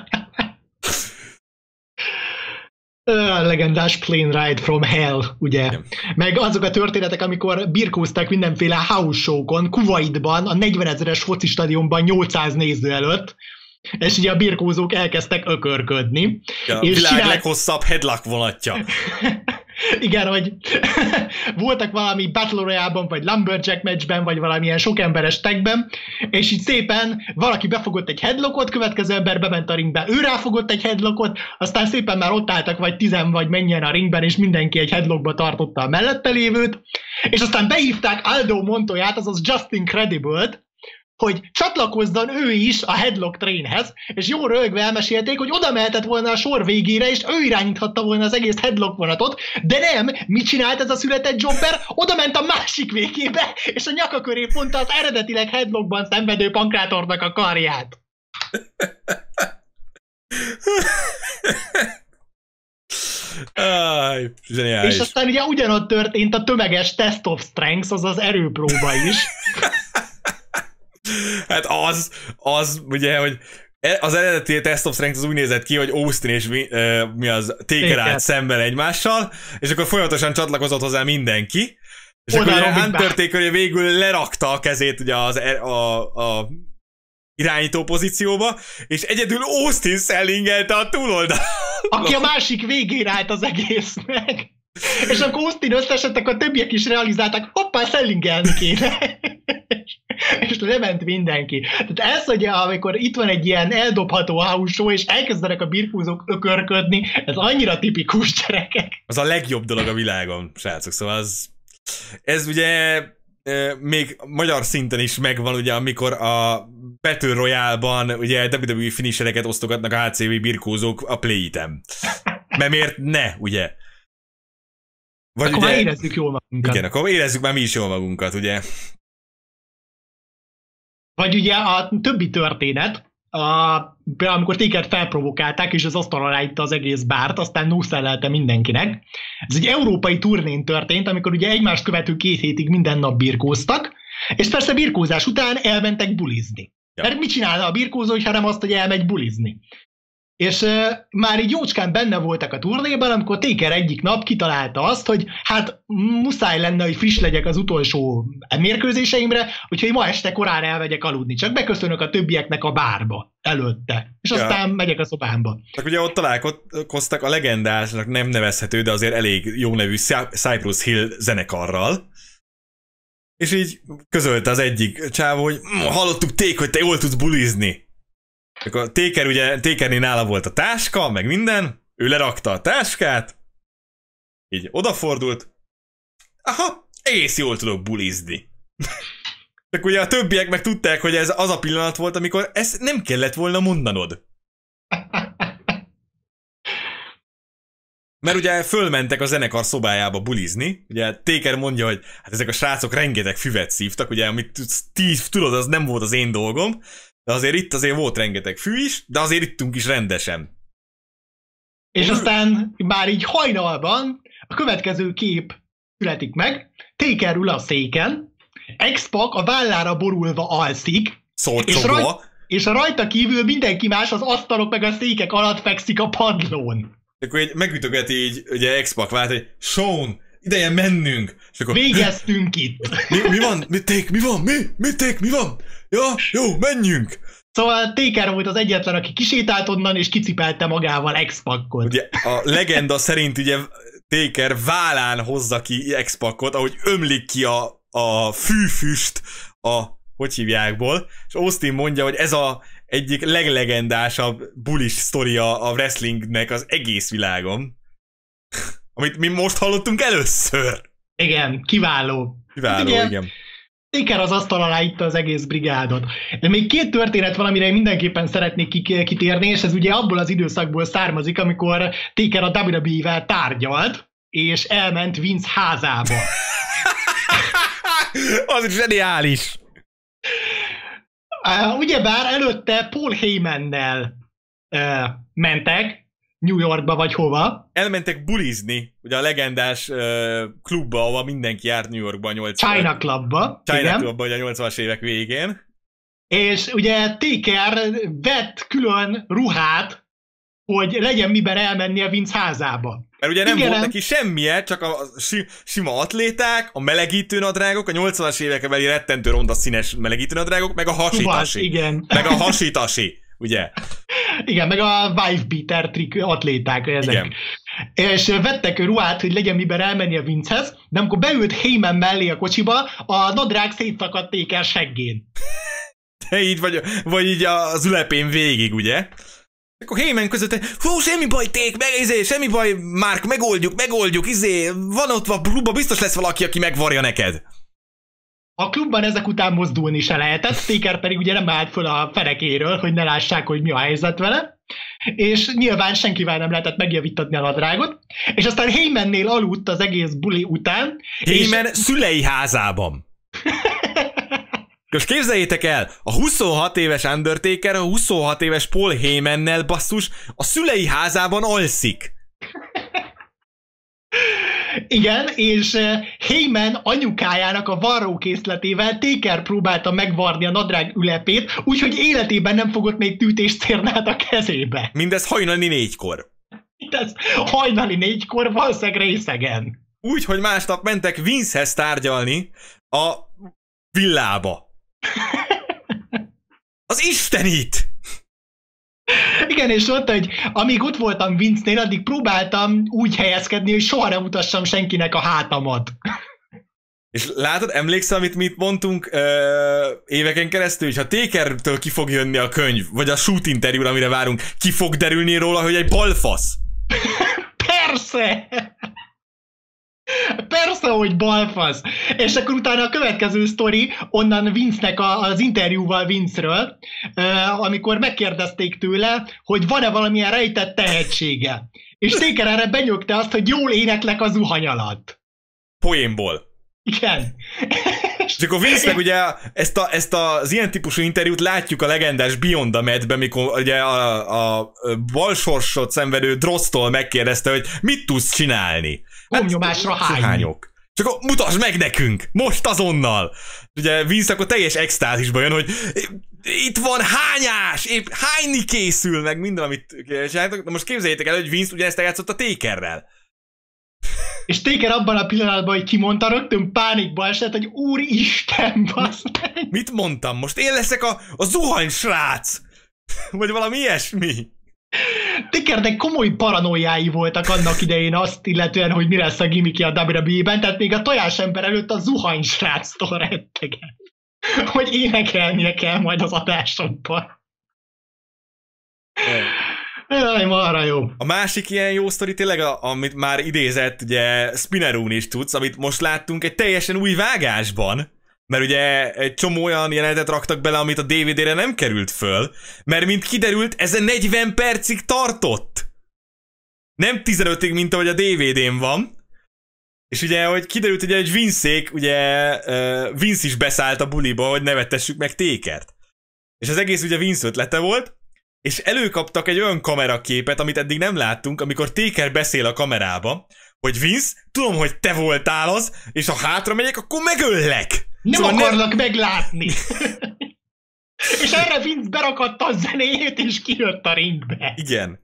A legendás Plane Ride from Hell, ugye? Igen. Meg azok a történetek, amikor birkóztak mindenféle house show-kon, Kuwaitban, a negyvenezeres foci stadionban nyolcszáz néző előtt, és ugye a birkózók elkezdtek ökörködni. Ja, és világ csinált... leghosszabb headlock vonatja. Igen, hogy voltak valami Battle Royale-ban, vagy Lumberjack matchben, vagy valamilyen sokemberes tagben, és így szépen valaki befogott egy headlockot, következő ember bement a ringbe, ő ráfogott egy headlockot, aztán szépen már ott álltak vagy tizen vagy mennyien a ringben, és mindenki egy headlockba tartotta a mellette lévőt, és aztán behívták Aldo Montoyát, azaz Just Incredible-t, hogy csatlakozzon ő is a Headlock Trainhez, és jó röhögve elmesélték, hogy oda mehetett volna a sor végére, és ő irányíthatta volna az egész Headlock vonatot, de nem, mit csinált ez a született jobber? Oda ment a másik végébe, és a nyaka köré fonta az eredetileg Headlockban szenvedő pankrátornak a karját. Áj, zseniális. És aztán ugye ugyanott történt a tömeges Test of Strength, az az erőpróba is. Hát az, az ugye, hogy Az eredeti Test of Strength az úgy nézett ki, hogy Austin és uh, mi az Taker állt szemben egymással, és akkor folyamatosan csatlakozott hozzá mindenki, és oda akkor ugye Undertaker végül lerakta a kezét ugye az a, a, a irányító pozícióba, és egyedül Austin szellingelte a túloldal. Aki a másik végére állt az egésznek. És akkor Austin összesett, akkor a többiek is realizálták, hoppá, szellingelni kéne. És lement mindenki. Tehát ez, hogy amikor itt van egy ilyen eldobható house show, és elkezdenek a birkózók ökörködni, ez annyira tipikus, gyerekek. Az a legjobb dolog a világon, srácok, szóval az... Ez ugye még magyar szinten is megvan, ugye, amikor a Battle Royale-ban ugye dupla vé dupla é finishereket osztogatnak a há cé vé birkózók a Play-iten. Mert miért ne, ugye? Vagy akkor ugye, már érezzük jól magunkat. Igen, akkor érezzük már mi is jól magunkat, ugye? Vagy ugye a többi történet, a, például amikor Takert felprovokálták, és az asztal alá itta az egész bárt, aztán nószellelte mindenkinek. Ez egy európai turnén történt, amikor ugye egymást követő két hétig minden nap birkóztak, és persze birkózás után elmentek bulizni. Ja. Mert mit csinálna a birkózó, ha nem azt, hogy elmegy bulizni? És uh, már így jócskán benne voltak a turnéban, amikor Taker egyik nap kitalálta azt, hogy hát muszáj lenne, hogy friss legyek az utolsó mérkőzéseimre, úgyhogy ma este korán elmegyek aludni. Csak beköszönök a többieknek a bárba előtte. És ja. aztán megyek a szobámba. Csak ugye ott találkoztak a legendásnak nem nevezhető, de azért elég jó nevű Cypress Hill zenekarral. És így közölte az egyik csávó, hogy hallottuk Take, hogy te jól tudsz bulizni. Akkor Taker ugye, Takernél nála volt a táska, meg minden, ő lerakta a táskát, így odafordult, aha, egész jól tudok bulizni. Csak ugye a többiek meg tudták, hogy ez az a pillanat volt, amikor ezt nem kellett volna mondanod. Mert ugye fölmentek a zenekar szobájába bulizni, ugye Taker mondja, hogy hát ezek a srácok rengeteg füvet szívtak, ugye amit tudod, az nem volt az én dolgom, de azért itt azért volt rengeteg fű is, de azért ittunk is rendesen. És Ül... aztán már így hajnalban a következő kép születik meg, Taker ül a széken, X-Pac a vállára borulva alszik, és, raj... és a rajta kívül mindenki más az asztalok meg a székek alatt fekszik a padlón. Akkor így megütögeti így, ugye X-Pac vált, hogy Sean, ideje mennünk. És akkor, végeztünk itt. Mi, mi van? Mi Take? Mi van? Mi? Mi Take? Mi van? Ja, jó, menjünk. Szóval Taker volt az egyetlen, aki kisétált onnan, és kicipelte magával X-Pacot. Ugye a legenda szerint ugye Taker vállán hozza ki X-Pacot, ahogy ömlik ki a, a fűfüst a, hogy hívjákból, és Austin mondja, hogy ez a egyik leglegendásabb bullish sztoria a wrestlingnek az egész világon. Amit mi most hallottunk először. Igen, kiváló. Kiváló, hát igen. Taker az asztal alá itta az egész brigádot. De még két történet van, amire mindenképpen szeretnék kitérni, és ez ugye abból az időszakból származik, amikor Taker a dupla vé dupla é-vel tárgyalt, és elment Vince házába. Az zseniális! Uh, ugyebár előtte Paul Heymannel uh, mentek New Yorkba vagy hova. Elmentek bulizni, ugye a legendás uh, klubba, ahol mindenki járt New Yorkba a nyolcvanas China Clubba. China igen. Clubba, ugye a nyolcvanas évek végén. És ugye Taker vett külön ruhát, hogy legyen miben elmenni a Vince házába. Mert ugye nem igen, volt neki semmije, csak a sima atléták, a melegítőnadrágok, a nyolcvanas évekbeli rettentő ronda színes melegítőnadrágok, meg a hasitasi. Igen. Meg a hasitasi, ugye? Igen, meg a wife beater trick atléták ezek. Igen. És vettek ruhát, hogy legyen miben elmenni a Vincehez, de amikor beült Heyman mellé a kocsiba, a nadrág szétszakadt Taker seggén. De így vagy, vagy így az ülepén végig, ugye? Akkor Heyman között, hú, semmi baj, Take, meg izé, semmi baj, Mark, megoldjuk, megoldjuk, izé, van ott a klubban, biztos lesz valaki, aki megvarja neked. A klubban ezek után mozdulni se lehetett, Taker pedig ugye nem állt föl a fenekéről, hogy ne lássák, hogy mi a helyzet vele, és nyilván senkivel nem lehetett megjavítatni a nadrágot, és aztán Heymannél aludt az egész buli után. Heyman és... szülei házában. Most képzeljétek el, a huszonhat éves Undertaker a huszonhat éves Paul Heymannel basszus a szülei házában alszik. Igen, és Heyman anyukájának a varrókészletével Taker próbálta megvarni a nadrág ülepét, úgyhogy életében nem fogott még tűtésszérnát a kezébe. Mindez hajnali négykor. Mindez hajnali négykor, valószínűleg részegen. Úgy, hogy másnap mentek Vincehez tárgyalni a villába. Az istenit! Igen, és ott, hogy amíg ott voltam Vince-nél, addig próbáltam úgy helyezkedni, hogy soha nem mutassam senkinek a hátamat. És látod, emlékszel, amit mit mondtunk ö, éveken keresztül, hogy ha Takertől ki fog jönni a könyv, vagy a shoot interjúra, amire várunk, ki fog derülni róla, hogy egy balfasz? Persze! Persze, hogy balfasz. És akkor utána a következő sztori, onnan Vince-nek a, az interjúval Vince-ről, amikor megkérdezték tőle, hogy van-e valamilyen rejtett tehetsége. És Taker erre benyögte azt, hogy jól éneklek a zuhany alatt. Poénból. Igen. És akkor Vince-nek ugye ezt, a, ezt az ilyen típusú interjút látjuk a legendás Beyond the Mat-ben, mikor ugye a, a balsorsot szenvedő Drosztól megkérdezte, hogy mit tudsz csinálni. Gomnyomásra hát, hányok. Csak akkor mutasd meg nekünk! Most azonnal! Ugye Vince akkor teljes extázisba jön, hogy itt van hányás! Épp hányni készül meg minden, amit csináltak. Na most képzeljétek el, hogy Vince ugyanezt eljátszott a Takerrel. És Taker abban a pillanatban, hogy kimondta, rögtön pánikba esett, hogy úristen, basz meg. Mit mondtam? Most én leszek a, a zuhany srác! Vagy valami ilyesmi? Takernek komoly paranoiái voltak annak idején azt illetően, hogy mi lesz a gimmickje a dupla vé dupla é-ben, tehát még a tojásember előtt a zuhany sráctól retteget, hogy énekelnie kell majd az adásokban. Jaj, marra jó. A másik ilyen jó sztori tényleg, a, amit már idézett, ugye Spinnerún is tudsz, amit most láttunk egy teljesen új vágásban, mert ugye egy csomó olyan jelenetet raktak bele, amit a dé vé dére nem került föl, mert mint kiderült, ez a negyven percig tartott. Nem tizenötig, mint ahogy a dé vé dén van. És ugye, hogy kiderült, ugye, hogy Vince-ék, ugye Vince is beszállt a buliba, hogy nevettessük meg Takert. És az egész ugye Vince ötlete volt, és előkaptak egy olyan kameraképet, amit eddig nem láttunk, amikor Taker beszél a kamerába, hogy Vince, tudom, hogy te voltál az, és ha hátra megyek, akkor megöllek. Nem szóval akarlak nem... meglátni. És erre Vince berakatta a zenéjét, és kijött a ringbe. Igen.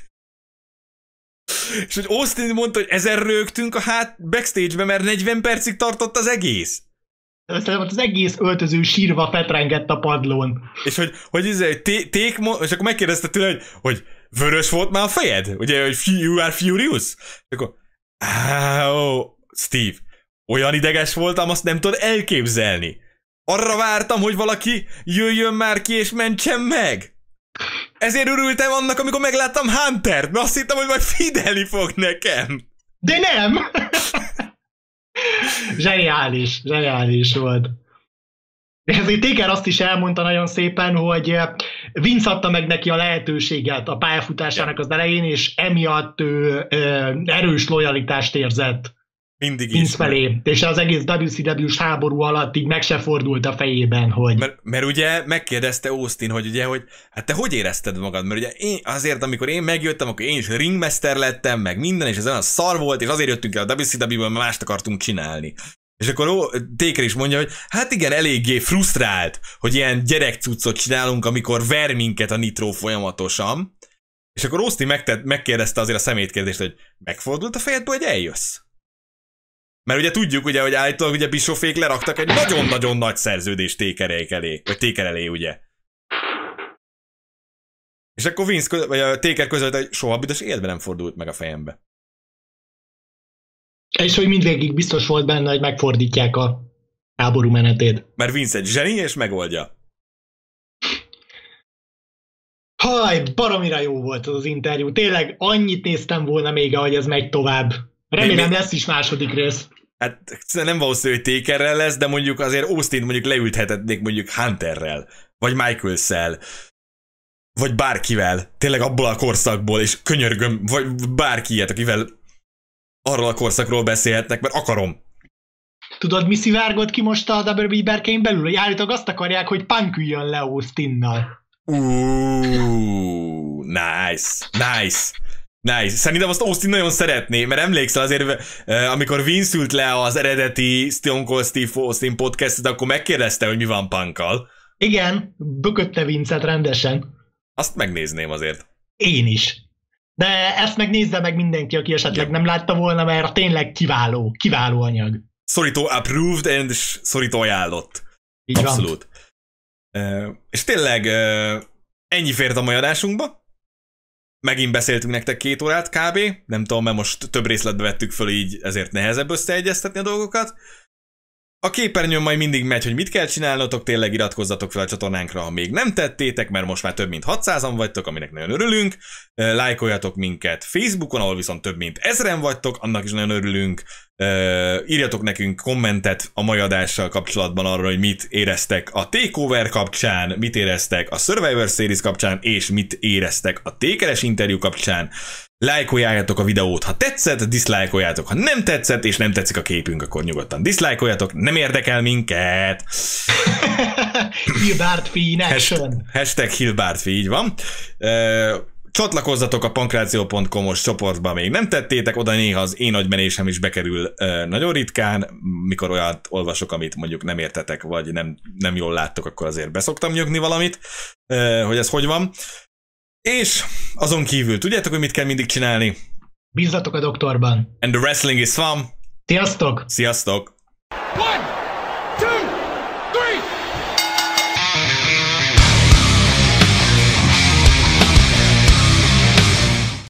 És hogy Austin mondta, hogy ezer rögtünk a hát backstage-be, mert negyven percig tartott az egész. Az egész öltöző sírva fetrengett a padlón. És hogy, hogy, hogy, hogy ték, és akkor megkérdezte tőle, hogy, hogy vörös volt már a fejed? Ugye, hogy you are furious? És akkor, áó, Steve, olyan ideges voltam, azt nem tudod elképzelni. Arra vártam, hogy valaki jöjjön már ki és mentsen meg. Ezért örültem annak, amikor megláttam Huntert, mert azt hittem, hogy majd fidelni fog nekem. De nem! Zseniális, zseniális volt. És ezért Taker azt is elmondta nagyon szépen, hogy Vince adta meg neki a lehetőséget a pályafutásának az elején, és emiatt ő ö, erős lojalitást érzett mindig is. Vince felé. És az egész dupla cé dupla é-s háború alatt így meg se fordult a fejében, hogy... Mert, mert ugye megkérdezte Austin, hogy ugye, hogy hát te hogy érezted magad? Mert ugye én, azért, amikor én megjöttem, akkor én is ringmaster lettem, meg minden, és ez olyan szar volt, és azért jöttünk el a dupla cé dupla é-ből, mert mást akartunk csinálni. És akkor ó, Taker is mondja, hogy hát igen, eléggé frusztrált, hogy ilyen gyerekcuccot csinálunk, amikor ver minket a Nitro folyamatosan. És akkor Austin megtett, megkérdezte azért a szemétkérdést, hogy megfordult a fejedből, hogy eljössz? Mert ugye tudjuk, ugye, hogy állítólag ugye Bischoffék leraktak egy nagyon-nagyon nagy szerződést Takerék elé, vagy Taker elé, ugye. És akkor Vince, köz, vagy a Taker közölte, hogy soha biztos életben nem fordult meg a fejembe. És hogy mindvégig biztos volt benne, hogy megfordítják a háború menetét. Mert Vince egy zseni, és megoldja. Haj, baromira jó volt az, az interjú. Tényleg annyit néztem volna még, ahogy ez megy tovább. Remélem még lesz is második rész. Hát nem valószínű, hogy Takerrel lesz, de mondjuk azért Austin mondjuk leülthetetnék mondjuk Hunterrel, vagy Michaels-szel, vagy bárkivel, tényleg abból a korszakból, és könyörgöm, vagy bárki ilyet, akivel arról a korszakról beszélhetnek, mert akarom. Tudod, mi szivárgott ki most a dupla vé dupla é berkein belül? Hogy állítólag azt akarják, hogy Punk üljön le Austinnal. Uuuuh, nice, nice. Nice. Szerintem azt Austin nagyon szeretné, mert emlékszel azért, amikor Vince ült le az eredeti Stone Cold Steve Austin podcastet, akkor megkérdezte, hogy mi van Punkkal. Igen, bökötte Vince-et rendesen. Azt megnézném azért. Én is. De ezt megnézze meg mindenki, aki esetleg nem látta volna, mert tényleg kiváló, kiváló anyag. Szorító approved, és szorító ajánlott. Így Abszolút. Uh, és tényleg uh, ennyi fért a mai adásunkba. Megint beszéltünk nektek két órát kb. Nem tudom, mert most több részletbe vettük föl, így ezért nehezebb összeegyeztetni a dolgokat. A képernyőn majd mindig megy, hogy mit kell csinálnotok, tényleg iratkozzatok fel a csatornánkra, ha még nem tettétek, mert most már több mint hatszázan vagytok, aminek nagyon örülünk. Lájkoljatok minket Facebookon, ahol viszont több mint ezren vagytok, annak is nagyon örülünk. Írjatok nekünk kommentet a mai adással kapcsolatban arra, hogy mit éreztek a Takeover kapcsán, mit éreztek a Survivor Series kapcsán, és mit éreztek a Takeres interjú kapcsán. Lájkoljátok a videót, ha tetszett, diszlájkoljátok, ha nem tetszett, és nem tetszik a képünk, akkor nyugodtan diszlájkoljátok, nem érdekel minket. Hilbártfi in action. Hashtag Hilbártfi, így van. Csatlakozzatok a pankráció pont com-os csoportba, még nem tettétek, oda néha az én agymenésem is bekerül nagyon ritkán, mikor olyat olvasok, amit mondjuk nem értetek, vagy nem, nem jól láttok, akkor azért beszoktam nyögni valamit, hogy ez hogy van. És azon kívül tudjátok, hogy mit kell mindig csinálni? Bízzatok a doktorban. And the wrestling is fun. Sziasztok! Sziasztok! One, two,